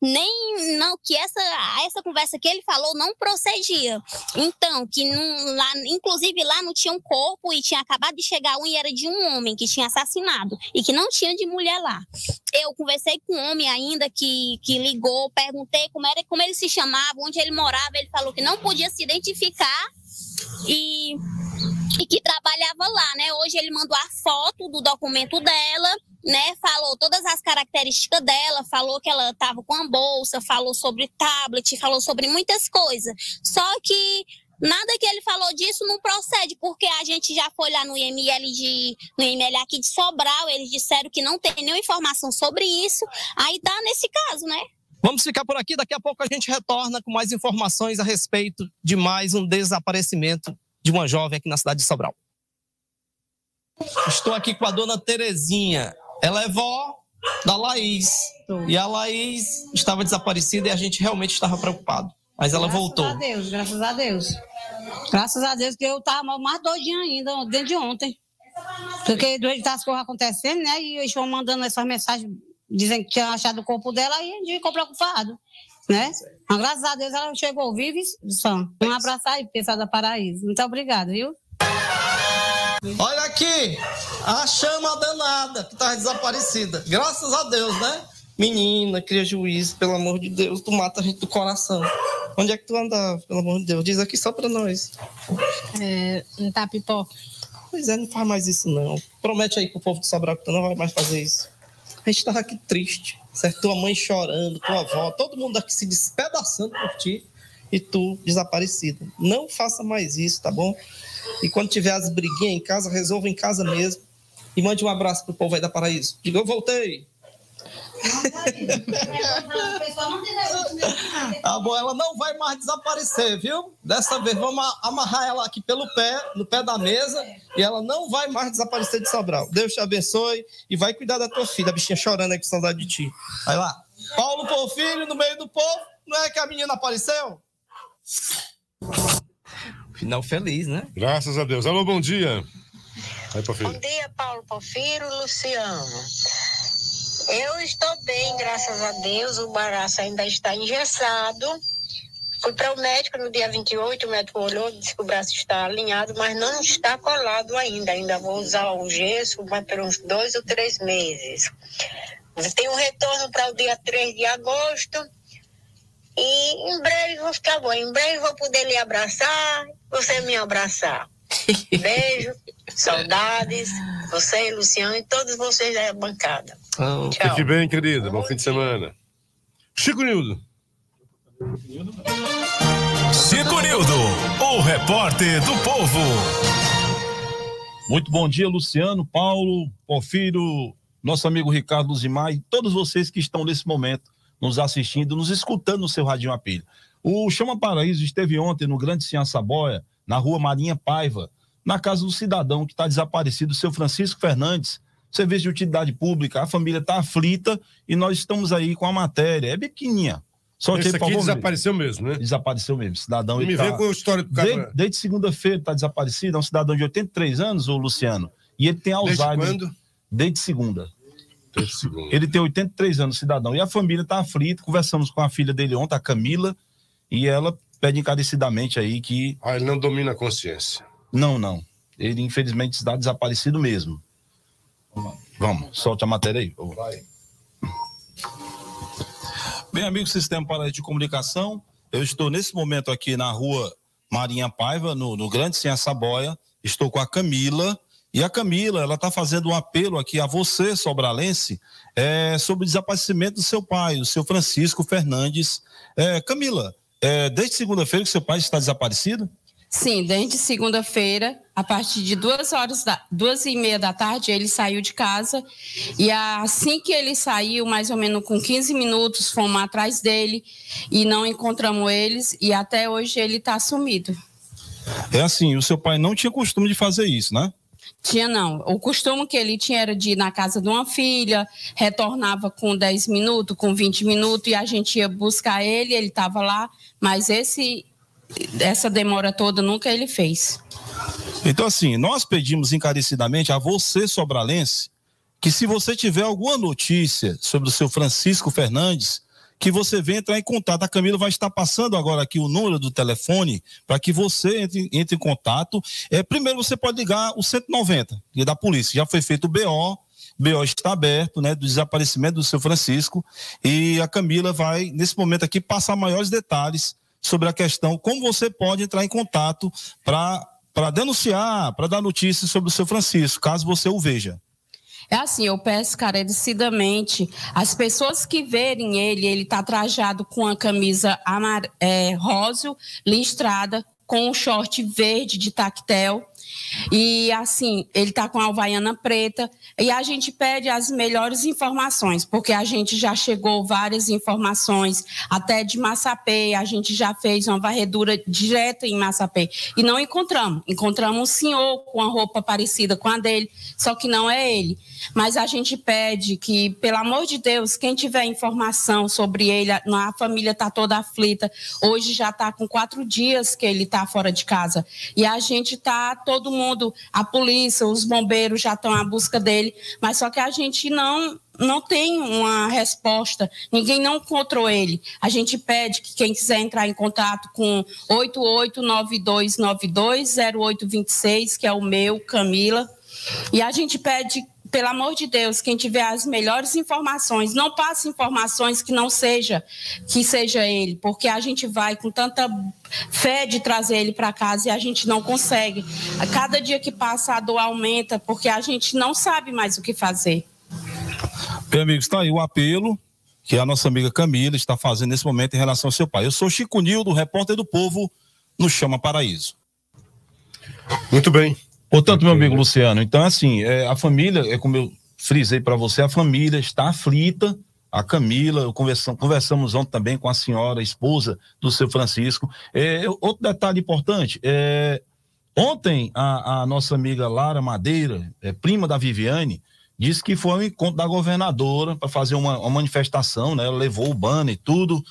nem não que essa essa conversa que ele falou não procedia. Então, que não, lá, inclusive lá não tinha um corpo e tinha acabado de chegar um e era de um homem que tinha assassinado e que não tinha de mulher lá. Eu conversei com um homem ainda que, que ligou, perguntei como era, como ele se chamava, onde ele morava, ele falou que não podia se identificar e e que trabalhava lá, né? Hoje ele mandou a foto do documento dela, né? Falou todas as características dela, falou que ela estava com a bolsa, falou sobre tablet, falou sobre muitas coisas. Só que nada que ele falou disso não procede, porque a gente já foi lá no I M L de, no I M L aqui de Sobral, eles disseram que não tem nenhuma informação sobre isso, aí dá nesse caso, né? Vamos ficar por aqui, daqui a pouco a gente retorna com mais informações a respeito de mais um desaparecimento de uma jovem aqui na cidade de Sobral. Estou aqui com a dona Terezinha. Ela é vó da Laís. E a Laís estava desaparecida e a gente realmente estava preocupado. Mas ela graças voltou. Graças a Deus, graças a Deus. Graças a Deus que eu estava mais doidinha ainda, desde de ontem. Porque doido tá as coisas acontecendo, né? E eles vão mandando essas mensagens dizendo que tinha achado o corpo dela e a gente ficou preocupado, né? Mas graças a Deus ela chegou viva e sã. Um abraço aí, pessoal da Paraíso. Muito obrigada, viu? Olha aqui, a chama danada que está desaparecida. Graças a Deus, né? Menina, cria juízo, pelo amor de Deus, tu mata a gente do coração. Onde é que tu andava, pelo amor de Deus? Diz aqui só pra nós. É, não tá pipoca. Pois é, não faz mais isso não. Promete aí pro povo de Sobral que tu não vai mais fazer isso. A gente tava aqui triste, certo? Tua mãe chorando, tua avó, todo mundo aqui se despedaçando por ti e tu desaparecida. Não faça mais isso, tá bom? E quando tiver as briguinhas em casa, resolva em casa mesmo. E mande um abraço pro povo aí da Paraíso. Diga, eu voltei. Tá bom, ela não vai mais desaparecer, viu? Dessa vez vamos amarrar ela aqui pelo pé, no pé da mesa, e ela não vai mais desaparecer de Sobral. Deus te abençoe e vai cuidar da tua filha, a bichinha chorando aí com saudade de ti. Vai lá. Paulo Porfírio, no meio do povo, não é que a menina apareceu? Final feliz, né? Graças a Deus. Alô, bom dia. Aí, Bom dia, Paulo Porfírio, Luciano. Eu estou bem, graças a Deus. O braço ainda está engessado. Fui para o médico no dia vinte e oito, o médico olhou, disse que o braço está alinhado, mas não está colado ainda. Ainda vou usar o gesso, mas por uns dois ou três meses. Tem um retorno para o dia três de agosto. E em breve vou ficar bom. Em breve vou poder lhe abraçar, você me abraçar. Beijo, saudades, você, Luciano e todos vocês da bancada. Oh, tchau. Fique bem, querida. Bom fim de semana. Chico Nildo. Chico Nildo, o repórter do povo. Muito bom dia, Luciano, Paulo, Porfírio, nosso amigo Ricardo Luzimar e todos vocês que estão nesse momento nos assistindo, nos escutando no seu radinho a pilha. O Chama Paraíso esteve ontem no Grande Ciançaboia, na rua Marinha Paiva, na casa do cidadão que está desaparecido, o seu Francisco Fernandes, serviço de utilidade pública. A família está aflita e nós estamos aí com a matéria. É pequenininha. Só Esse que, aqui desapareceu mesmo, né? Desapareceu mesmo. Cidadão. Me tá... vê com a história do cara. Desde, desde segunda-feira está desaparecido. É um cidadão de oitenta e três anos, o Luciano. E ele tem Alzheimer. Desde quando? Desde segunda. Desde segunda. Ele tem oitenta e três anos, cidadão. E a família está aflita. Conversamos com a filha dele ontem, a Camila, e ela pede encarecidamente aí que... Ah, ele não domina a consciência. Não, não. Ele, infelizmente, está desaparecido mesmo. Vamos, solte a matéria aí. Vai. Bem, amigo do Sistema Paraíso de Comunicação, eu estou nesse momento aqui na rua Marinha Paiva, no, no Grande Ciançaboia. Estou com a Camila. E a Camila, ela está fazendo um apelo aqui a você, sobralense, é, sobre o desaparecimento do seu pai, o seu Francisco Fernandes. É, Camila, é, desde segunda-feira que seu pai está desaparecido? Sim, desde segunda-feira, a partir de duas horas, da, duas e meia da tarde, ele saiu de casa e assim que ele saiu, mais ou menos com quinze minutos, fomos atrás dele e não encontramos eles e até hoje ele está sumido. É assim, o seu pai não tinha costume de fazer isso, né? Tinha não. O costume que ele tinha era de ir na casa de uma filha, retornava com dez minutos, com vinte minutos e a gente ia buscar ele, ele estava lá, mas esse... essa demora toda nunca ele fez. Então assim, nós pedimos encarecidamente a você, sobralense, que se você tiver alguma notícia sobre o seu Francisco Fernandes, que você venha entrar em contato. A Camila vai estar passando agora aqui o número do telefone para que você entre, entre em contato. É, primeiro você pode ligar o cento e noventa, que é da polícia. Já foi feito o B O, o B O está aberto, né, do desaparecimento do seu Francisco, e a Camila vai, nesse momento aqui, passar maiores detalhes sobre a questão, como você pode entrar em contato para para denunciar, para dar notícias sobre o seu Francisco, caso você o veja. É assim, eu peço encarecidamente, as pessoas que verem ele, ele está trajado com a camisa amar, é, rosa, listrada, com um short verde de tactel. E assim, ele tá com a havaiana preta e a gente pede as melhores informações, porque a gente já chegou várias informações, até de Massapê, a gente já fez uma varredura direta em Massapê e não encontramos. Encontramos um senhor com a roupa parecida com a dele, só que não é ele. Mas a gente pede que, pelo amor de Deus, quem tiver informação sobre ele, a família tá toda aflita, hoje já tá com quatro dias que ele tá fora de casa e a gente tá todo mundo, a polícia, os bombeiros já estão à busca dele, mas só que a gente não, não tem uma resposta, ninguém não encontrou ele. A gente pede que quem quiser entrar em contato com oito oito nove dois nove dois zero oito dois seis, que é o meu, Camila, e a gente pede pelo amor de Deus, quem tiver as melhores informações, não passe informações que não seja, que seja ele, porque a gente vai com tanta fé de trazer ele para casa e a gente não consegue. A cada dia que passa, a dor aumenta, porque a gente não sabe mais o que fazer. Bem, amigos, está aí o apelo que a nossa amiga Camila está fazendo nesse momento em relação ao seu pai. Eu sou Chico Nildo, repórter do Povo, no Chama Paraíso. Muito bem. Portanto, meu amigo Luciano, então assim, é, a família, é como eu frisei para você, a família está aflita. A Camila, eu conversamos, conversamos ontem também com a senhora, a esposa do seu Francisco. É, outro detalhe importante, é, ontem a, a nossa amiga Lara Madeira, é, prima da Viviane, disse que foi um encontro da governadora para fazer uma, uma manifestação, né? Ela levou o banner e tudo.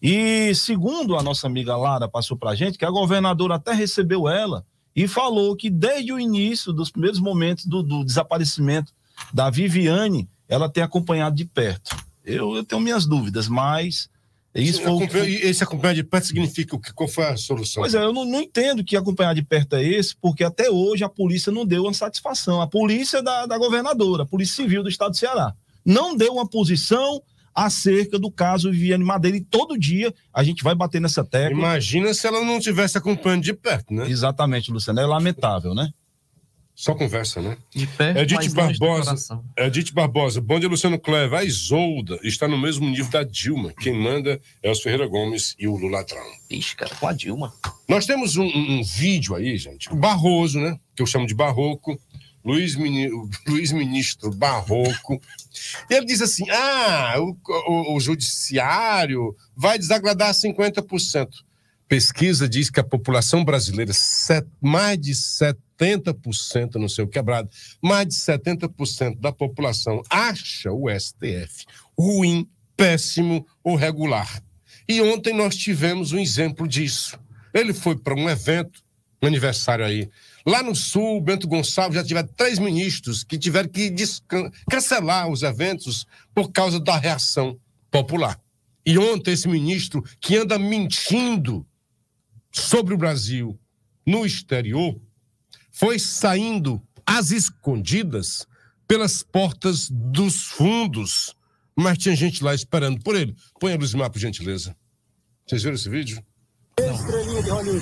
E segundo a nossa amiga Lara passou para a gente, que a governadora até recebeu ela e falou que desde o início, dos primeiros momentos do, do desaparecimento da Viviane, ela tem acompanhado de perto. Eu, eu tenho minhas dúvidas, mas... Isso foi... Esse acompanhar de perto significa o que? Qual foi a solução? Pois é, eu não, não entendo que acompanhar de perto é esse, porque até hoje a polícia não deu uma satisfação. A polícia da, da governadora, a Polícia Civil do Estado do Ceará, não deu uma posição acerca do caso Viviane Madeira, e todo dia a gente vai bater nessa tecla. Imagina se ela não tivesse acompanhando de perto, né? Exatamente, Luciano, é lamentável, né? Só conversa, né? De perto, Edith Barbosa, Edith Barbosa, bom dia, Luciano Clever. A Isolda está no mesmo nível da Dilma. Quem manda é os Ferreira Gomes e o Lulatrão. Ixi, cara, com a Dilma. Nós temos um, um, um vídeo aí, gente, o Barroso, né? Que eu chamo de Barroco. Luiz, Mini, Luiz Ministro Barroco. E ele diz assim, ah, o, o, o judiciário vai desagradar cinquenta por cento. Pesquisa diz que a população brasileira, set, mais de setenta por cento, não sei o quebrado, mais de setenta por cento da população acha o S T F ruim, péssimo ou regular. E ontem nós tivemos um exemplo disso. Ele foi para um evento, um aniversário aí, lá no Sul, Bento Gonçalves, já tiveram três ministros que tiveram que cancelar os eventos por causa da reação popular. E ontem esse ministro que anda mentindo sobre o Brasil no exterior foi saindo às escondidas pelas portas dos fundos. Mas tinha gente lá esperando por ele. Põe a Luzimar, por gentileza. Vocês viram esse vídeo? Estrelinha de Hollywood.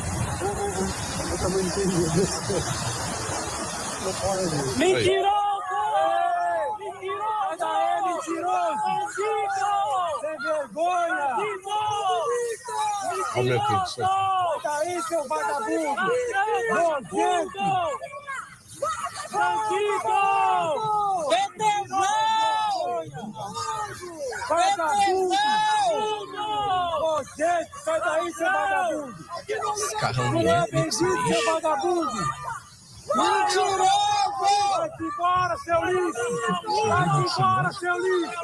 Eu também não entendi. Mentiroso! Mentiroso! É mentiroso! Sem vergonha! Aumenta isso. Tá aí, seu vagabundo! Nojento! Bandido! Vagabundo! Nojento! Sai daí, seu vagabundo! Não é bendito, seu vagabundo! Mentiroso! Vai-te embora, seu lixo! Vai-te embora, seu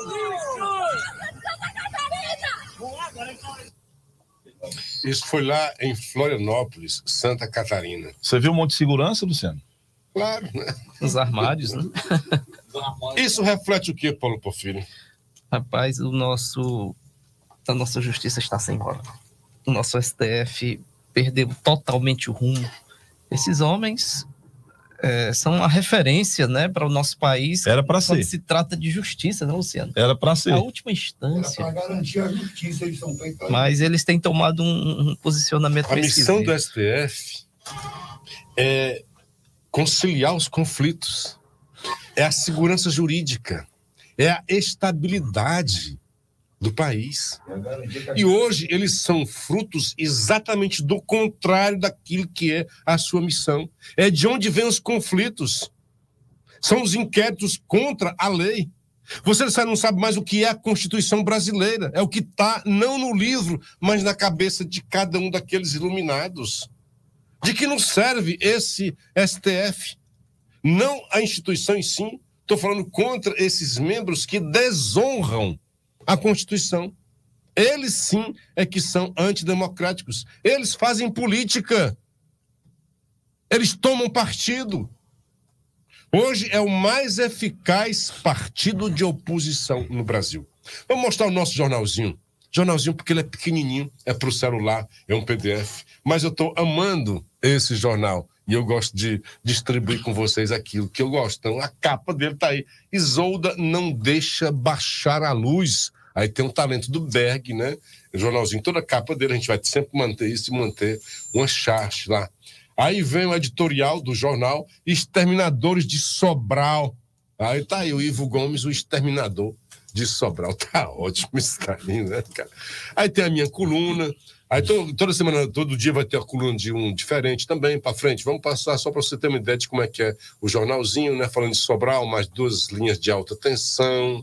lixo! Isso foi lá em Florianópolis, Santa Catarina. Você viu um monte de segurança, Luciano? Claro, né? Os armários, né? Isso reflete o que, Paulo Porfírio? Rapaz, o nosso... a nossa justiça está sem hora. O nosso S T F perdeu totalmente o rumo. Esses homens é, são uma referência, né, para o nosso país. Era para ser. Quando se trata de justiça, né, Luciano? Era para ser. A última instância. Para garantir a justiça, eles são feitos. Mas eles têm tomado um, um posicionamento. A missão do S T F é conciliar os conflitos, é a segurança jurídica, é a estabilidade do país. E hoje eles são frutos exatamente do contrário daquilo que é a sua missão. É de onde vêm os conflitos. São os inquéritos contra a lei. Você não sabe mais o que é a Constituição brasileira. É o que está não no livro, mas na cabeça de cada um daqueles iluminados. De que não serve esse S T F? Não a instituição em si. Estou falando contra esses membros que desonram a Constituição. Eles sim é que são antidemocráticos. Eles fazem política. Eles tomam partido. Hoje é o mais eficaz partido de oposição no Brasil. Vamos mostrar o nosso jornalzinho. Jornalzinho porque ele é pequenininho, é para o celular, é um P D F. Mas eu estou amando esse jornal. E eu gosto de distribuir com vocês aquilo que eu gosto. Então, a capa dele tá aí. Isolda não deixa baixar a luz. Aí tem um talento do Berg, né? O jornalzinho, toda a capa dele, a gente vai sempre manter isso e manter uma charge lá. Aí vem o editorial do jornal Exterminadores de Sobral. Aí tá aí o Ivo Gomes, o exterminador de Sobral. Tá ótimo isso daí, né, cara? Aí tem a minha coluna. Aí to, toda semana, todo dia vai ter a coluna de um diferente também, para frente. Vamos passar só para você ter uma ideia de como é que é o jornalzinho, né? Falando de Sobral, mais duas linhas de alta tensão.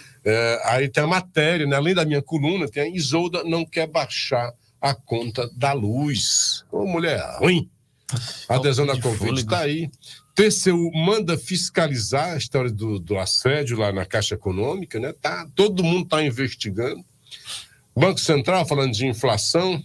É, aí tem a matéria, né? Além da minha coluna, tem a Isolda não quer baixar a conta da luz. Ô, mulher ruim. A adesão da Covid está aí. T C U manda fiscalizar a história do, do assédio lá na Caixa Econômica, né? Tá, todo mundo está investigando. Banco Central falando de inflação.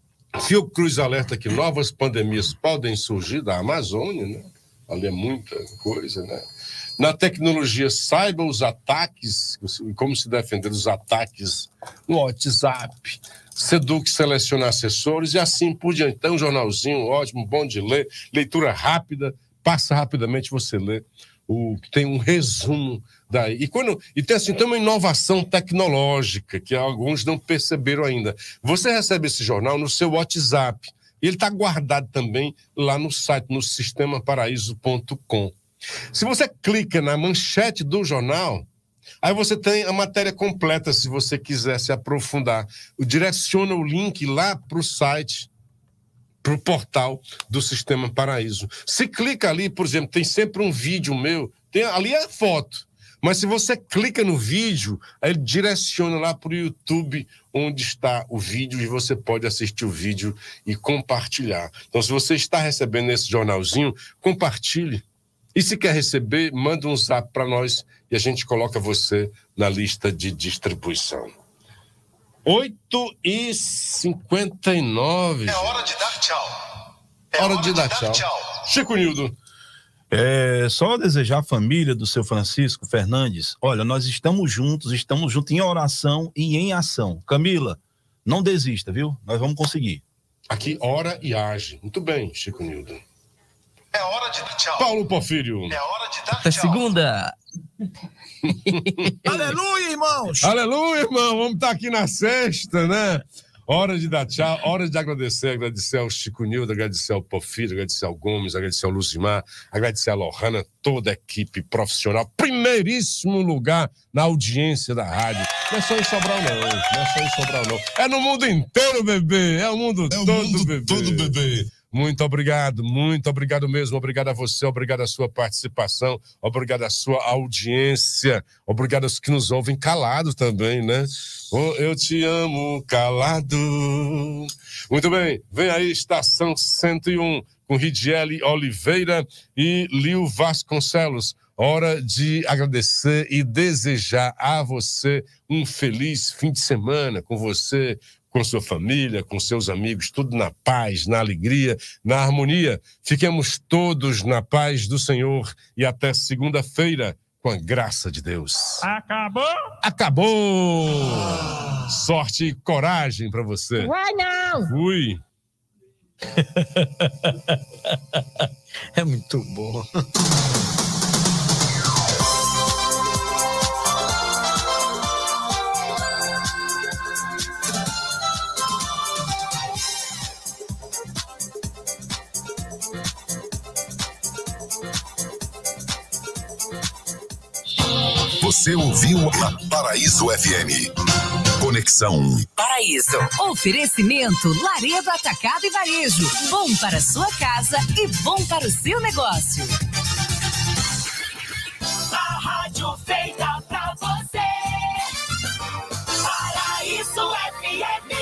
Fiocruz alerta que novas pandemias podem surgir da Amazônia, né? Ali é muita coisa, né? Na tecnologia, saiba os ataques, como se defender dos ataques no WhatsApp. Seduc seleciona assessores e assim por diante. Tem um jornalzinho ótimo, bom de ler, leitura rápida, passa rapidamente, você lê. O, tem um resumo daí. E, quando, e tem, assim, tem uma inovação tecnológica que alguns não perceberam ainda. Você recebe esse jornal no seu WhatsApp. E ele está guardado também lá no site, no sistema paraíso ponto com. Se você clica na manchete do jornal, aí você tem a matéria completa, se você quiser se aprofundar. Direciona o link lá para o site, para o portal do Sistema Paraíso. Se clica ali, por exemplo, tem sempre um vídeo meu, tem, ali é foto, mas se você clica no vídeo, aí ele direciona lá para o YouTube, onde está o vídeo, e você pode assistir o vídeo e compartilhar. Então, se você está recebendo esse jornalzinho, compartilhe. E se quer receber, manda um zap para nós e a gente coloca você na lista de distribuição. oito e cinquenta e nove. É hora de dar tchau. É hora, hora de, de dar, dar tchau. tchau. Chico Nildo. É só desejar à família do seu Francisco Fernandes. Olha, nós estamos juntos, estamos juntos em oração e em ação. Camila, não desista, viu? Nós vamos conseguir. Aqui, ora e age. Muito bem, Chico Nildo. É hora de dar tchau. Paulo Porfírio. É hora de dar Até tchau. segunda. Aleluia, irmãos. Aleluia, irmão. Vamos estar aqui na sexta, né? Hora de dar tchau, hora de agradecer. Agradecer ao Chico Nildo, agradecer ao Porfírio, agradecer ao Gomes, agradecer ao Luzimar, agradecer a Lohana, toda a equipe profissional. Primeiríssimo lugar na audiência da rádio. Não é só em Sobral, não. Não é só em Sobral, não. É no mundo inteiro, bebê. É o mundo é o todo, mundo bebê. todo, bebê. Muito obrigado, muito obrigado mesmo. Obrigado a você, obrigado a sua participação, obrigado a sua audiência, obrigado aos que nos ouvem calados também, né? Oh, eu te amo calado. Muito bem, vem aí Estação cento e um com Ridiele Oliveira e Lio Vasconcelos. Hora de agradecer e desejar a você um feliz fim de semana com você, com sua família, com seus amigos, tudo na paz, na alegria, na harmonia. Fiquemos todos na paz do Senhor e até segunda-feira, com a graça de Deus. Acabou? Acabou! Sorte e coragem para você. Vai não! Fui! É muito bom. Você ouviu na Paraíso F M. Conexão Paraíso. Oferecimento Laredo Atacado e Varejo. Bom para a sua casa e bom para o seu negócio. A rádio feita pra você. Paraíso F M.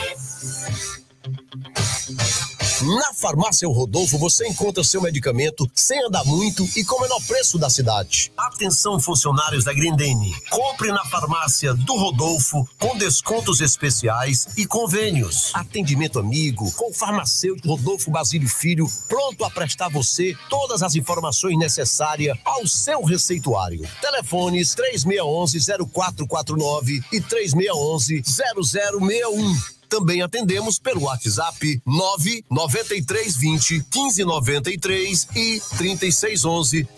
Na Farmácia O Rodolfo você encontra seu medicamento sem andar muito e com o menor preço da cidade. Atenção, funcionários da Grendene. Compre na Farmácia do Rodolfo com descontos especiais e convênios. Atendimento amigo com o farmacêutico Rodolfo Basílio Filho, pronto a prestar a você todas as informações necessárias ao seu receituário. Telefones três seis um um, zero quatro quatro nove e três seis um um, zero zero seis um. Também atendemos pelo WhatsApp nove nove três vinte, quinze noventa e três e trinta e seis onze,